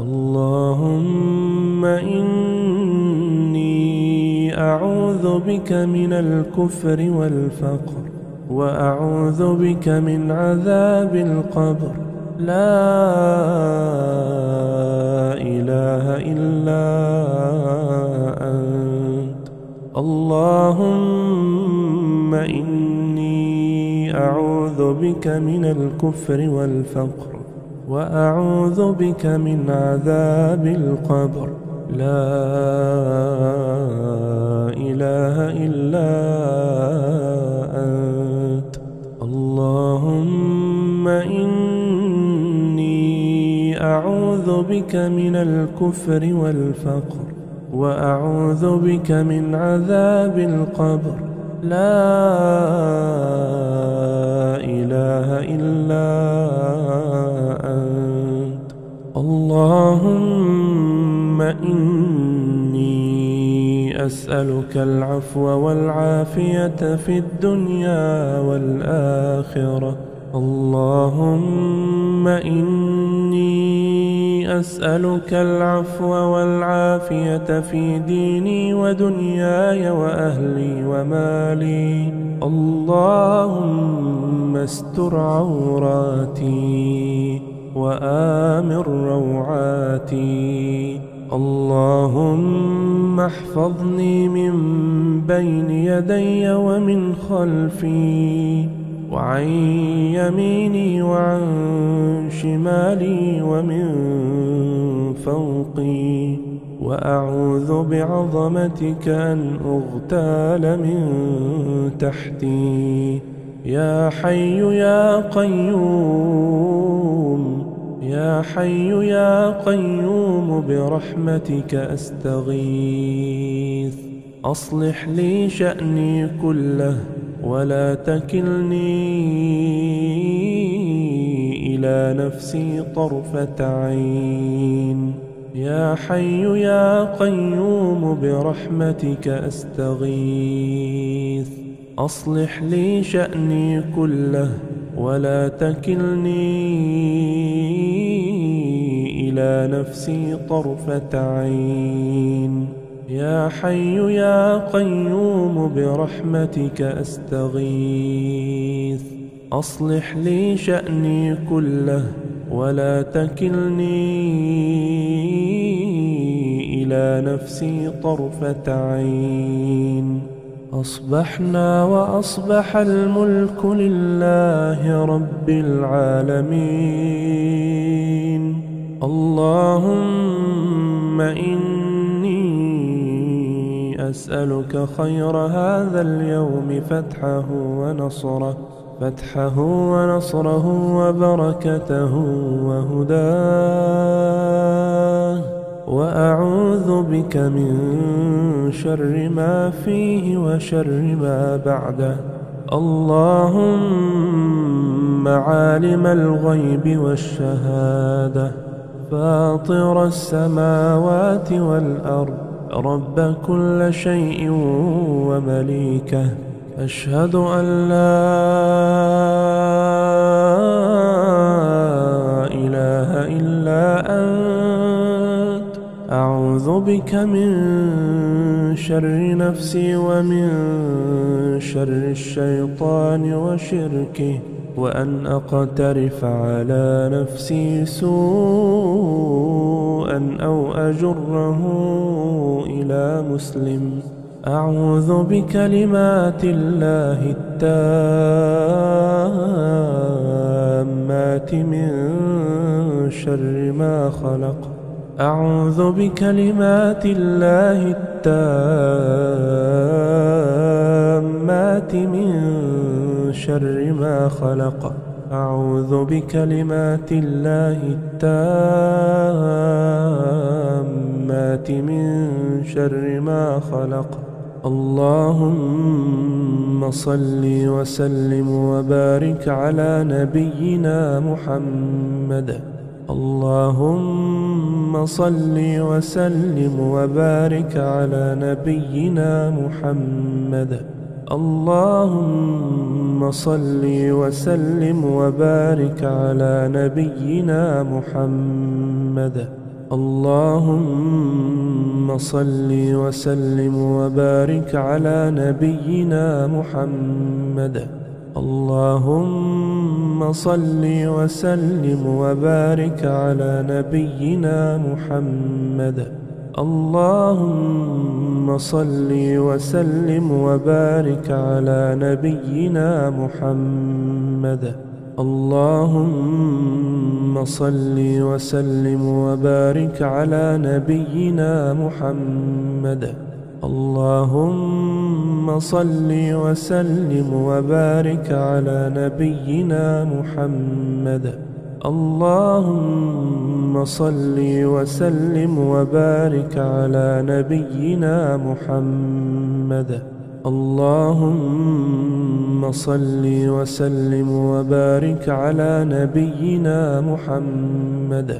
اللهم إني أعوذ بك من الكفر والفقر، وأعوذ بك من عذاب القبر. لا إله إلا أنت. اللهم إني أعوذ بك من الكفر والفقر، وأعوذ بك من عذاب القبر. لا إله إلا أنت. اللهم إني أعوذ بك من الكفر والفقر، وأعوذ بك من عذاب القبر. لا إله إلا أنت. اللهم إني أسألك العفو والعافية في الدنيا والآخرة. اللهم إني أسألك العفو والعافية في ديني ودنياي وأهلي ومالي. اللهم استر عوراتي وآمن روعاتي. اللهم احفظني من بين يدي ومن خلفي، وعن يميني وعن شمالي ومن فوقي. وأعوذ بعظمتك أن أغتال من تحتي. يا حي يا قيوم، يا حي يا قيوم برحمتك أستغيث. أصلح لي شأني كله، ولا تكلني إلى نفسي طرفة عين. يا حي يا قيوم برحمتك أستغيث. أصلح لي شأني كله، ولا تكلني إلى نفسي طرفة عين. يا حي يا قيوم برحمتك أستغيث. أصلح لي شأني كله، ولا تكلني إلى نفسي طرفة عين. أصبحنا وأصبح الملك لله رب العالمين. اللهم إني أسألك خير هذا اليوم، فتحه ونصره وبركته وهداه. وأعوذ بك من شر ما فيه وشر ما بعده. اللهم عالم الغيب والشهادة، فاطر السماوات والأرض، رب كل شيء ومليكه، أشهد أن لا إله إلا أنت. أعوذ بك من شر نفسي ومن شر الشيطان وشركه، وأن أقترف على نفسي سوءا أو أجره إلى مسلم. أعوذ بكلمات الله التامات من شر ما خلق. أعوذ بكلمات الله التامات من شر ما خلق. أعوذ بكلمات الله التامات من شر ما خلق. اللهم صل وسلم وبارك على نبينا محمد. اللهم صل وسلم وبارك على نبينا محمد. اللهم صل وسلم وبارك على نبينا محمد. اللهم صل وسلم وبارك على نبينا محمد. اللهم صل وسلم وبارك على نبينا محمد. اللهم صل وسلم وبارك على نبينا محمد. اللهم صل وسلم وبارك على نبينا محمد. اللهم صل وسلم وبارك على نبينا محمد. اللهم صل وسلم وبارك على نبينا محمد. اللهم صل وسلم وبارك على نبينا محمد.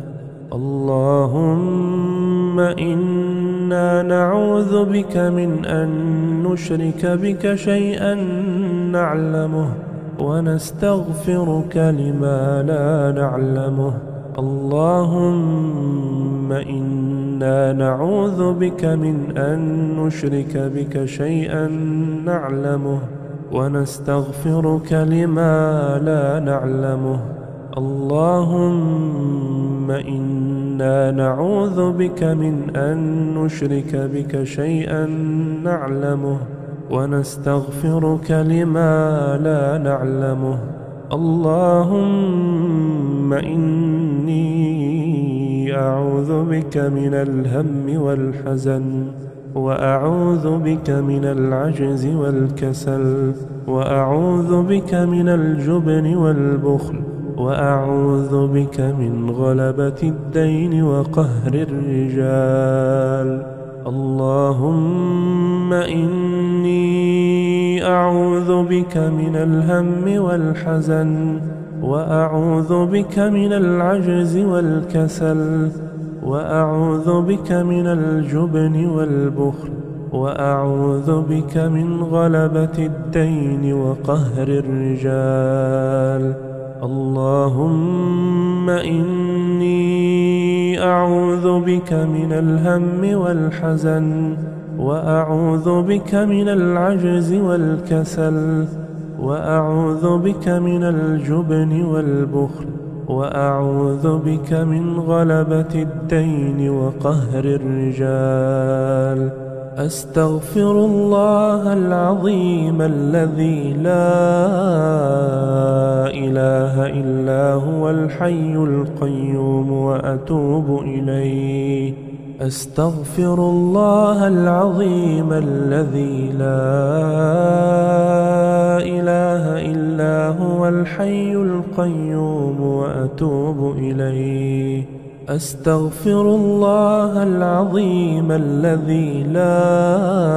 اللهم إنا نعوذ بك من أن نشرك بك شيئا نعلمه ونستغفرك لما لا نعلمه. اللهم إنا نعوذ بك من أن نشرك بك شيئا نعلمه ونستغفرك لما لا نعلمه. اللهم إنا نعوذ بك من أن نشرك بك شيئا نعلمه ونستغفرك لما لا نعلمه. اللهم إني أعوذ بك من الهم والحزن، وأعوذ بك من العجز والكسل، وأعوذ بك من الجبن والبخل، وأعوذ بك من غلبة الدين وقهر الرجال. اللهم إني أعوذ بك من الهم والحزن، وأعوذ بك من العجز والكسل، وأعوذ بك من الجبن والبخل، وأعوذ بك من غلبة الدين وقهر الرجال. اللهم إني أعوذ بك من الهم والحزن، وأعوذ بك من العجز والكسل، وأعوذ بك من الجبن والبخل، وأعوذ بك من غلبة الدين وقهر الرجال. أستغفر الله العظيم الذي لا إله إلا هو الحي القيوم وأتوب إليه. أستغفر الله العظيم الذي لا إله إلا هو الحي القيوم وأتوب إليه. أستغفر الله العظيم الذي لا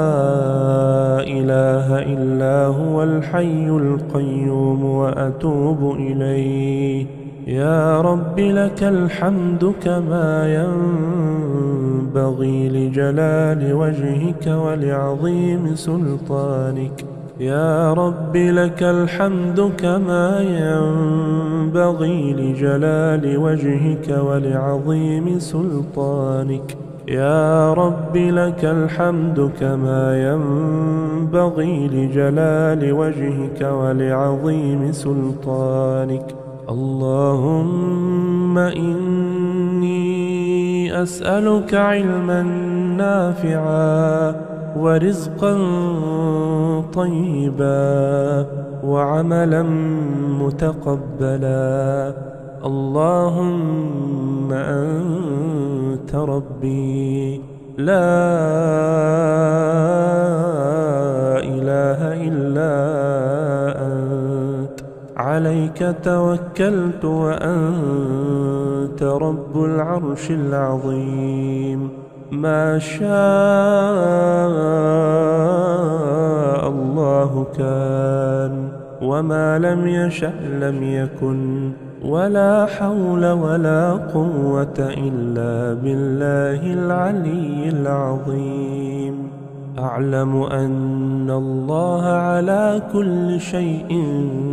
إله إلا هو الحي القيوم وأتوب إليه. يا رب لك الحمد كما ينبغي لجلال وجهك ولعظيم سلطانك. يا رب لك الحمد كما ينبغي لجلال وجهك ولعظيم سلطانك. يا رب لك الحمد كما ينبغي لجلال وجهك ولعظيم سلطانك. اللهم إني أسألك علما نافعا ورزقا طيبا وعملا متقبلا. اللهم أنت ربي لا إله إلا أنت، عليك توكلت وأنت رب العرش العظيم. ما شاء وما لم يشأ لم يكن، ولا حول ولا قوة إلا بالله العلي العظيم. أعلم أن الله على كل شيء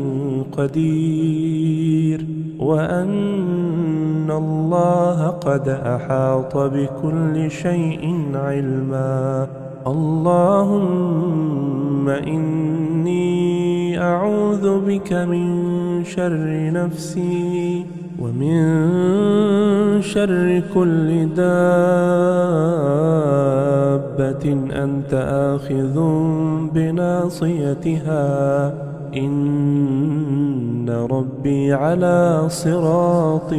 قدير، وأن الله قد أحاط بكل شيء علما. اللهم إني أعوذ بك من شر نفسي ومن شر كل دابة أنت آخذ بناصيتها، إن ربي على صراط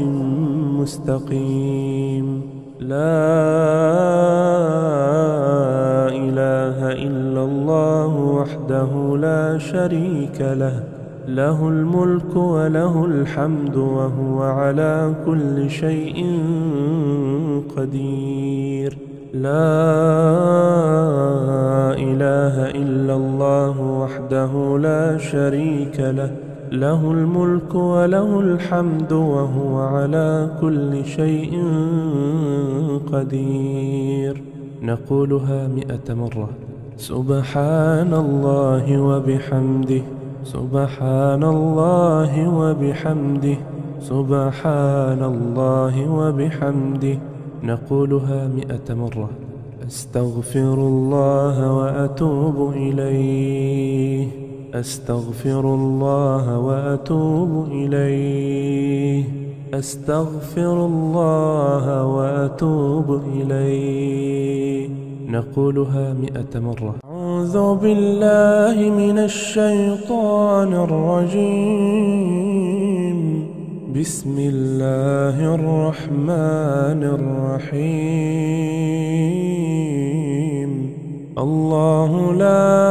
مستقيم. لا إله إلا الله وحده لا شريك له، له الملك وله الحمد وهو على كل شيء قدير. لا إله إلا الله وحده لا شريك له، له الملك وله الحمد وهو على كل شيء قدير. نقولها 100 مرة. سبحان الله وبحمده، سبحان الله وبحمده، سبحان الله وبحمده. نقولها 100 مرة. أستغفر الله وأتوب إليه، أستغفر الله وأتوب إليه، أستغفر الله وأتوب إليه. نقولها 100 مرة. أعوذ بالله من الشيطان الرجيم. بسم الله الرحمن الرحيم. الله لا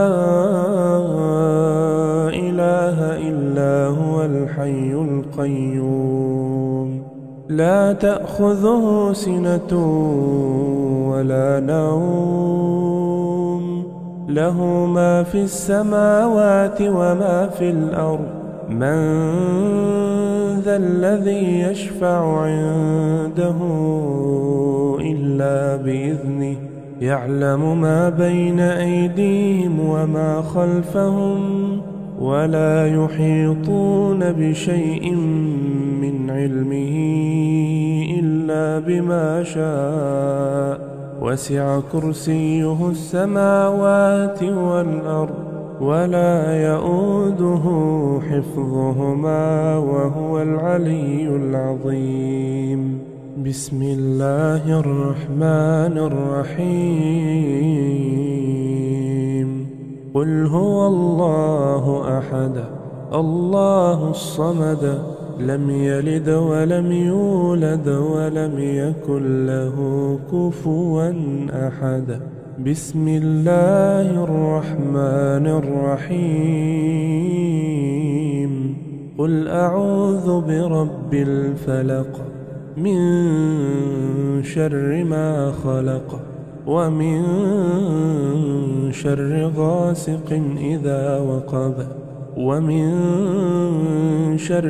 إله إلا هو الحي القيوم، لا تأخذه سنة ولا نوم، له ما في السماوات وما في الأرض. من ذا الذي يشفع عنده إلا بإذنه، يعلم ما بين أيديهم وما خلفهم، ولا يحيطون بشيء من علمه إلا بما شاء. وسع كرسيه السماوات والأرض، ولا يؤوده حفظهما وهو العلي العظيم. بسم الله الرحمن الرحيم. قل هو الله أحد، الله الصمد، لم يلد ولم يولد ولم يكن له كفوا أحد. بسم الله الرحمن الرحيم. قل أعوذ برب الفلق، من شر ما خلق، ومن شر غاسق إذا وقب، ومن شر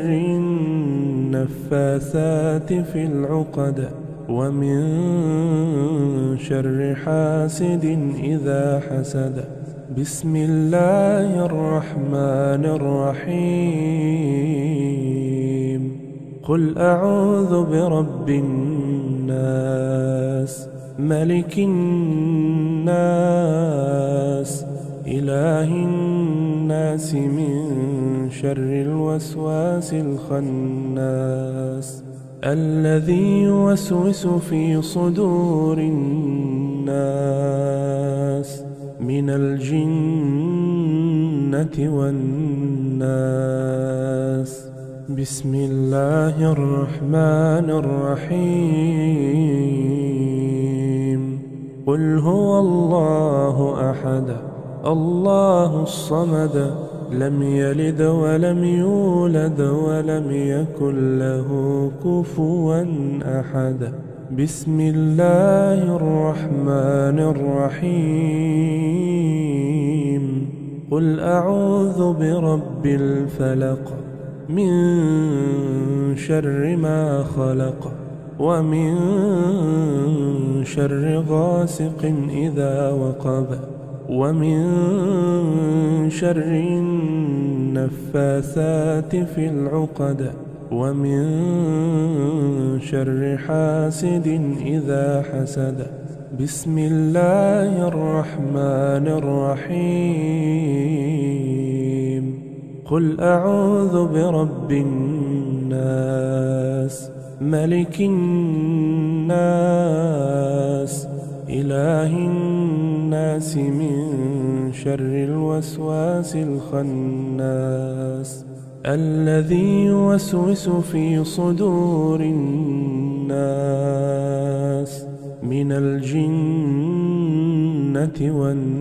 النفاثات في العقد، ومن شر حاسد إذا حسد. بسم الله الرحمن الرحيم. قل أعوذ برب الناس، ملك الناس، إله الناس، من شر الوسواس الخناس، الذي يوسوس في صدور الناس من الجنة والناس. بسم الله الرحمن الرحيم. قل هو الله أحد، الله الصمد، لم يلد ولم يولد ولم يكن له كفوا أحد. بسم الله الرحمن الرحيم. قل أعوذ برب الفلق من شر ما خلق ومن شر غاسق إذا وقب ومن شر النفاثات في العقد ومن شر حاسد إذا حسد. بسم الله الرحمن الرحيم. قل أعوذ برب الناس ملك الناس إله الناس من شر الوسواس الخناس الذي يوسوس في صدور الناس من الجنة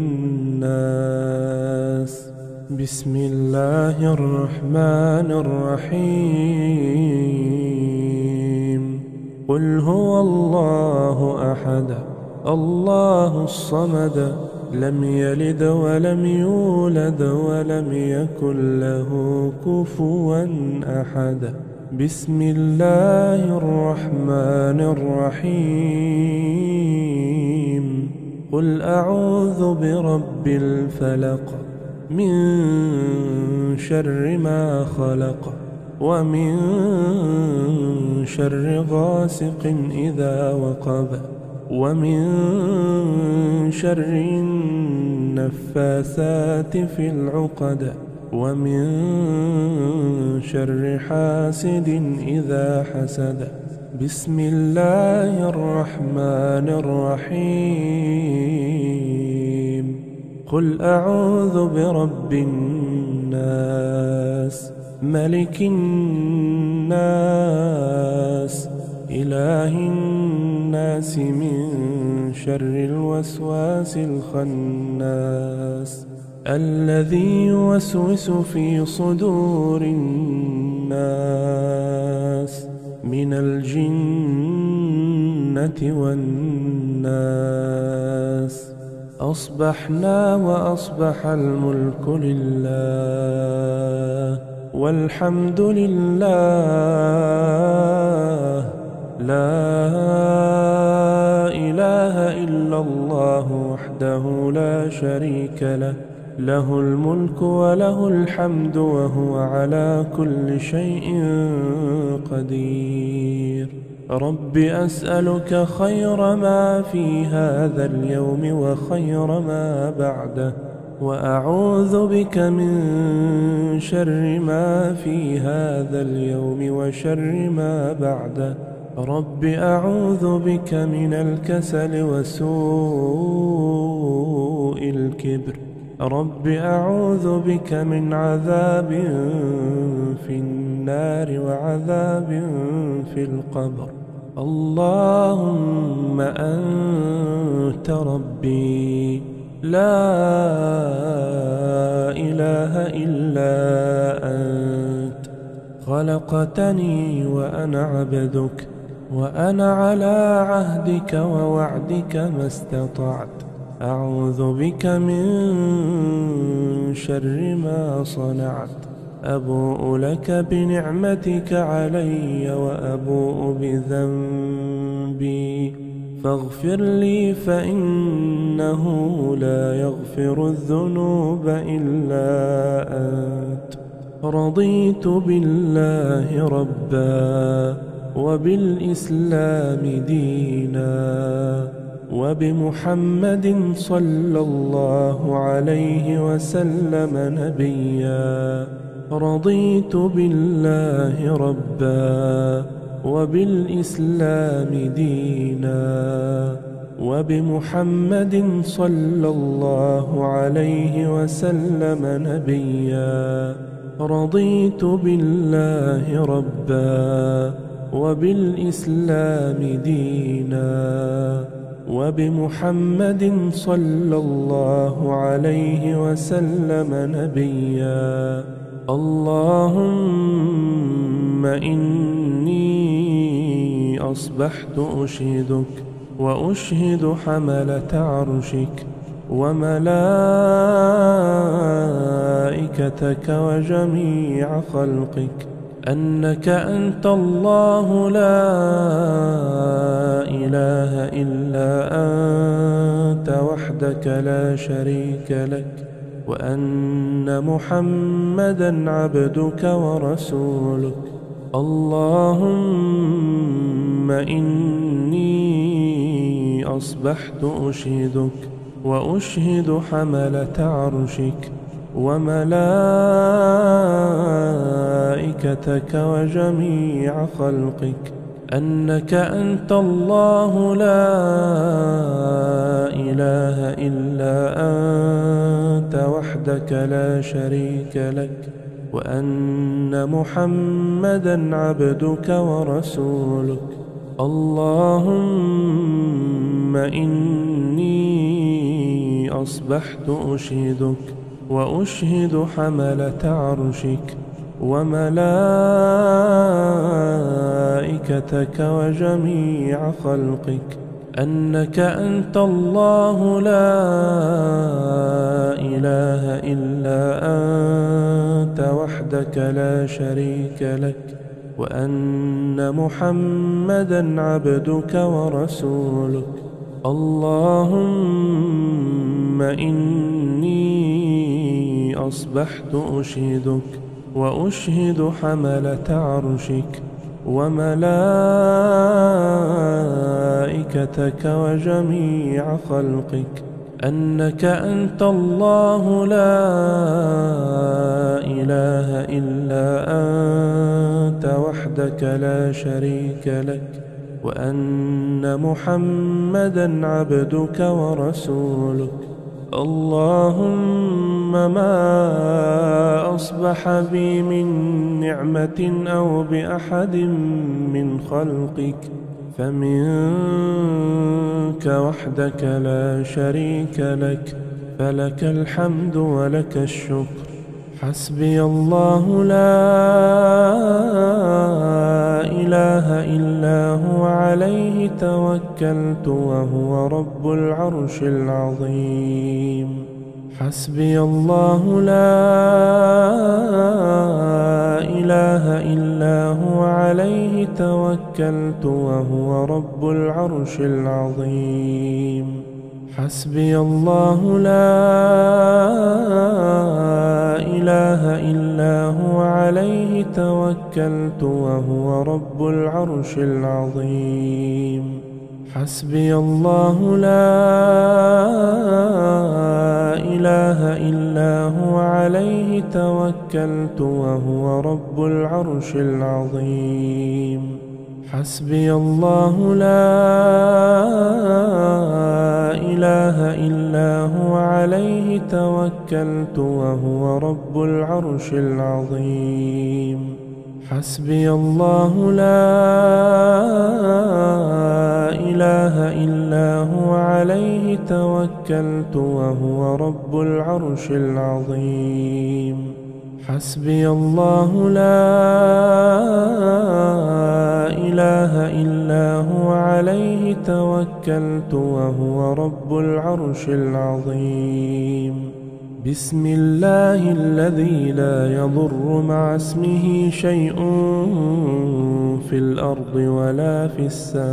والناس. بسم الله الرحمن الرحيم. قل هو الله أحد الله الصمد لم يلد ولم يولد ولم يكن له كفوا أحد. بسم الله الرحمن الرحيم. قل أعوذ برب الفلق من شر ما خلق ومن شر غاسق إذا وقب ومن شر النفاثات في العقد ومن شر حاسد إذا حسد. بسم الله الرحمن الرحيم. قل أعوذ برب الناس ملك الناس إله الناس من شر الوسواس الخناس الذي يوسوس في صدور الناس من الجنة والناس. أصبحنا وأصبح الملك لله والحمد لله لا إله إلا الله وحده لا شريك له له الملك وله الحمد وهو على كل شيء قدير. رب أسألك خير ما في هذا اليوم وخير ما بعده وأعوذ بك من شر ما في هذا اليوم وشر ما بعده. رب أعوذ بك من الكسل وسوء الكبر. رب أعوذ بك من عذاب في النار وعذاب في القبر. اللهم أنت ربي لا إله إلا أنت خلقتني وأنا عبدك وأنا على عهدك ووعدك ما استطعت. أعوذ بك من شر ما صنعت. أبوء لك بنعمتك علي وأبوء بذنبي فاغفر لي فإنه لا يغفر الذنوب إلا أنت. رضيت بالله ربا وبالإسلام دينا وبمحمد صلى الله عليه وسلم نبيا. رضيت بالله ربا وبالإسلام دينا وبمحمد صلى الله عليه وسلم نبيا. رضيت بالله ربا وبالإسلام دينا وبمحمد صلى الله عليه وسلم نبيا. اللهم إني أصبحت أشهدك وأشهد حملة عرشك وملائكتك وجميع خلقك أنك أنت الله لا إله إلا أنت وحدك لا شريك لك، وأن محمدًا عبدك ورسولك. اللهم إني أصبحت أشهدك وأشهد حملة عرشك وملائكتك وجميع خلقك أنك أنت الله لا إله إلا أنت وحدك لا شريك لك، وأن محمدًا عبدك ورسولك. اللهم إني أصبحت أشهدك وأشهد حملة عرشك وملائكتك وجميع خلقك أنك أنت الله لا إله إلا أنت وحدك لا شريك لك، وأن محمدًا عبدك ورسولك. اللهم إني أصبحت أشهدك وأشهد حملة عرشك وملائكتك وجميع خلقك أنك أنت الله لا إله إلا أنت وحدك لا شريك لك، وأن محمدًا عبدك ورسولك. اللهم ما أصبح بي من نعمة أو بأحد من خلقك فمنك وحدك لا شريك لك، فلك الحمد ولك الشكر. حسبي الله لا إله إلا هو عليه توكلت وهو رب العرش العظيم. حسبي الله لا إله إلا هو عليه توكلت وهو رب العرش العظيم. حسبي الله لا إله إلا هو عليه توكلت وهو رب العرش العظيم. حسبي الله لا إله إلا هو عليه توكلت وهو رب العرش العظيم. حسبي الله لا إله إلا هو عليه توكلت وهو رب العرش العظيم. حسبي الله لا إله إلا هو عليه توكلت وهو رب العرش العظيم. حسبي الله لا إله إلا هو عليه توكلت وهو رب العرش العظيم. بسم الله الذي لا يضر مع اسمه شيء في الأرض ولا في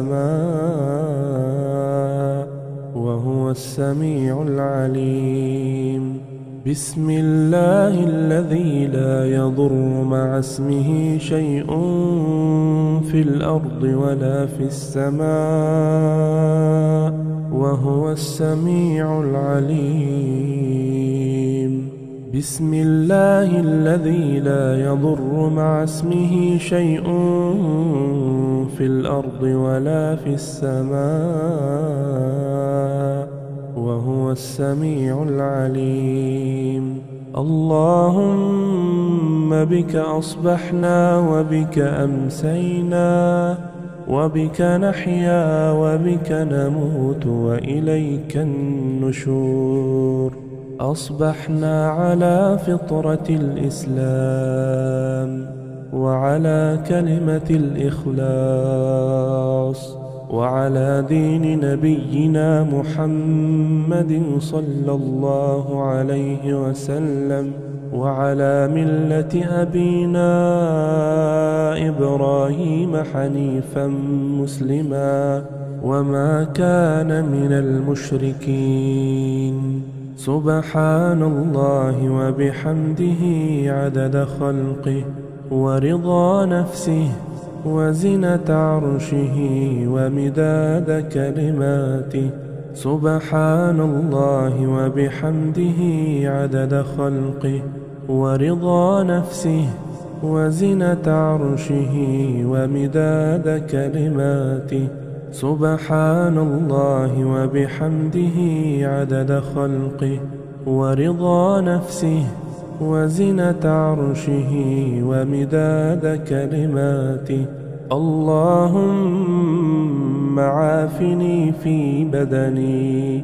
السماء وهو السميع العليم. بسم الله الذي لا يضر مع اسمه شيء في الأرض ولا في السماء وهو السميع العليم. بسم الله الذي لا يضر مع اسمه شيء في الأرض ولا في السماء وهو السميع العليم. اللهم بك أصبحنا وبك أمسينا وبك نحيا وبك نموت وإليك النشور. أصبحنا على فطرة الإسلام وعلى كلمة الإخلاص وعلى دين نبينا محمد صلى الله عليه وسلم، وعلى ملة أبينا إبراهيم حنيفا مسلما وما كان من المشركين. سبحان الله وبحمده عدد خلقه ورضا نفسه وزنة عرشه ومداد كلماته. سبحان الله وبحمده عدد خلقه ورضا نفسه وزنة عرشه ومداد كلماته. سبحان الله وبحمده عدد خلقه ورضا نفسه وزنة عرشه ومداد كلماته. اللهم عافني في بدني،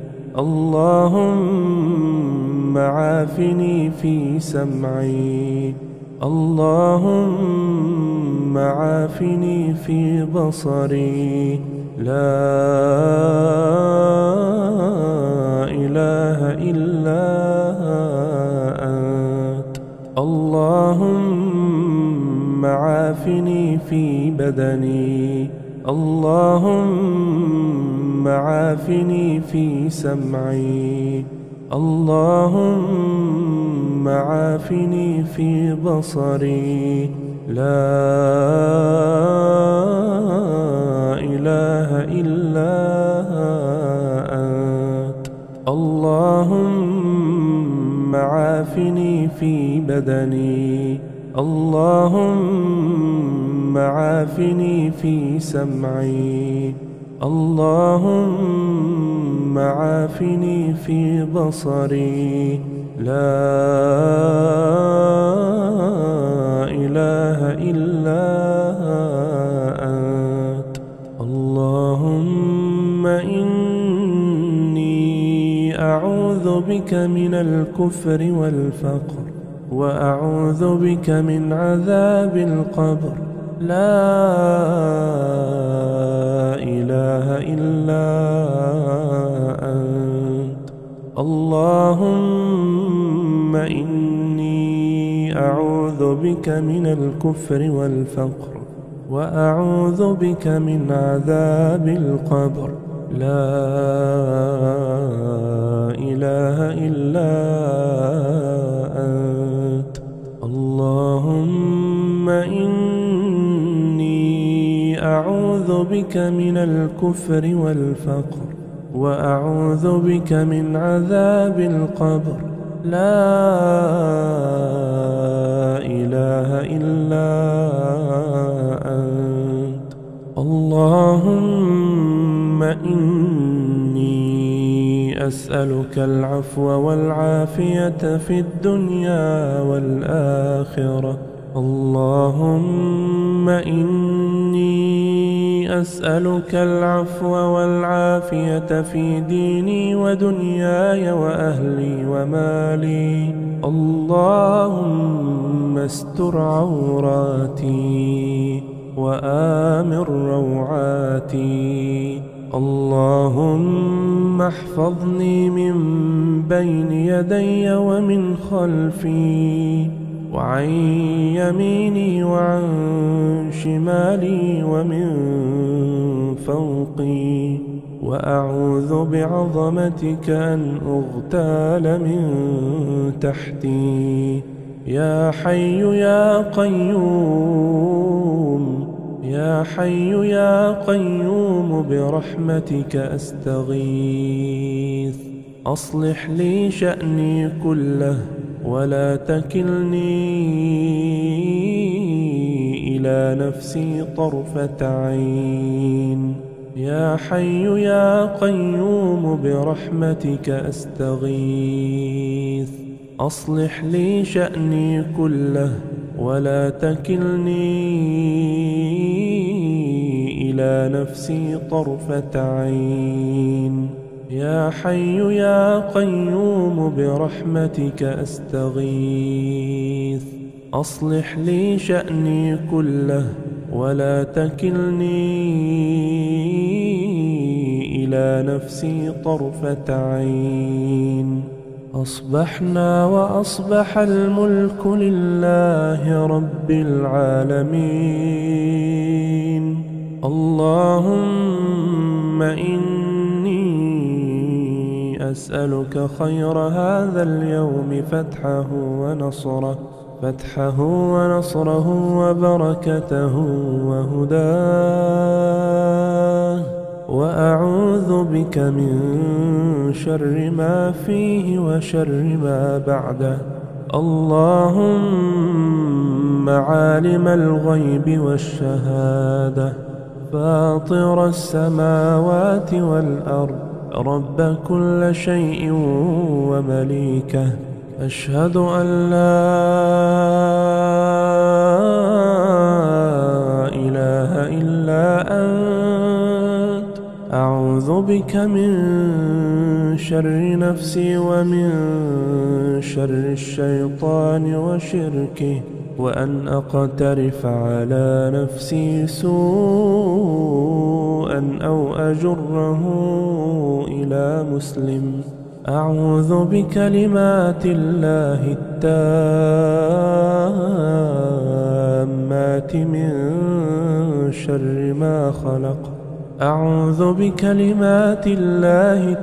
اللهم عافني في سمعي، اللهم عافني في بصري. لا إله إلا أنت. اللهم عافني في بدني، اللهم عافني في سمعي، اللهم عافني في بصري. لا إله إلا أنت. اللهم عافني في بدني، اللهم عافني في سمعي، اللهم عافني في بصري. لا إله إلا أنت. اللهم إني أعوذ بك من الكفر والفقر، وأعوذ بك من عذاب القبر. لا إله إلا أنت. اللهم إني أعوذ بك من الكفر والفقر، وأعوذ بك من عذاب القبر. لا إله إلا أنت. اللهم إني أعوذ بك من الكفر والفقر، وأعوذ بك من عذاب القبر. لا إله إلا أنت. اللهم إني أسألك العفو والعافية في الدنيا والآخرة. اللهم إني أسألك العفو والعافية في ديني ودنياي وأهلي ومالي. اللهم استر عوراتي وآمن روعاتي. اللهم احفظني من بين يدي ومن خلفي وعن يميني وعن شمالي ومن فوقي، وأعوذ بعظمتك أن أغتال من تحتي. يا حي يا قيوم، يا حي يا قيوم برحمتك أستغيث. أصلح لي شأني كله ولا تكلني إلى نفسي طرفة عين. يا حي يا قيوم برحمتك أستغيث. أصلح لي شأني كله ولا تكلني إلى نفسي طرفة عين. يا حي يا قيوم برحمتك أستغيث. أصلح لي شأني كله ولا تكلني إلى نفسي طرفة عين. أصبحنا وأصبح الملك لله رب العالمين. اللهم إني أسألك خير هذا اليوم فتحه ونصره وبركته وهداه، وأعوذ بك من شر ما فيه وشر ما بعده. اللهم عالم الغيب والشهادة، فاطر السماوات والأرض، رب كل شيء ومليكه، أشهد أن لا إله إلا أنت. أعوذ بك من شر نفسي ومن شر الشيطان وشركه، وأن أقترف على نفسي سوءا أو أجره إلى مسلم. أعوذ بكلمات الله التامات من شر ما خلق. أعوذ بكلمات الله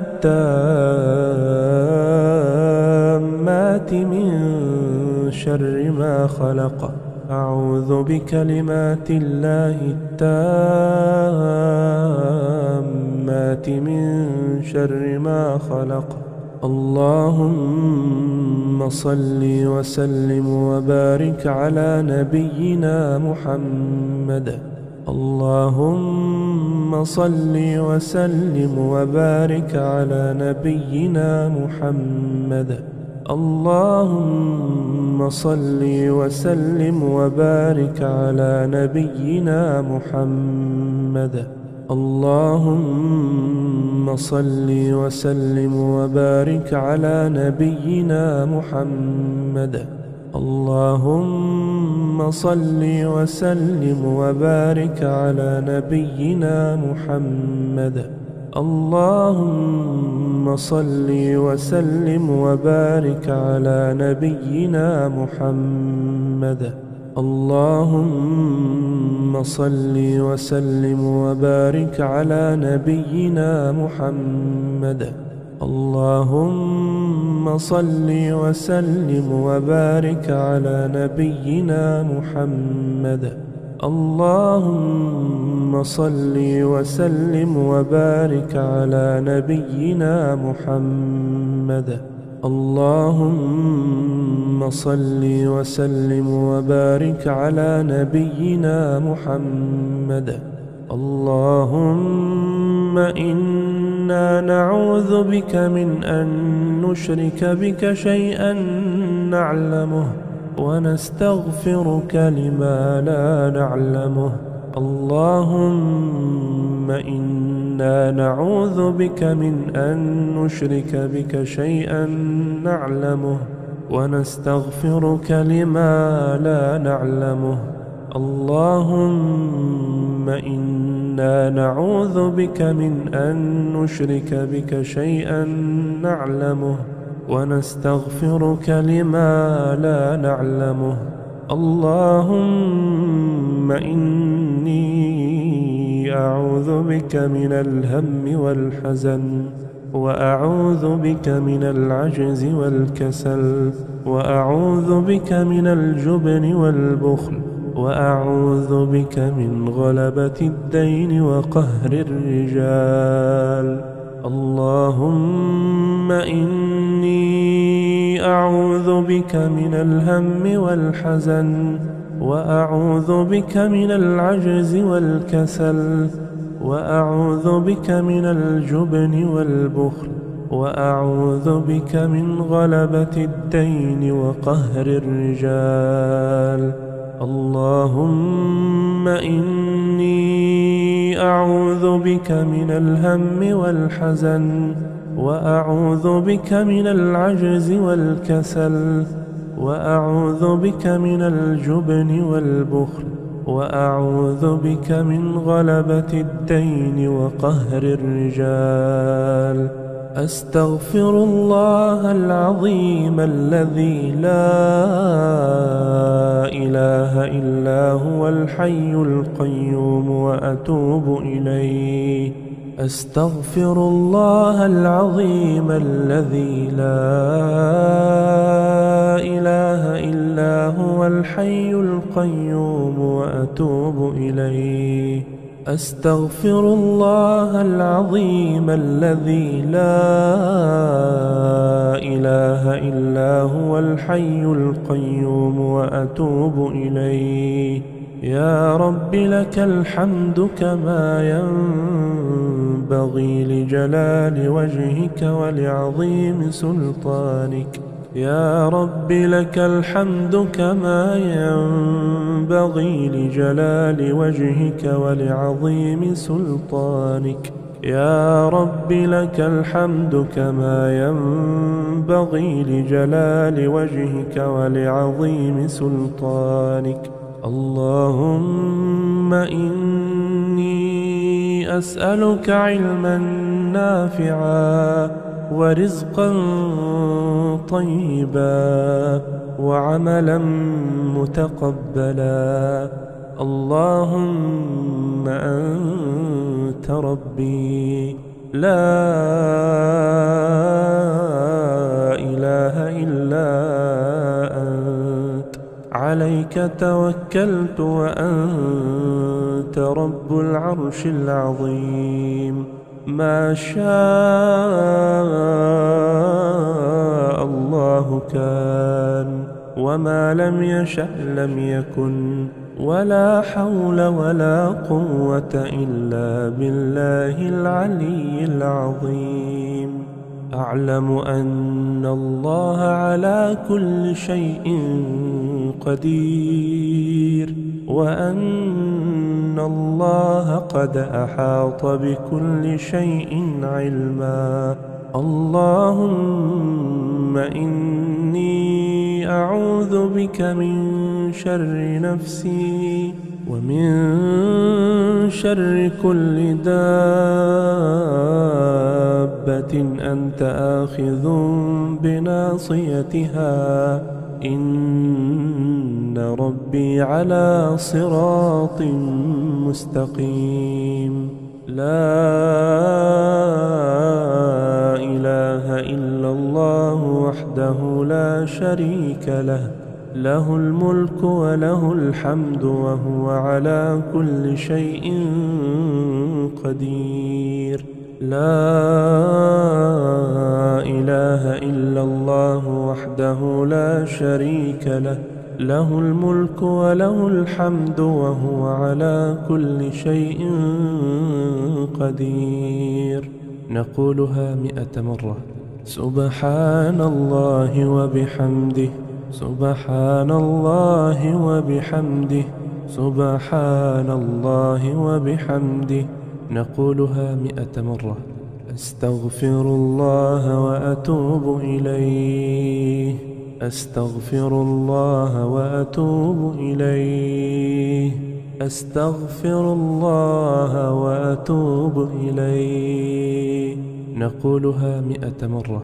التامات من شر ما خلق. أعوذ بكلمات الله التامات من شر ما خلق. اللهم صل وسلم وبارك على نبينا محمد. اللهم صل وسلم وبارك على نبينا محمد. اللهم صل وسلم وبارك على نبينا محمد. اللهم صل وسلم وبارك على نبينا محمد. اللهم صل وسلم وبارك على نبينا محمد. اللهم صل وسلم وبارك على نبينا محمد. اللهم صل وسلم وبارك على نبينا محمد. اللهم صل وسلم وبارك على نبينا محمد. اللهم صل وسلم وبارك على نبينا محمد. اللهم صل وسلم وبارك على نبينا محمد. اللهم إنا نعوذ بك من أن نشرك بك شيئا نعلمه، ونستغفرك لما لا نعلمه. اللهم إنا نعوذ بك من أن نشرك بك شيئا نعلمه، ونستغفرك لما لا نعلمه. اللهم إنا نعوذ بك من أن نشرك بك شيئا نعلمه، ونستغفرك لما لا نعلمه. اللهم إني أعوذ بك من الهم والحزن، وأعوذ بك من العجز والكسل، وأعوذ بك من الجبن والبخل، وأعوذ بك من غلبة الدين وقهر الرجال. اللهم إني أعوذ بك من الهم والحزن، وأعوذ بك من العجز والكسل، وأعوذ بك من الجبن والبخل، وأعوذ بك من غلبة الدين وقهر الرجال. اللهم إني أعوذ بك من الهم والحزن، وأعوذ بك من العجز والكسل، وأعوذ بك من الجبن والبخل، وأعوذ بك من غلبة الدين وقهر الرجال. أستغفر الله العظيم الذي لا إله إلا هو الحي القيوم وأتوب إليه. أستغفر الله العظيم الذي لا إله إلا هو الحي القيوم وأتوب إليه. أستغفر الله العظيم الذي لا إله إلا هو الحي القيوم وأتوب إليه. يا رب لك الحمد كما ينبغي لجلال وجهك ولعظيم سلطانك. يا رب لك الحمد كما ينبغي لجلال وجهك ولعظيم سلطانك. يا رب لك الحمد كما ينبغي لجلال وجهك ولعظيم سلطانك. اللهم إني أسألك علما نافعا ورزقا طيبا وعملا متقبلا. اللهم أنت ربي لا إله إلا أنت، عليك توكلت وأنت رب العرش العظيم. ما شاء الله كان وما لم يشأ لم يكن، ولا حول ولا قوة إلا بالله العلي العظيم. أعلم أن الله على كل شيء قدير، وأن الله قد أحاط بكل شيء علما. اللهم إني أعوذ بك من شر نفسي ومن شر كل دابة أنت آخذ بناصيتها. إن ربي على صراط مستقيم. لا إله إلا الله وحده لا شريك له، له الملك وله الحمد وهو على كل شيء قدير. لا إله إلا الله وحده لا شريك له، له الملك وله الحمد وهو على كل شيء قدير. نقولها 100 مرة. سبحان الله وبحمده، سبحان الله وبحمده، سبحان الله وبحمده. نقولها 100 مرة. أستغفر الله وأتوب إليه، أستغفر الله وأتوب إليه، أستغفر الله وأتوب إليه. نقولها 100 مرة.